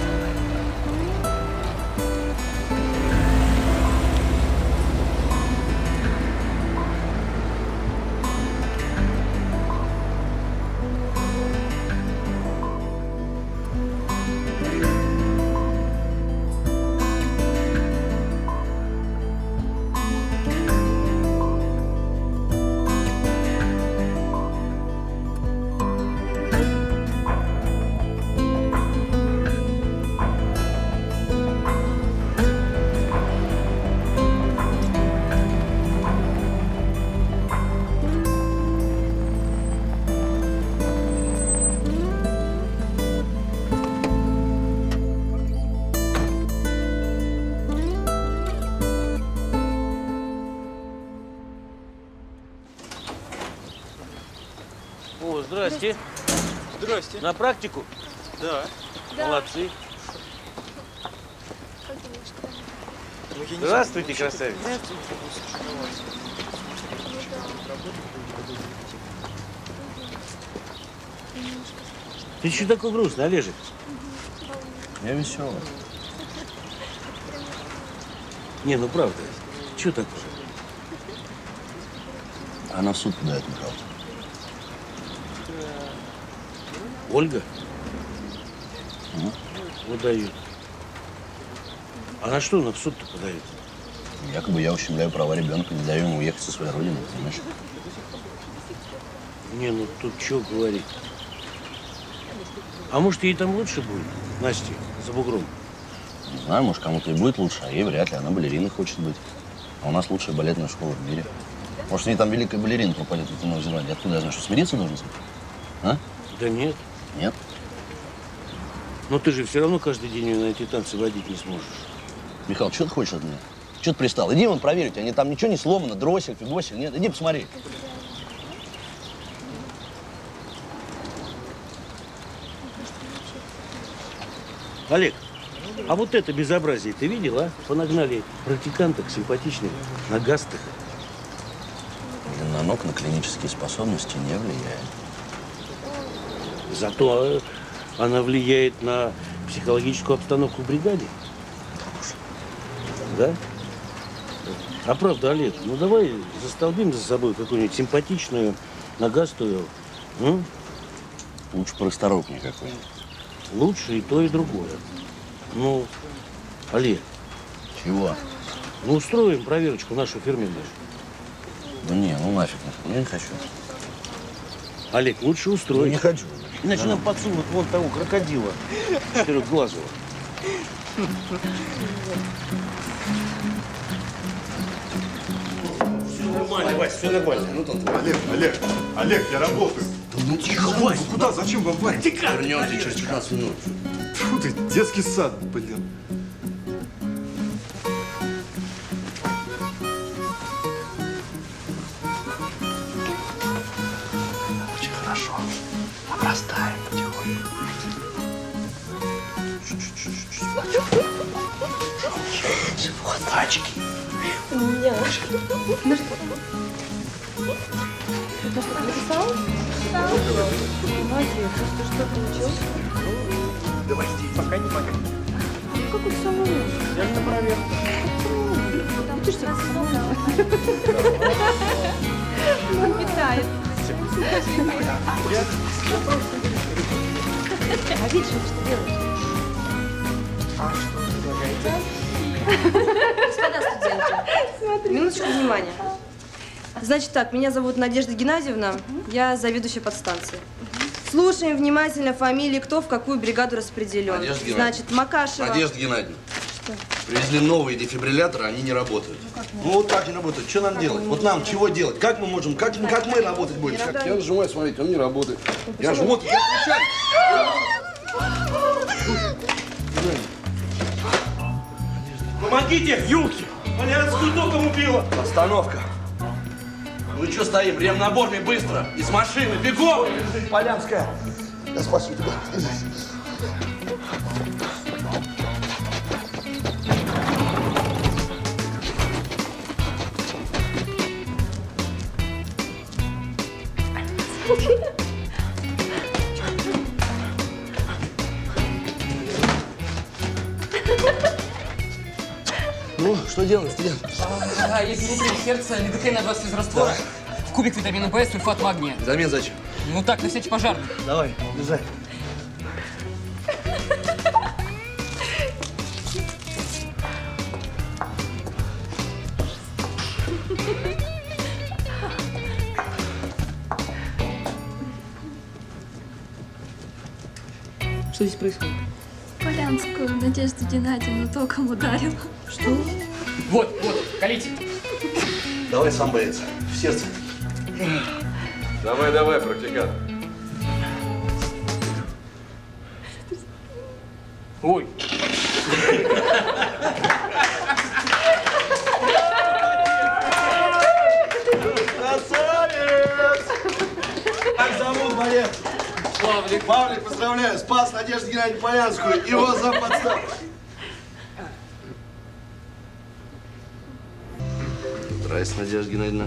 О, здрасте. Здрасте. На практику? Да. Да. Молодцы. Здравствуйте, красавица. Ты что такой грустный, Олежек? Я веселый. Не, ну правда. Что такое? Она в суд подает, Михаил. Ольга? Ну? Выдают. А на что она в суд-то подает? Якобы я ущемляю права ребенка, не даю ему уехать со своей родины, понимаешь? Не, ну тут что говорить. А может, ей там лучше будет, Насте, за бугром? Не знаю, может, кому-то и будет лучше, а ей вряд ли. Она балериной хочет быть. А у нас лучшая балетная школа в мире. Может, ей там великая балерина попадет в Новую Зеландию. Откуда я знаю, что смириться должен с этим? А? Да нет. Нет? Но ты же все равно каждый день ее на эти танцы водить не сможешь. Михаил, что ты хочешь от меня? Что ты пристал? Иди вон проверь, у тебя там ничего не сломано, дроссель, фигосель, нет? Иди посмотри. Олег, а вот это безобразие ты видел, а? Понагнали практиканток симпатичных, нагастых. Длина ног на клинические способности не влияет. Зато она влияет на психологическую обстановку в бригаде. Да? А правда, Олег, ну давай застолбим за собой какую-нибудь симпатичную, нагастую. М? Лучше просторопнее какой-нибудь. Лучше и то, и другое. Ну, Олег. Чего? Ну, устроим проверочку нашу фирменную. Да не, ну нафиг, я не хочу. Олег, лучше устроить. Я не хочу. Иначе нам подсунут вон того крокодила четырехглазого. Все нормально, Вась, все нормально. Ну, там... Олег, Олег, Олег, я работаю. Да ну тихо, Вась. Ну, куда? Зачем вам Вась? Вернемся через пятнадцать минут. Фу ты, детский сад, блин. Очень хорошо. Обрастаем потихоньку. Вот тачки. У меня. Ну что? Это что, написал? Да. Молодец. Что, что получилось? Давай здесь, пока не пока. Ну, какой ты самый умный. Я же на проверку. Там ты же тебя сказал. Он питает. А видишь, что делаешь? А что предлагаете? Господа студенты, минуточку внимания. Значит так, меня зовут Надежда Геннадьевна, я заведующая подстанции. Слушаем внимательно фамилии, кто в какую бригаду распределен. Надежда Геннадьевна. Значит, Макашева. Надежда Геннадьевна. Что? Привезли новые дефибрилляторы, они не работают. Ну, ну вот так не работают. Что нам как делать? Вот нам чего делать? Как мы можем, как, как мы работать будем? Как? Я нажимаю, смотрите, он не работает. Ну, я же вот, я включаю. Помогите, елки! Полярскую током убила! Остановка. Ну и что стоим? Ремнаборами быстро! Из машины! Бегом! Полянская! Я спасу тебя. Ну, что делать, студент? А, если внутри сердца, лидокаин на двадцать из раствора, в кубик витамина Б, сульфат магния. Взамен зачем? Ну так, на всякий пожарный. Давай, лезай. Что здесь происходит? Полянскую Надежду Геннадьевну током ударила. Что? Вот, вот, колите. Давай сам боец. В сердце. Давай, давай, практикант. Ой. Красавец! Как зовут, боец? Павлик. Павлик, поздравляю, спас Надежду Геннадьевну Полянскую. Его за подставу. Здрасте, Надежда Геннадьевна.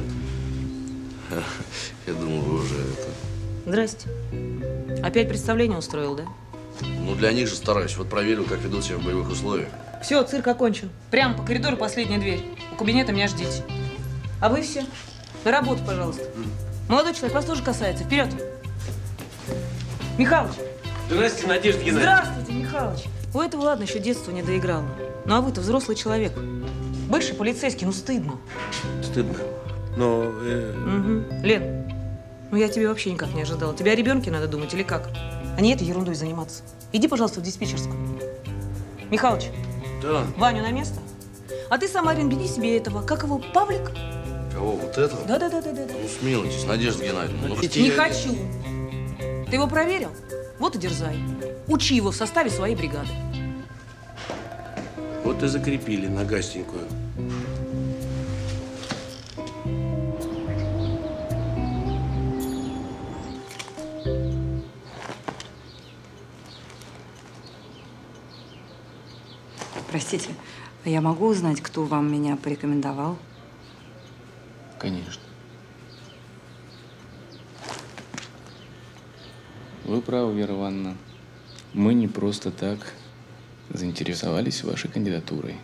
Я думал, вы уже это... Здрасте. Опять представление устроил, да? Ну, для них же стараюсь. Вот проверил, как ведут себя в боевых условиях. Все, цирк окончен. Прямо по коридору последняя дверь. У кабинета меня ждите. А вы все на работу, пожалуйста. Молодой человек, вас тоже касается. Вперед! Михалыч! Здравствуйте, Надежда Геннадьевна. Здравствуйте, Михалыч! У этого, ладно, еще детство не доиграло. Ну а вы-то взрослый человек. Бывший полицейский, ну стыдно. Стыдно. Но... Э... Угу. Лен, ну я тебе вообще никак не ожидала. Тебе о ребенке надо думать или как? А не этой ерундой заниматься. Иди, пожалуйста, в диспетчерскую. Михалыч. Да. Ваню на место. А ты сам, Арин, бери себе этого. Как его? Павлик? Кого? Вот этого? Да, да, да, да, да. Ну, смилуйтесь, Надежда Геннадьевна. Ну, Не хочу. Ты его проверил? Вот и дерзай. Учи его в составе своей бригады. Вот и закрепили на гастенькую. Простите, а я могу узнать, кто вам меня порекомендовал? Конечно. Вы правы, Вера Ивановна. Мы не просто так заинтересовались вашей кандидатурой.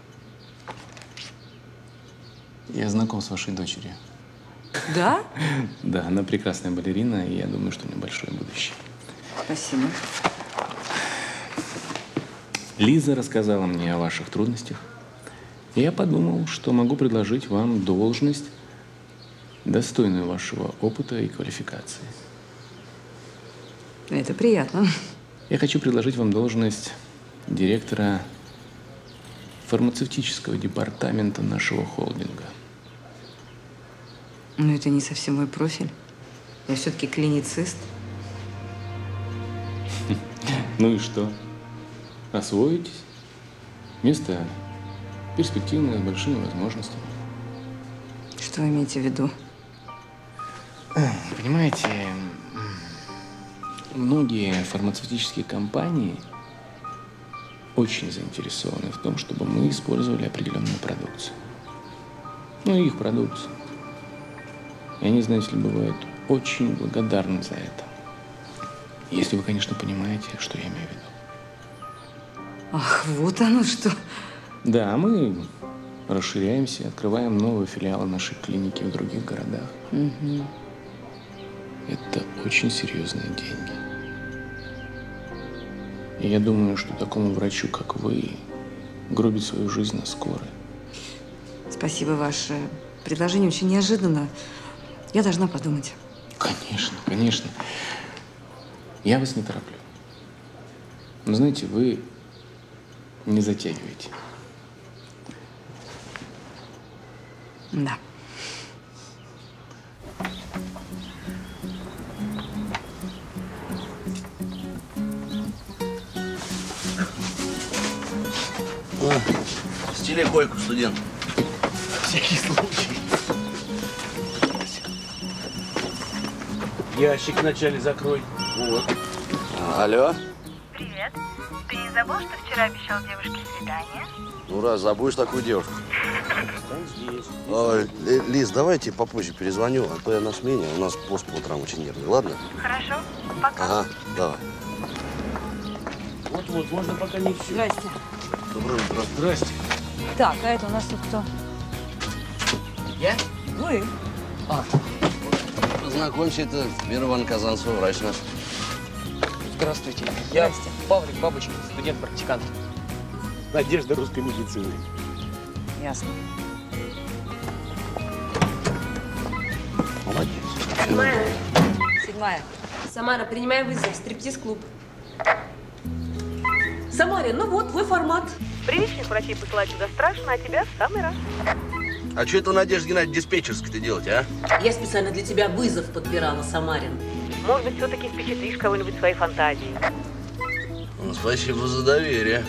Я знаком с вашей дочерью. Да? Да, она прекрасная балерина, и я думаю, что у нее большое будущее. Спасибо. Лиза рассказала мне о ваших трудностях. И я подумал, что могу предложить вам должность, достойную вашего опыта и квалификации. Это приятно. Я хочу предложить вам должность директора фармацевтического департамента нашего холдинга. Но это не совсем мой профиль. Я все-таки клиницист. Ну и что? Освоитесь? Место перспективное, с большими возможностями. Что вы имеете в виду? Понимаете, многие фармацевтические компании очень заинтересованы в том, чтобы мы использовали определенную продукцию. Ну, их продукцию. И они, знаете ли, бывают очень благодарны за это. Если вы, конечно, понимаете, что я имею в виду. Ах, вот оно что. Да, мы расширяемся, открываем новые филиалы нашей клиники в других городах. Угу. Это очень серьезные деньги. И я думаю, что такому врачу, как вы, гробить свою жизнь на скорой. Спасибо, ваше предложение очень неожиданно. Я должна подумать. Конечно, конечно. Я вас не тороплю. Но знаете, вы не затягивайте. Да. Стели койку, студент. Всякий случай. Ящик вначале закрой. Вот. А, алло? Привет. Ты не забыл, что вчера обещал девушке свидание? Ну, раз забудешь такую девушку. Ой, Лиз, давайте попозже перезвоню, а то я на смене, у нас пост по утрам очень нервный, ладно? Хорошо, пока. Ага, давай. Вот-вот, можно пока не все. Здрасте. Доброе утро. Здрасте. Так, а это у нас тут кто? Я? Вы. А. Познакомься, это Вера Ивановна Казанцева, врач наш. Здравствуйте. Я Павлик Бабочкин, студент-практикант. Надежда русской медицины. Ясно. Молодец. Седьмая. Седьмая. Самара, принимай вызов. Стриптиз-клуб. Самарин, ну вот, твой формат. Привычных врачей посылать сюда страшно, а тебя в самый раз. А что это, Надежда Геннадьевна, диспетчерской-то делать, а? Я специально для тебя вызов подбирала, Самарин. Может быть, все-таки впечатлишь кого-нибудь своей фантазией. Ну, спасибо за доверие.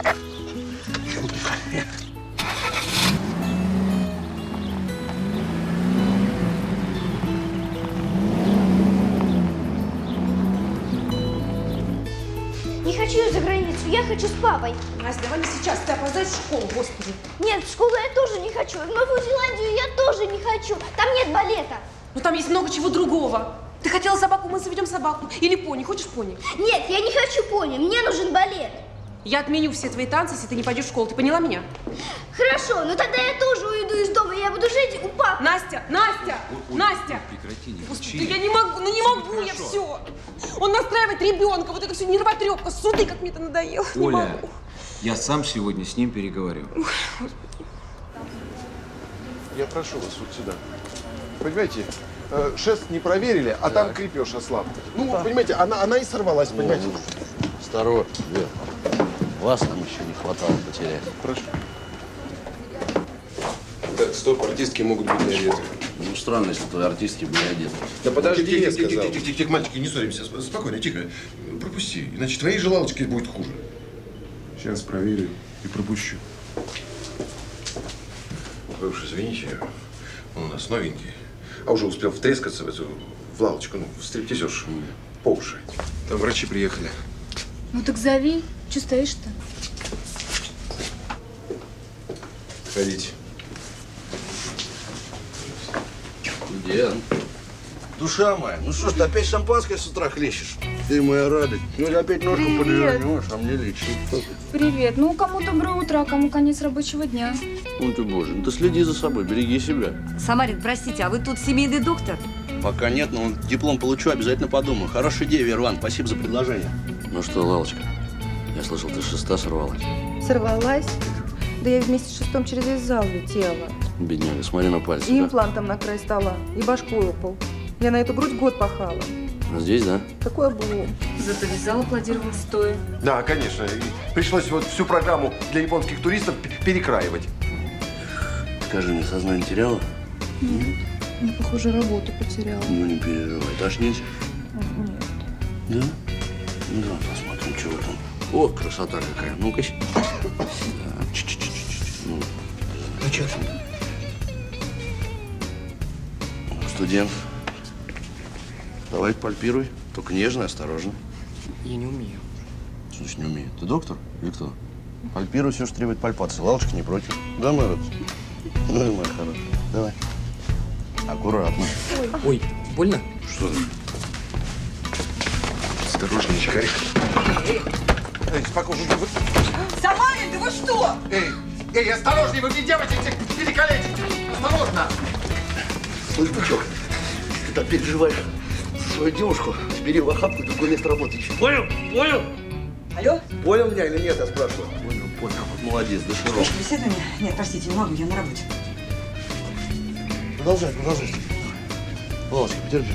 Не хочу я за границу, я хочу с папой. Настя, давай не сейчас, ты опоздаешь в школу, господи. Нет, в школу я тоже не хочу. В Новую Зеландию я тоже не хочу. Там нет балета. Ну там есть много чего другого. Ты хотела собаку, мы заведем собаку. Или пони, хочешь пони? Нет, я не хочу пони, мне нужен балет. Я отменю все твои танцы, если ты не пойдешь в школу. Ты поняла меня? Хорошо, но тогда я тоже уйду из дома, я буду жить у папы. Настя, Настя, Ой, Настя! Прекрати, не Господи, кричи. я не могу, ну не Всё могу будет я хорошо. все. Он настраивает ребенка, вот это все нервотрепка, суды, как мне это надоело. Не Оля, могу. я сам сегодня с ним переговорю. Я прошу вас вот сюда. Понимаете, э, шест не проверили, а там крепеж ослаб. Ну, понимаете, она, она и сорвалась, понимаете. Здорово, Вер. Вас нам еще не хватало потерять. Прошу. Так, стоп, артистки могут быть не одеты. Ну, странно, если твои артистки были одеты. Да подожди, Тихо, я тихо, сказал. тихо, тихо, тихо, тихо, мальчики, не ссоримся. Сп- Спокойно, тихо. Пропусти, иначе твоей же лавочки будет хуже. Сейчас проверю и пропущу. Вы уж извините, он у нас новенький. А уже успел втрескаться в эту в лавочку, ну, в стриптизершу по уши. Там врачи приехали. Ну так зови. Че стоишь-то? Ходите. Ден, душа моя, ну что ж ты опять шампанское с утра хлещешь? Ты моя радость. Ну или опять ножку Привет. подвернешь, а мне лечить. Привет. Ну, кому доброе утро, а кому конец рабочего дня. Ну ты боже, ну ты следи за собой, береги себя. Самарин, простите, а вы тут семейный доктор? Пока нет, но диплом получу, обязательно подумаю. Хорошая идея, Вера Ивановна, спасибо за предложение. Ну что, Лалочка, я слышал, ты с шеста сорвалась. Сорвалась? Да я вместе с шестом через весь зал летела. Бедняга, смотри на пальцы. И да? имплантом на край стола, и башкой упал. Я на эту грудь год пахала. А здесь, да? Такой облом. Зато весь зал аплодировал стоя. Да, конечно. И пришлось вот всю программу для японских туристов п- перекраивать. Скажи, мне сознание теряла? Нет. Я, похоже, работу потеряла. Ну не переживай, тошнить? Нет. Да? Ну давай посмотрим, что там. О, красота какая. Ну-ка. Да. Ну, Ну что там? Студент, давай пальпируй. Только нежно и осторожно. Я не умею. Слушай, не умеет. Ты доктор или кто? Пальпируй все, что требует пальпации. Лалочка не против. Да, Мэрот? Ну, моя хорошая. Давай. Аккуратно. Ой, Ой больно? Что ты? Осторожнее, Эй, спокойно. Самарин, да вы что? Эй, эй, осторожнее, вы мне девочек всех перекалечите. Осторожно. Слышь, бычок, ты так переживаешь свою девушку, бери в охапку и другое место работы ищи. Понял? Понял? Алло? Понял меня или нет, я спрашиваю? Понял, понял. Вот молодец, доширок. Слушай, беседование? Нет, простите, не могу, я на работе. Продолжай, продолжай. Володька, потерпи.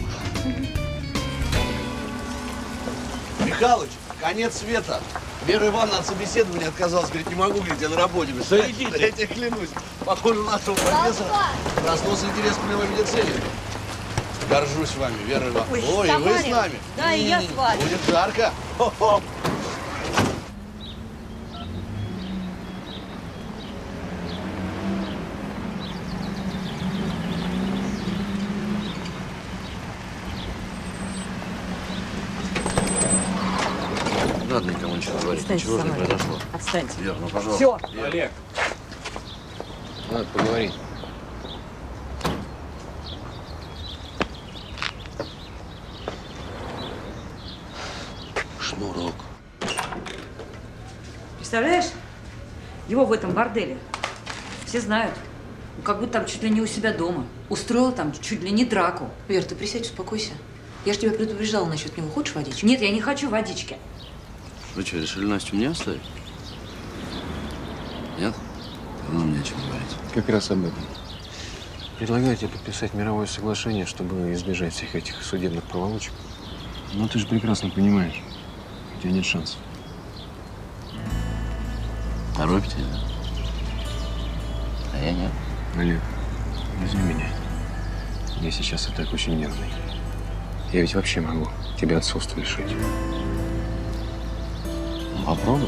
Михалыч, конец света. Вера Ивановна от собеседования отказалась. Говорит, не могу, говорит, я на работе. Представляете? Я тебе клянусь. Похоже, нашего профессора проснулся интерес к полевой медицине. Горжусь вами, Вера Ивановна. Ой, Ой, и вы с Самарин. нами? Да, и я с вами. Будет жарко. Хо-хо. надо никому ничего говорить. Отстаньте, Ничего же не Самара. произошло. Отстаньте. Вер, ну пожалуйста. Все. Вер. Олег, надо поговорить. Шнурок. Представляешь, его в этом борделе все знают. Ну, как будто там чуть ли не у себя дома. Устроил там чуть ли не драку. Вер, ты присядь, успокойся. Я же тебя предупреждала насчет него. Хочешь водички? Нет, я не хочу водички. Вы что, решили Настю мне оставить? Нет? Тогда мне о чем говорить. Как раз об этом. Предлагаю тебе подписать мировое соглашение, чтобы избежать всех этих судебных проволочек. Но ты же прекрасно понимаешь, у тебя нет шансов. Торопитесь, да? А я нет. Олег, возьми меня. Я сейчас и так очень нервный. Я ведь вообще могу тебя отцовства лишить. Попробуй.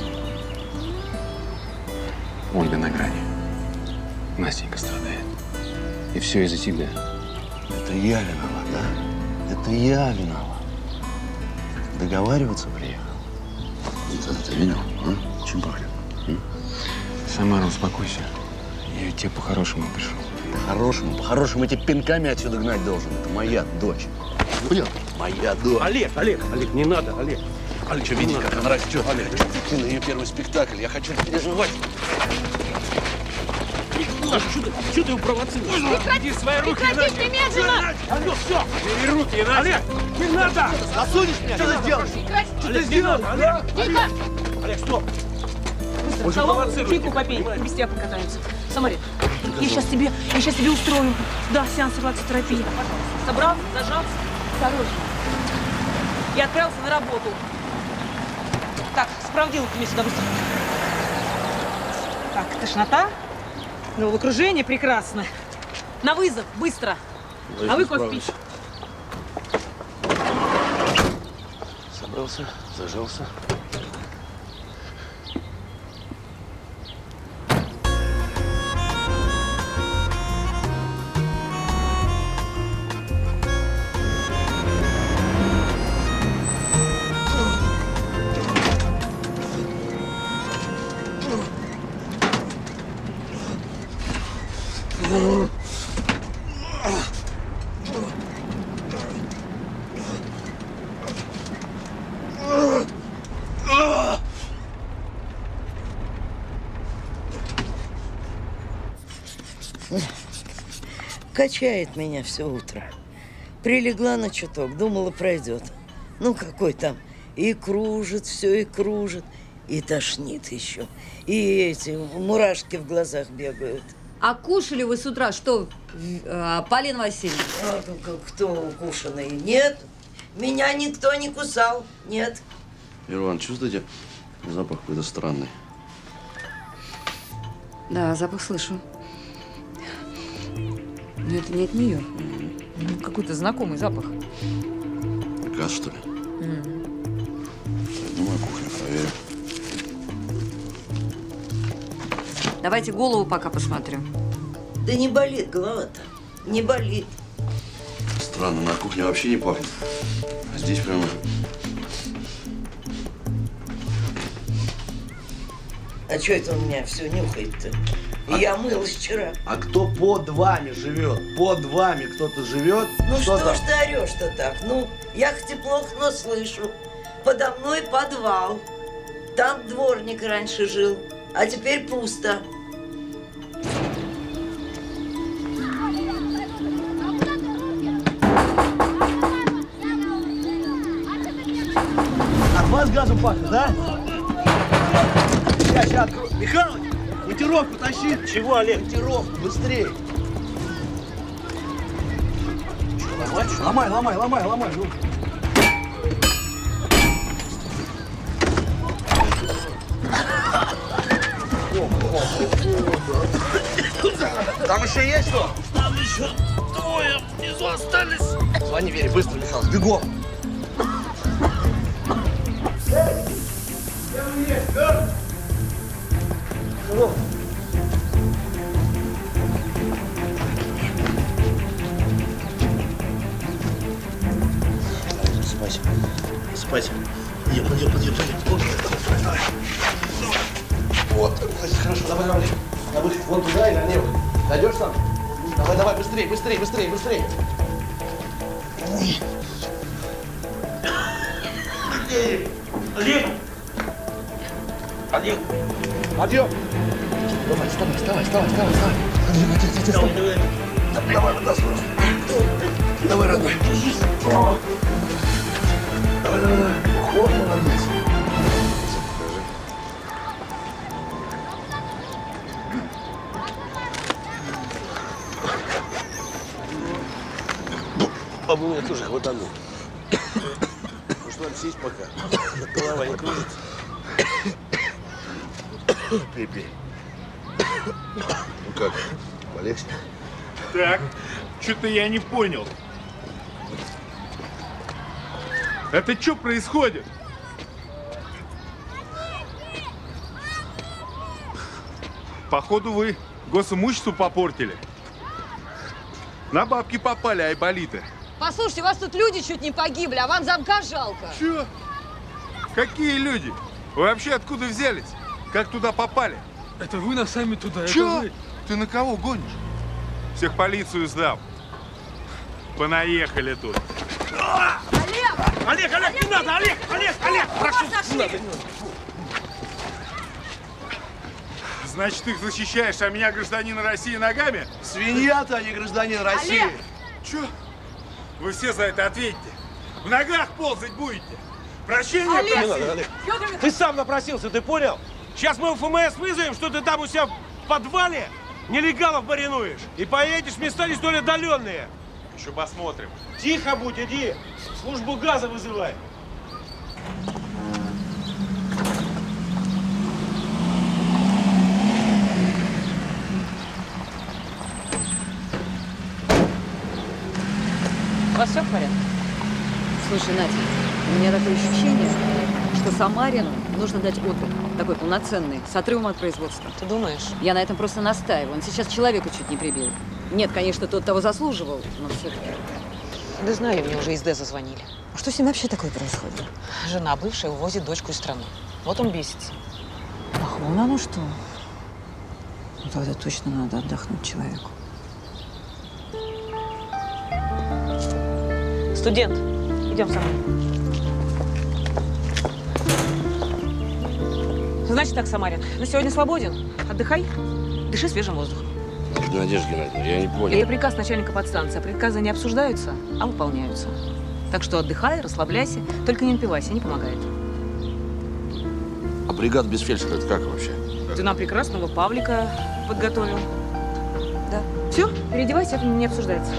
Ольга на грани. Настенька страдает. И все из-за тебя. Это я виноват, да? Это я виноват. Договариваться приехал. Это ты видел, а? Чем пахнет? М? Самара, успокойся. Я ведь тебе по-хорошему пришел. По-хорошему? По-хорошему эти пинками отсюда гнать должен. Это моя дочь. Понял? Моя дочь. Олег, Олег, Олег, не надо, Олег. Олег, что, видишь, как она растет? Олег, ты на ее первый спектакль. Я хочу переживать. Что ты, что ты его провоцируешь? Прекрати свои руки, Прекрати, немедленно! Ну все, бери руки, иначе. Олег, не надо! Засунешь меня? Что ты сделаешь? Что ты сделал? Олег, Тихо! Олег, стоп. Быстро в столовую, чайку попей, без тебя покатаемся. Самарит, я сейчас тебе, я сейчас тебе устрою. Да, сеанс релаксотерапии. Собрал, зажал, осторожно. И отправился на работу. Так, справдилку мне сюда быстро. Так, тошнота. Головокружение прекрасно. На вызов, быстро. А вы кофе пить. Собрался, зажался. Качает меня все утро. Прилегла на чуток, думала, пройдет. Ну, какой там. И кружит все, и кружит. И тошнит еще. И эти мурашки в глазах бегают. А кушали вы с утра что, э, Полина Васильевна? А, кто укушенный? Нет. Меня никто не кусал. Нет. Ирван, чувствуете? Запах какой-то странный. Да, запах слышу. Но это не от нее. Ну, какой-то знакомый запах. Газ, что ли? Mm. Думаю, кухню проверю. Давайте голову пока посмотрю. Да не болит голова-то. Не болит. Странно, на кухне вообще не пахнет. А здесь прямо... А что это он меня все нюхает-то? И А- я мылась вчера. А кто под вами живет? Под вами кто-то живет? Ну что, там? ж ты орешь-то так? Ну, я хоть и плохо, но слышу. Подо мной подвал. Там дворник раньше жил, а теперь пусто. От вас газом пахнет, да? Сейчас, сейчас открою. Михалыч, монтировку тащи. Чего, Олег? Монтировку, быстрее. Что, ломать? Ломай, ломай, ломай, ломай. Ну. Там еще есть что? Там еще двое внизу остались. Звони Вере, быстро, Михаил, бегом. Засыпайся. Спать. Идем, идем, идем, идем. Вот. Хорошо, давай, давай. На выход. Вон туда и налево. Дойдешь там? Давай, давай, быстрее, быстрее, быстрее, быстрее. Олег! Олег! Подъем! Давай, вставай, вставай, вставай, вставай, вставай. Давай, давай, давай. Давай, вытаскивай. Давай, родной. Давай, давай, давай. Вот, молодец. А вы меня тоже хватанул. Ну что, надо сесть пока? Голова не кружится. Пей, пей. Ну как, полегче? Так, что-то я не понял. Это что происходит? Походу вы госимущество попортили. На бабки попали, айболиты. Послушайте, у вас тут люди чуть не погибли, а вам замка жалко. Чё? Какие люди? Вы вообще откуда взялись? Как туда попали? Это вы нас сами туда. Чё? Вы... Ты на кого гонишь? Всех полицию сдам. Понаехали тут. Олег! Олег, Олег, не надо! Олег, Олег, Олег! Прошу, не надо, не надо. Значит, ты их защищаешь, а меня, гражданина России, ногами? Свинья-то, а не гражданин России. Олег! Чё? Вы все за это ответите. В ногах ползать будете. Прощения Олег! просите. Не надо, Олег. Ты сам напросился, ты понял? Сейчас мы в ФМС вызовем, что ты там у себя в подвале нелегалов маринуешь. И поедешь в места не столь отдаленные. Еще посмотрим. Тихо будь, иди. Службу газа вызывай. У вас все в порядке? Слушай, Надя, у меня такое ощущение, что Самарину нужно дать отдых, такой полноценный, с отрывом от производства. Ты думаешь? Я на этом просто настаиваю. Он сейчас человека чуть не прибил. Нет, конечно, тот того заслуживал, но все-таки. Да знаю, мне уже из Д зазвонили. Что с ним вообще такое происходит? Жена бывшая увозит дочку из страны. Вот он бесится. Ах, вон оно что. Ну, тогда точно надо отдохнуть человеку. Студент, идем со мной. Значит так, Самарин, на сегодня свободен. Отдыхай, дыши свежим воздухом. Надежда Геннадьевна, я не понял. Это приказ начальника подстанции. Приказы не обсуждаются, а выполняются. Так что отдыхай, расслабляйся, только не напивайся, не помогает. А бригада без фельдшера, это как вообще? Ты нам прекрасного Павлика подготовил. Да. Все, переодевайся, это не обсуждается.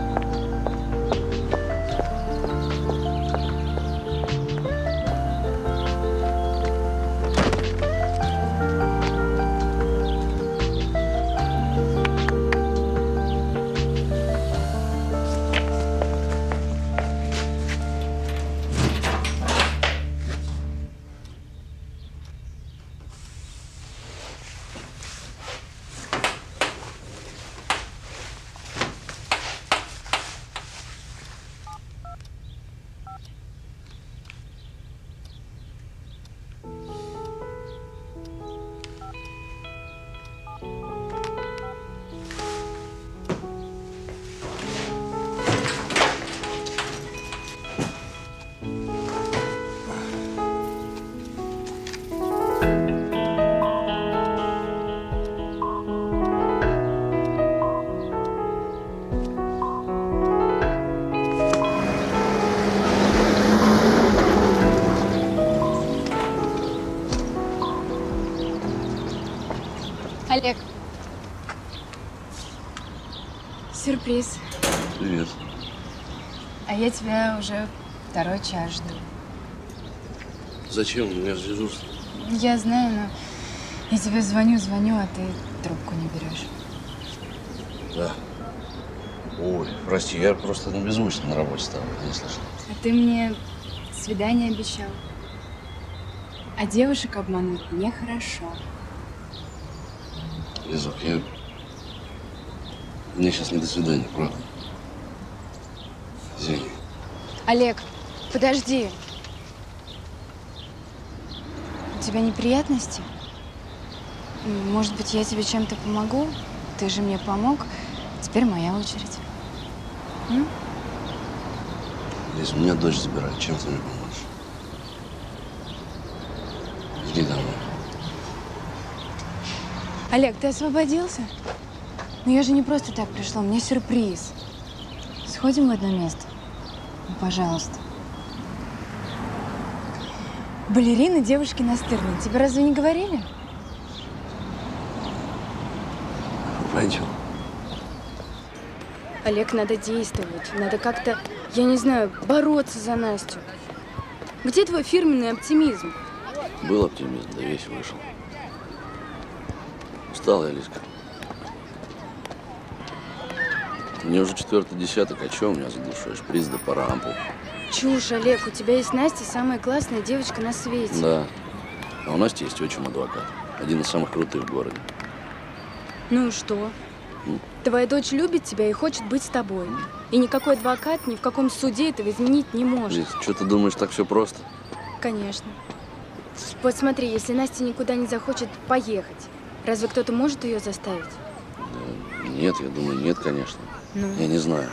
Олег. Сюрприз. Привет. А я тебя уже второй час жду. Зачем? У меня же дежурство. Я знаю, но я тебе звоню, звоню, а ты трубку не берешь. Да. Ой, прости, я просто на беззвучно на работе стал, не слышал. А ты мне свидание обещал. А девушек обмануть нехорошо. Лизок, я... Мне сейчас не до свидания, правда. Извини. Олег, подожди. тебя неприятности? Может быть, я тебе чем-то помогу? Ты же мне помог. Теперь моя очередь. М? Лиз, у меня дочь забирает. Чем ты мне поможешь? Иди домой. Олег, ты освободился? Но я же не просто так пришла, у меня сюрприз. Сходим в одно место? Ну, пожалуйста. Балерины, девушки настырные. Тебе разве не говорили? Пойдем. Олег, надо действовать. Надо как-то, я не знаю, бороться за Настю. Где твой фирменный оптимизм? Был оптимизм, да весь вышел. Устал я, Лизка. Мне уже четвертый десяток, а что у меня за душой? Шприц да пара ампул. Чушь, Олег. У тебя есть Настя, самая классная девочка на свете. Да. А у Насти есть отчим адвокат. Один из самых крутых в городе. Ну и что? Твоя дочь любит тебя и хочет быть с тобой. И никакой адвокат ни в каком суде этого изменить не может. Лиз, что ты думаешь, так все просто? Конечно. Вот смотри, если Настя никуда не захочет поехать, разве кто-то может ее заставить? Да, нет, я думаю, нет, конечно. Ну? Я не знаю.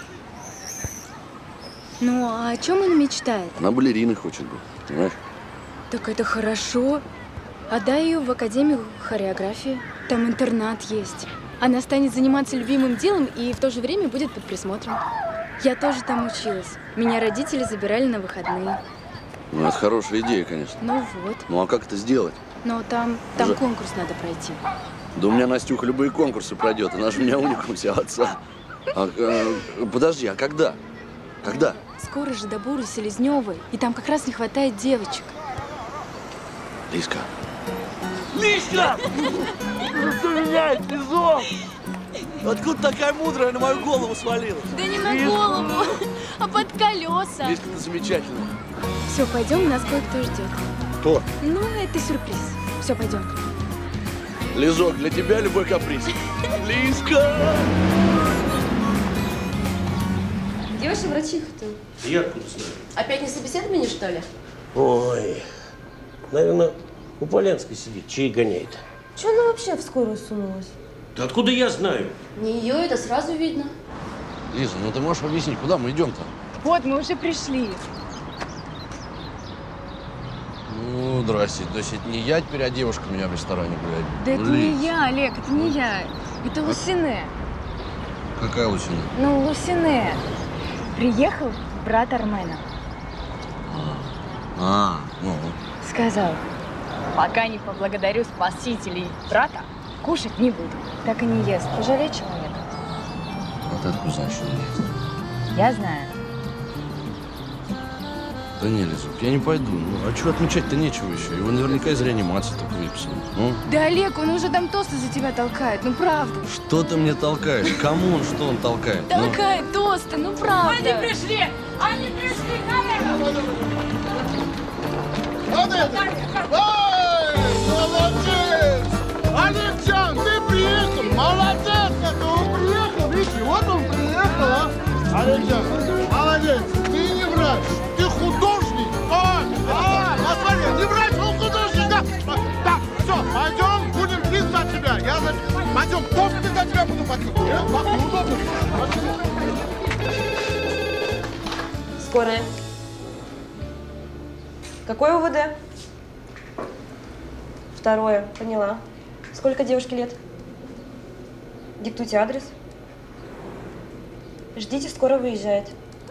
Ну, а о чем она мечтает? Она балериной хочет быть, понимаешь? Так это хорошо. Отдай ее в Академию хореографии. Там интернат есть. Она станет заниматься любимым делом и в то же время будет под присмотром. Я тоже там училась. Меня родители забирали на выходные. Ну, это хорошая идея, конечно. Ну вот. Ну, а как это сделать? Но там, там Уже... конкурс надо пройти. Да у меня Настюха любые конкурсы пройдет. Она же у меня уникум вся отца. А, а, подожди, а когда? Когда? Скоро же до Буры Селезневой. И там как раз не хватает девочек. Лизка. Лизка! Что меняет, Лизок? Откуда такая мудрая на мою голову свалилась? Да не на голову, а под колеса. Лизка, ты замечательная. Все, пойдем, нас кое-кто ждет. Кто? Ну, это сюрприз. Все, пойдем. Лизок, для тебя любой каприз. Лизка! Где ваша врачиха-то? Я откуда знаю? Опять не собеседование, что ли? Ой, наверное, у Полянской сидит, чей гоняет. Чего она вообще в скорую сунулась? Да откуда я знаю? Не ее, это сразу видно. Лиза, ну ты можешь объяснить, куда мы идем-то? Вот, мы уже пришли. Ну, здрасте. То есть это не я теперь, а девушка меня в ресторане гуляет? Да это Лиз. не я, Олег, это не я. Это Лусине. Какая Лусина? Ну, Лусине. Приехал брат Армена. А, ну. Сказал, пока не поблагодарю спасителей брата, кушать не буду. Так и не ест. Пожалей человека. А ты откуда знаешь, что он ест? Я знаю. Да не, Лизок, я не пойду. Ну, а что отмечать-то нечего еще. Его наверняка из реанимации только выписали. Ну? Да, Олег, он уже там тосты за тебя толкает. Ну, правда. Что ты мне толкаешь? Кому он, что он толкает? Толкает ну? тосты, ну, правда. Они пришли! Они пришли! Коллега! Ай, молодец! Александр, ты приехал! Молодец! Он приехал, видите, вот он приехал, а? Александр, молодец! Ты не врач, ты художник! А, а, посмотри, не врач, он художник, да? Так, все, пойдем, будем длиться от тебя. Я за... Пойдем, кофе за тебя буду пойти. Удобно. Скорая. Какое УВД? Второе, поняла. Сколько девушке лет? Диктуйте адрес. Ждите, скоро выезжает.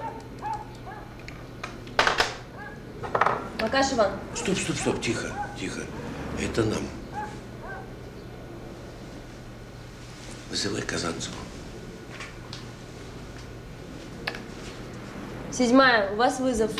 Макаш Иван. Стоп, стоп, стоп, тихо, тихо. Это нам. Вызывай Казанцеву. Седьмая, у вас вызов.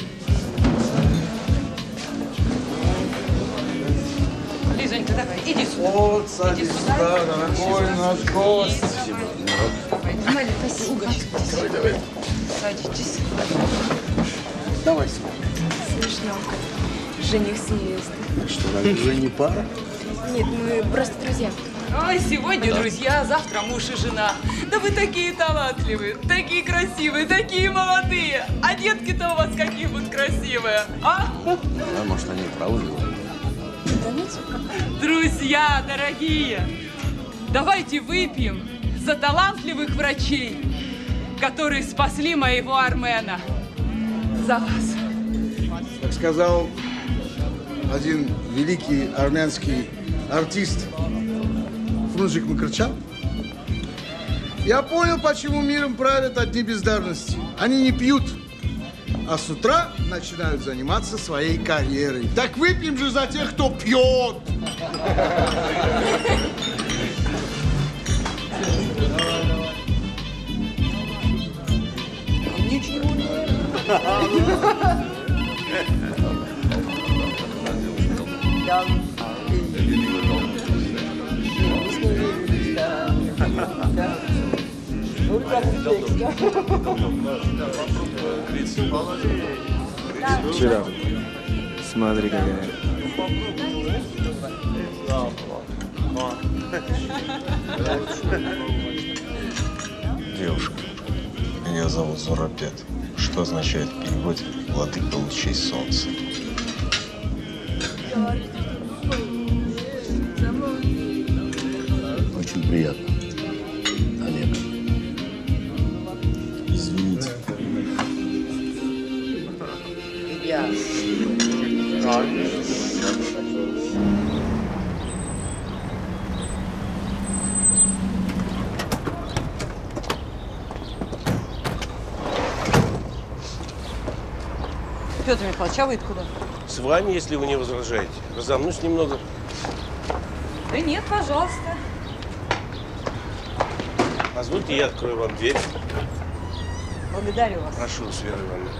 Лизонька, давай, иди сюда. Вот, садись сюда, дорогой наш гость. Спасибо. Спасибо. Давай, давай. Садитесь. Давай сюда. Смешно. Жених с невестой. Что, разве уже не пара? Нет, мы просто друзья. Ой, сегодня друзья, завтра муж и жена. Да вы такие талантливые, такие красивые, такие молодые. А детки-то у вас какие будут красивые, а? Да, может, они и правы. Друзья дорогие, давайте выпьем за талантливых врачей, которые спасли моего Армена. За вас. Как сказал один великий армянский артист Фрунзик Макарчан, я понял, почему миром правят одни бездарности. Они не пьют, а с утра начинают заниматься своей карьерой. Так выпьем же за тех, кто пьет! Ничего не. Вчера. Смотри, какая. Девушка, меня зовут Зурабет, что означает в переводе «Владыка лучей солнца». Очень приятно, Олег. Извините. Я. Петр Михайлович, а вы откуда? С вами, если вы не возражаете. Разомнусь немного. Да нет, пожалуйста. Позвольте, я открою вам дверь. Благодарю вас. Прошу вас, Вера Ивановна.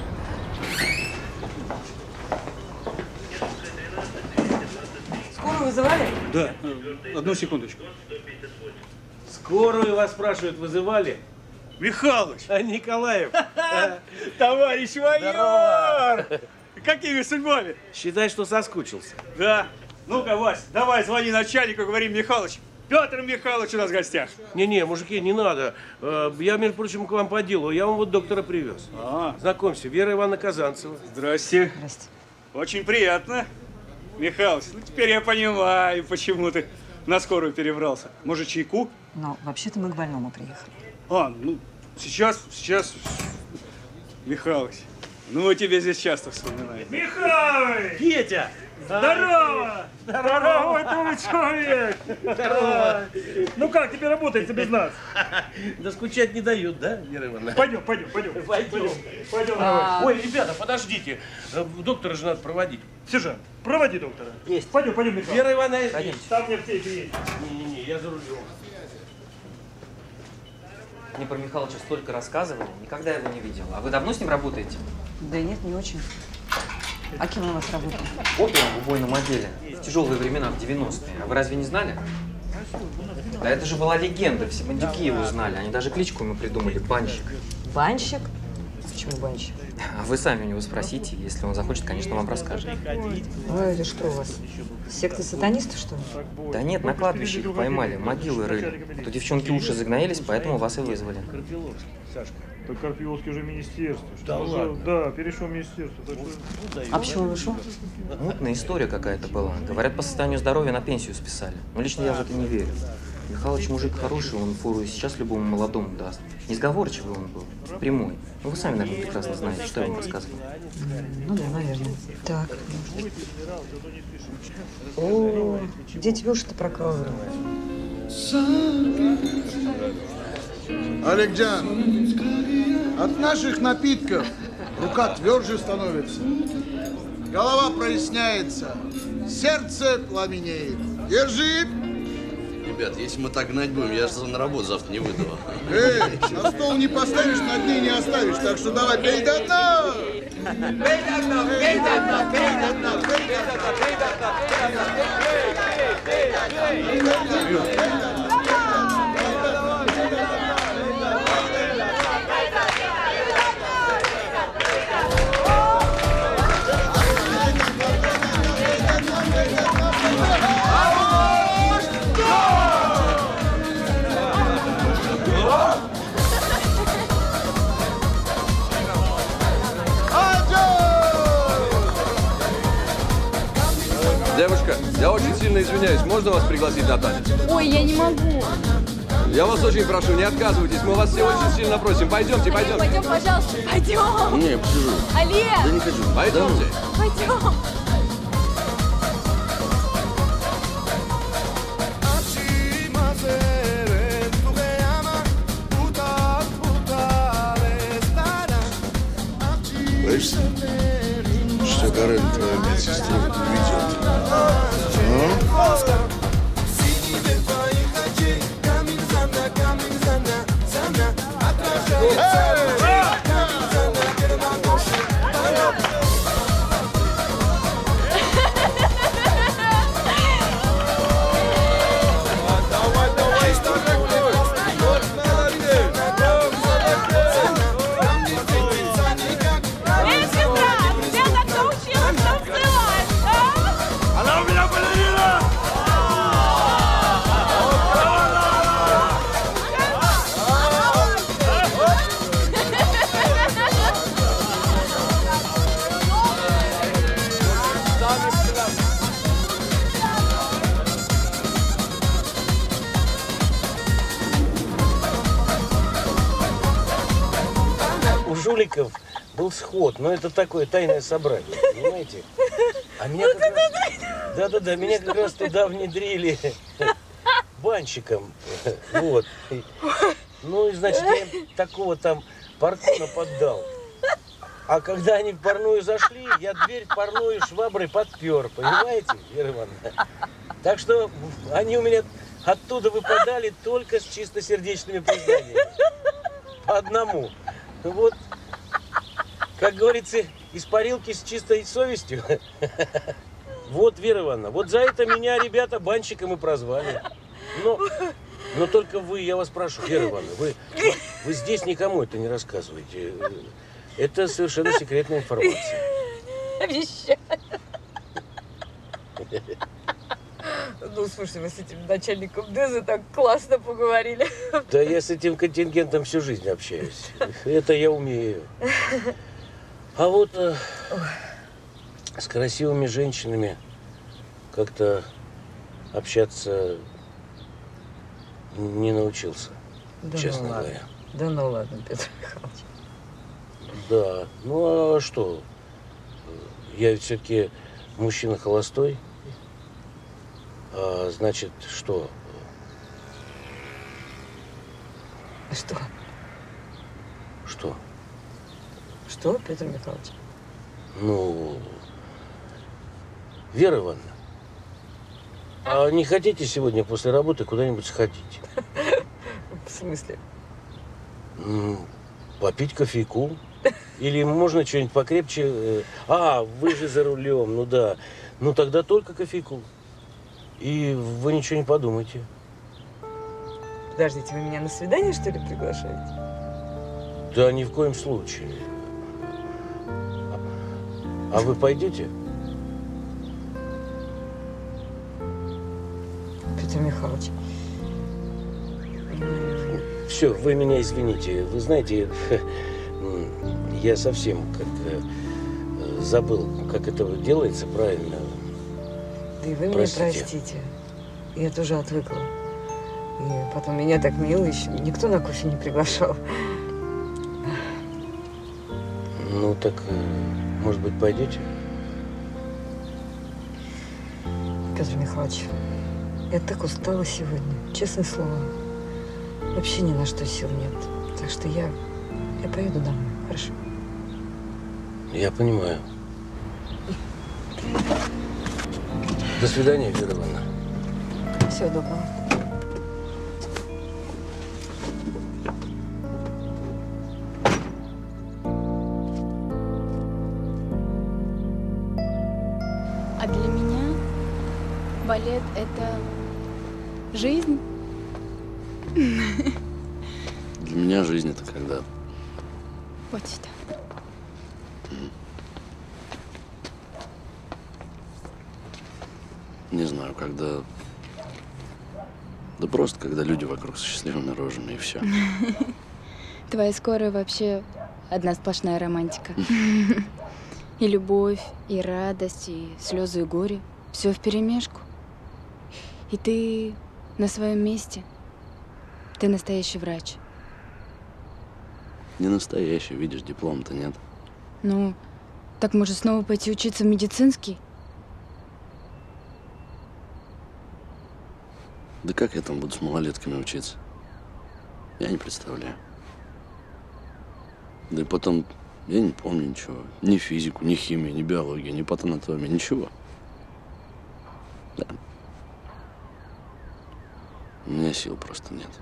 Скорую вызывали? Да. Одну секундочку. Скорую вас спрашивают, вызывали? Михалыч! А Николаев! Товарищ майор! Здорово! Какими судьбами? Считай, что соскучился. Да. Ну-ка, Вась, давай звони начальнику, говори, Михалыч. Петр Михайлович у нас в гостях. Не-не, мужики, не надо. Я, между прочим, к вам по делу. Я вам вот доктора привез. А. Знакомься, Вера Ивановна Казанцева. Здрасте. Здрасте. Очень приятно. Михалыч, ну теперь я понимаю, почему ты на скорую перебрался. Может, чайку? Ну, вообще-то мы к больному приехали. А, ну, сейчас, сейчас. Михалыч, ну мы тебя здесь часто вспоминаем. Михалыч! Петя! Здорово! Здорово! Здорово, ты человек! Здорово! Ну как тебе работается без нас? Да скучать не дают, да, Вера Ивановна? Пойдем, пойдем, пойдем. Пойдем. Пойдем, А... давай. Ой, ребята, подождите. Доктора же надо проводить. Сержант, проводи доктора. Есть. Пойдем, пойдем, Михаил. Вера Ивановна, есть. Там мне в сейфе есть. Не-не-не, я за рулем. Мне про Михалыча столько рассказывали, никогда его не видел. А вы давно с ним работаете? Да нет, не очень. А кем у вас работает? Опером в убойном отделе. В тяжелые времена, в девяностые. А вы разве не знали? Да это же была легенда, все бандюки его знали. Они даже кличку ему придумали – Банщик. Банщик? Почему банщик? А вы сами у него спросите, если он захочет, конечно, вам расскажет. Ну это что у вас? Секта сатанистов, что ли? Да нет, на кладбище их поймали, могилы рыли. А то девчонки уши загноились, поэтому вас и вызвали. Так Карпиловский уже министерство. Да ладно? Да, перешел в министерство. Так что... А почему он ушел? Мутная история какая-то была. Говорят, по состоянию здоровья на пенсию списали. Но лично я в это не верю. Михалыч мужик хороший, он фору и сейчас любому молодому даст. Несговорчивый он был, прямой. Ну вы сами, наверное, прекрасно знаете, что я вам рассказывал. Ну да, наверное. Так. О, где тебе уж-то прокалывали? Олегджан, от наших напитков рука тверже становится, голова проясняется, сердце пламенеет. Держи! Ребят, если мы так гнать будем, я же на работу завтра не выйду. Эй, на стол не поставишь, на дне не оставишь, так что давай, пей до дна! Пей до дна, пей до дна, пей до дна, пей до дна, пей до дна, пей до дна, пей до дна. Девушка, я очень сильно извиняюсь, можно вас пригласить на танец? Ой, я не могу. Я вас очень прошу, не отказывайтесь, мы вас все очень сильно просим. Пойдемте, пойдемте. Пойдем, пожалуйста, пойдем. Не, посижу. Олег! Да не хочу. Пойдемте. Пойдем. Боишься, что Карен твоя медсестру уведет? А? Жуликов был сход, но это такое тайное собрание, понимаете? А меня как раз... Да-да-да, меня как раз туда внедрили банщиком, вот. Ну и, значит, я им такого там паркуна поддал. А когда они в парную зашли, я дверь в парную шваброй подпер, понимаете, Вера Ивановна? Так что они у меня оттуда выпадали только с чистосердечными признаниями. По одному. Вот, как говорится, из парилки с чистой совестью. Вот, Вера Ивановна, вот за это меня ребята банщиком и прозвали. Но, но только вы, я вас прошу, Вера Ивановна, вы, вы здесь никому это не рассказывайте. Это совершенно секретная информация. Обещаю. Ну, слушай, вы с этим начальником ДЭЗа так классно поговорили. Да я с этим контингентом всю жизнь общаюсь. Это я умею. А вот э, с красивыми женщинами как-то общаться не научился, Да честно ну говоря. Да ну ладно, Петр Михайлович. Да, ну а что? Я ведь все-таки мужчина холостой. А, значит, что? Что? Что? Что, Петр Михайлович? Ну, Вера Ивановна, а не хотите сегодня после работы куда-нибудь сходить? В смысле? М, Попить кофейку? Или можно что-нибудь покрепче? А, вы же за рулем, ну да. Ну тогда только кофейку. И вы ничего не подумайте. Подождите, вы меня на свидание, что ли, приглашаете? Да ни в коем случае. А вы пойдете? Петр Михайлович. Все, вы меня извините. Вы знаете, я совсем как забыл, как это делается правильно. Да и вы Простите. меня простите. Я тоже отвыкла. И потом меня так мило еще никто на кофе не приглашал. Ну так, может быть, пойдете? Петр Михайлович, я так устала сегодня, честное слово. Вообще ни на что сил нет. Так что я, я поеду домой, хорошо? Я понимаю. До свидания, Вера Ивановна. Всего доброго. А для меня балет — это жизнь. Для меня жизнь это когда... Вот сюда. Не знаю, когда... Да просто, когда люди вокруг с счастливыми рожами, и все. Твоя скорая вообще одна сплошная романтика. И любовь, и радость, и слезы, и горе. Все вперемешку. И ты на своем месте. Ты настоящий врач. Не настоящий, видишь, диплома-то нет. Ну, так может снова пойти учиться в медицинский? Да как я там буду с малолетками учиться? Я не представляю. Да и потом, я не помню ничего. Ни физику, ни химию, ни биологию, ни патанатомию, ничего. Да. У меня сил просто нет.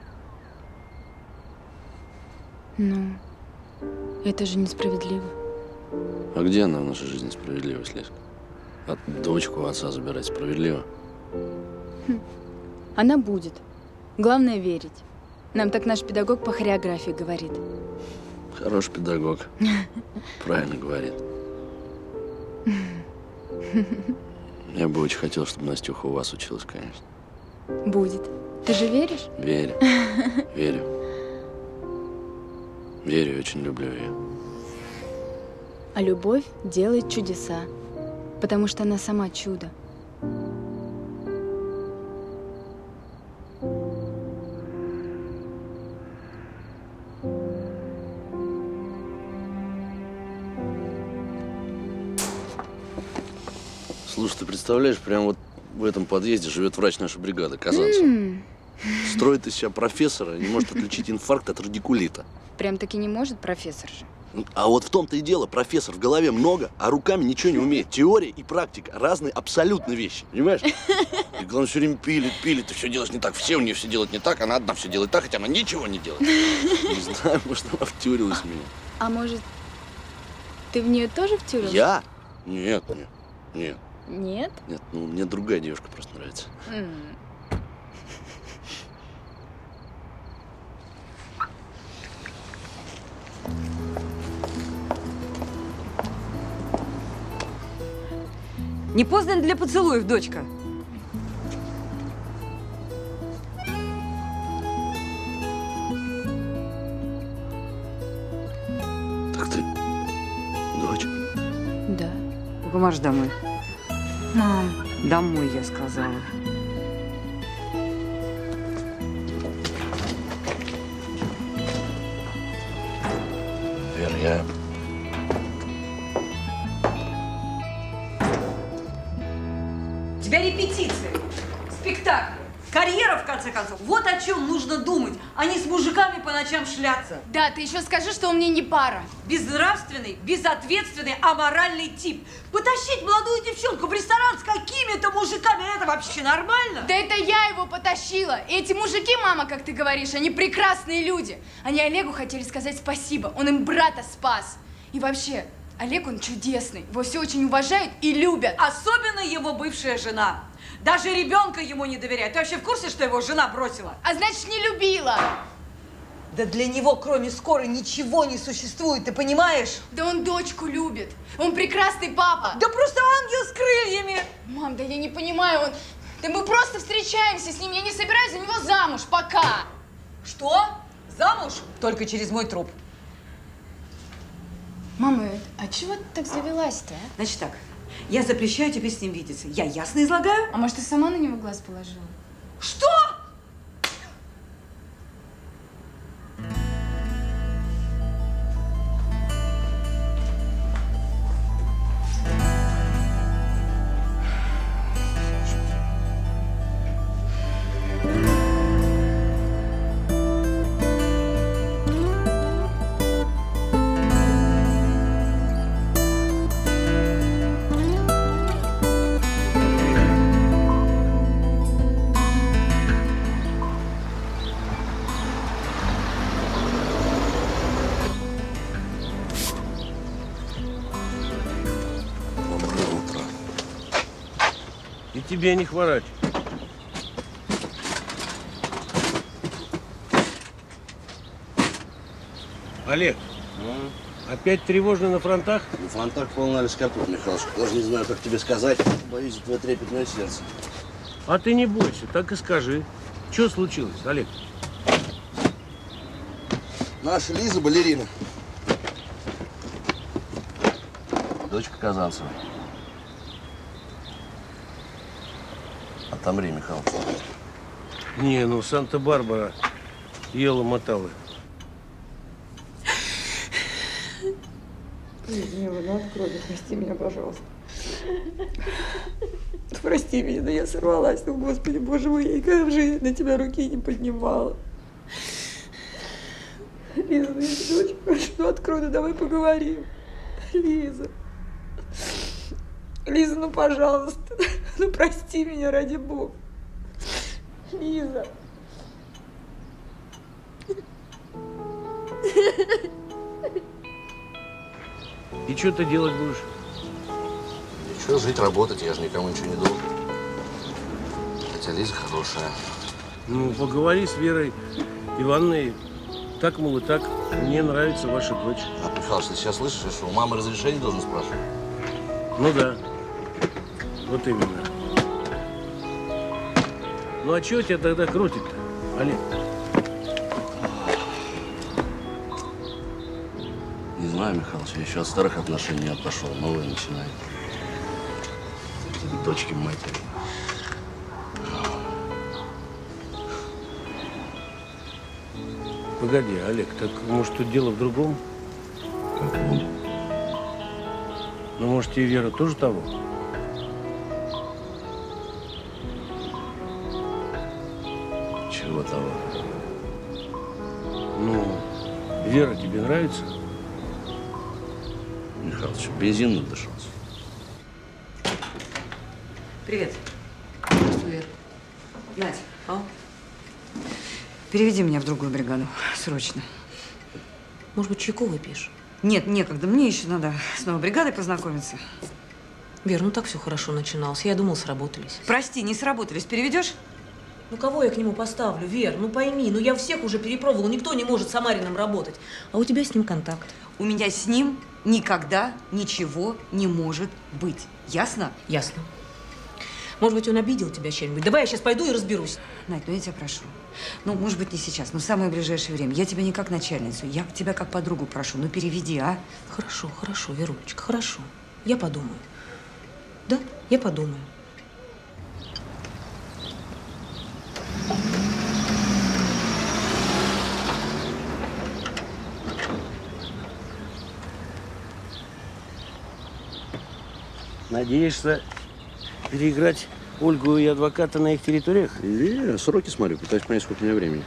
Ну, это же несправедливо. А где она в нашей жизни справедливость, Лизка? От дочку у отца забирать справедливо? Хм. Она будет. Главное верить. Нам так наш педагог по хореографии говорит. Хороший педагог. Правильно говорит. Я бы очень хотел, чтобы Настюха у вас училась, конечно. Будет. Ты же веришь? Верю. Верю. Верю и очень люблю ее. А любовь делает чудеса. Потому что она сама чудо. Слушай, ты представляешь, прямо вот в этом подъезде живет врач нашей бригады, Казанцев. Mm. Строит из себя профессора, не может отличить инфаркт от радикулита. Прям таки не может профессор же. А вот в том-то и дело, профессор в голове много, а руками ничего не умеет. Теория и практика разные абсолютно вещи, понимаешь? И главное, все время пилит, пилит, ты все делаешь не так. Все у нее все делают не так, она одна все делает так, хотя она ничего не делает. Не знаю, может, она втюрилась в меня. А может, ты в нее тоже втюрился? Я? Нет, нет, нет. Нет? Нет, ну мне другая девушка просто нравится. Mm. Не поздно ли для поцелуев, дочка? Так ты дочь? Да. Ну-ка, марш домой. Мам. Домой, я сказала. Вер, я... У тебя репетиции, спектакли, карьера, в конце концов. Вот о чем нужно думать, а не с мужиками по ночам шляться. Да, ты еще скажи, что он мне не пара. Безнравственный, безответственный, аморальный тип. Потащить молодую девчонку в ресторан с какими-то мужиками, это вообще нормально? Да это я его потащила. И эти мужики, мама, как ты говоришь, они прекрасные люди. Они Олегу хотели сказать спасибо. Он им брата спас. И вообще, Олег, он чудесный. Его все очень уважают и любят. Особенно его бывшая жена. Даже ребенка ему не доверяет. Ты вообще в курсе, что его жена бросила? А значит, не любила. Да для него, кроме скорой, ничего не существует, ты понимаешь? Да он дочку любит. Он прекрасный папа. Да просто ангел с крыльями. Мам, да я не понимаю, он... Да мы просто встречаемся с ним, я не собираюсь за него замуж, пока. Что? Замуж? Только через мой труп. Мама, а чего ты так завелась-то, а? Значит так, я запрещаю тебе с ним видеться. Я ясно излагаю? А может, ты сама на него глаз положила? Что? Тебе не хворать. Олег, а? Опять тревожно на фронтах? На фронтах полный анализ капут, Михалыч. Даже не знаю, как тебе сказать. Боюсь за твое трепетное сердце. А ты не бойся, так и скажи. Что случилось, Олег? Наша Лиза балерина. Дочка Казанцева. Отомри, Михалыч. Не, ну Санта-Барбара ела-мотала. Милый, ну открой, прости меня, пожалуйста. Прости меня, но я сорвалась. Ну, Господи, Боже мой, я никогда в жизни на тебя руки не поднимала. Лиза, ну я тебя очень прошу, ну открой, ну давай поговорим. Лиза. Лиза, ну пожалуйста, ну прости меня, ради Бога. Лиза. И что ты делать будешь? Ничего, жить, работать, я же никому ничего не должен. Хотя Лиза хорошая. Ну, поговори с Верой Ивановной. Так, мол, и так. Мне нравится ваша дочь. А, Михалыч, ты сейчас слышишь, что у мамы разрешение должен спрашивать? Ну да. Вот именно. Ну а чего тебя тогда крутит-то, Олег? Не знаю, Михалыч, я еще от старых отношений отошел, новые начинаю. Эти дочки матери. Погоди, Олег, так может тут дело в другом? Каком? Ну, может, и Вера тоже того? Чего того? Ну, Вера тебе нравится? Михалыч, бензин надышался. Привет. Здравствуй, Вера. Надь, а? Переведи меня в другую бригаду. Срочно. Может быть, чайку выпьешь? Нет, некогда. Мне еще надо с новой бригадой познакомиться. Вер, ну так все хорошо начиналось. Я думал, сработались. Прости, не сработались. Переведешь? Ну кого я к нему поставлю, Вер? Ну пойми, ну я всех уже перепробовала. Никто не может с Самариным работать. А у тебя с ним контакт. У меня с ним никогда ничего не может быть. Ясно? Ясно. Может быть, он обидел тебя чем-нибудь? Давай я сейчас пойду и разберусь. Надь, ну я тебя прошу. Ну, может быть, не сейчас, но в самое ближайшее время. Я тебя не как начальницу, я тебя как подругу прошу. Ну, переведи, а? Хорошо, хорошо, Верулечка, хорошо. Я подумаю. Да, я подумаю. Надеешься переиграть Ольгу и адвоката на их территориях? Не, сроки смотрю, пытаюсь понять, сколько у меня времени.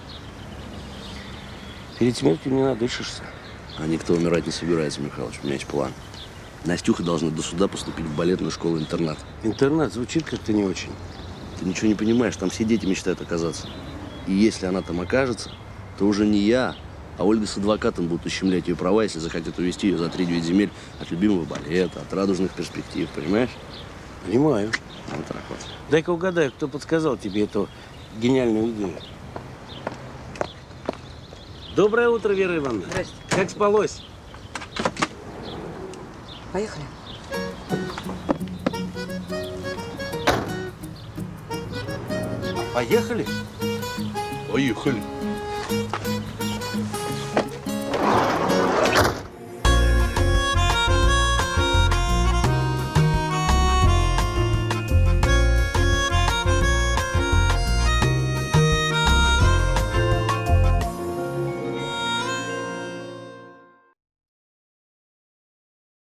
Перед смертью не надышишься. А никто умирать не собирается, Михалыч. У меня есть план. Настюха должна до суда поступить в балетную школу-интернат. Интернат звучит как-то не очень. Ты ничего не понимаешь, там все дети мечтают оказаться. И если она там окажется, то уже не я, а Ольга с адвокатом будут ущемлять ее права, если захотят увезти ее за три-девять земель от любимого балета, от радужных перспектив, понимаешь? Понимаю. Вот так вот. Дай-ка угадаю, кто подсказал тебе эту гениальную идею. Доброе утро, Вера Ивановна. Здрасте. Как спалось? Поехали. Поехали? Поехали.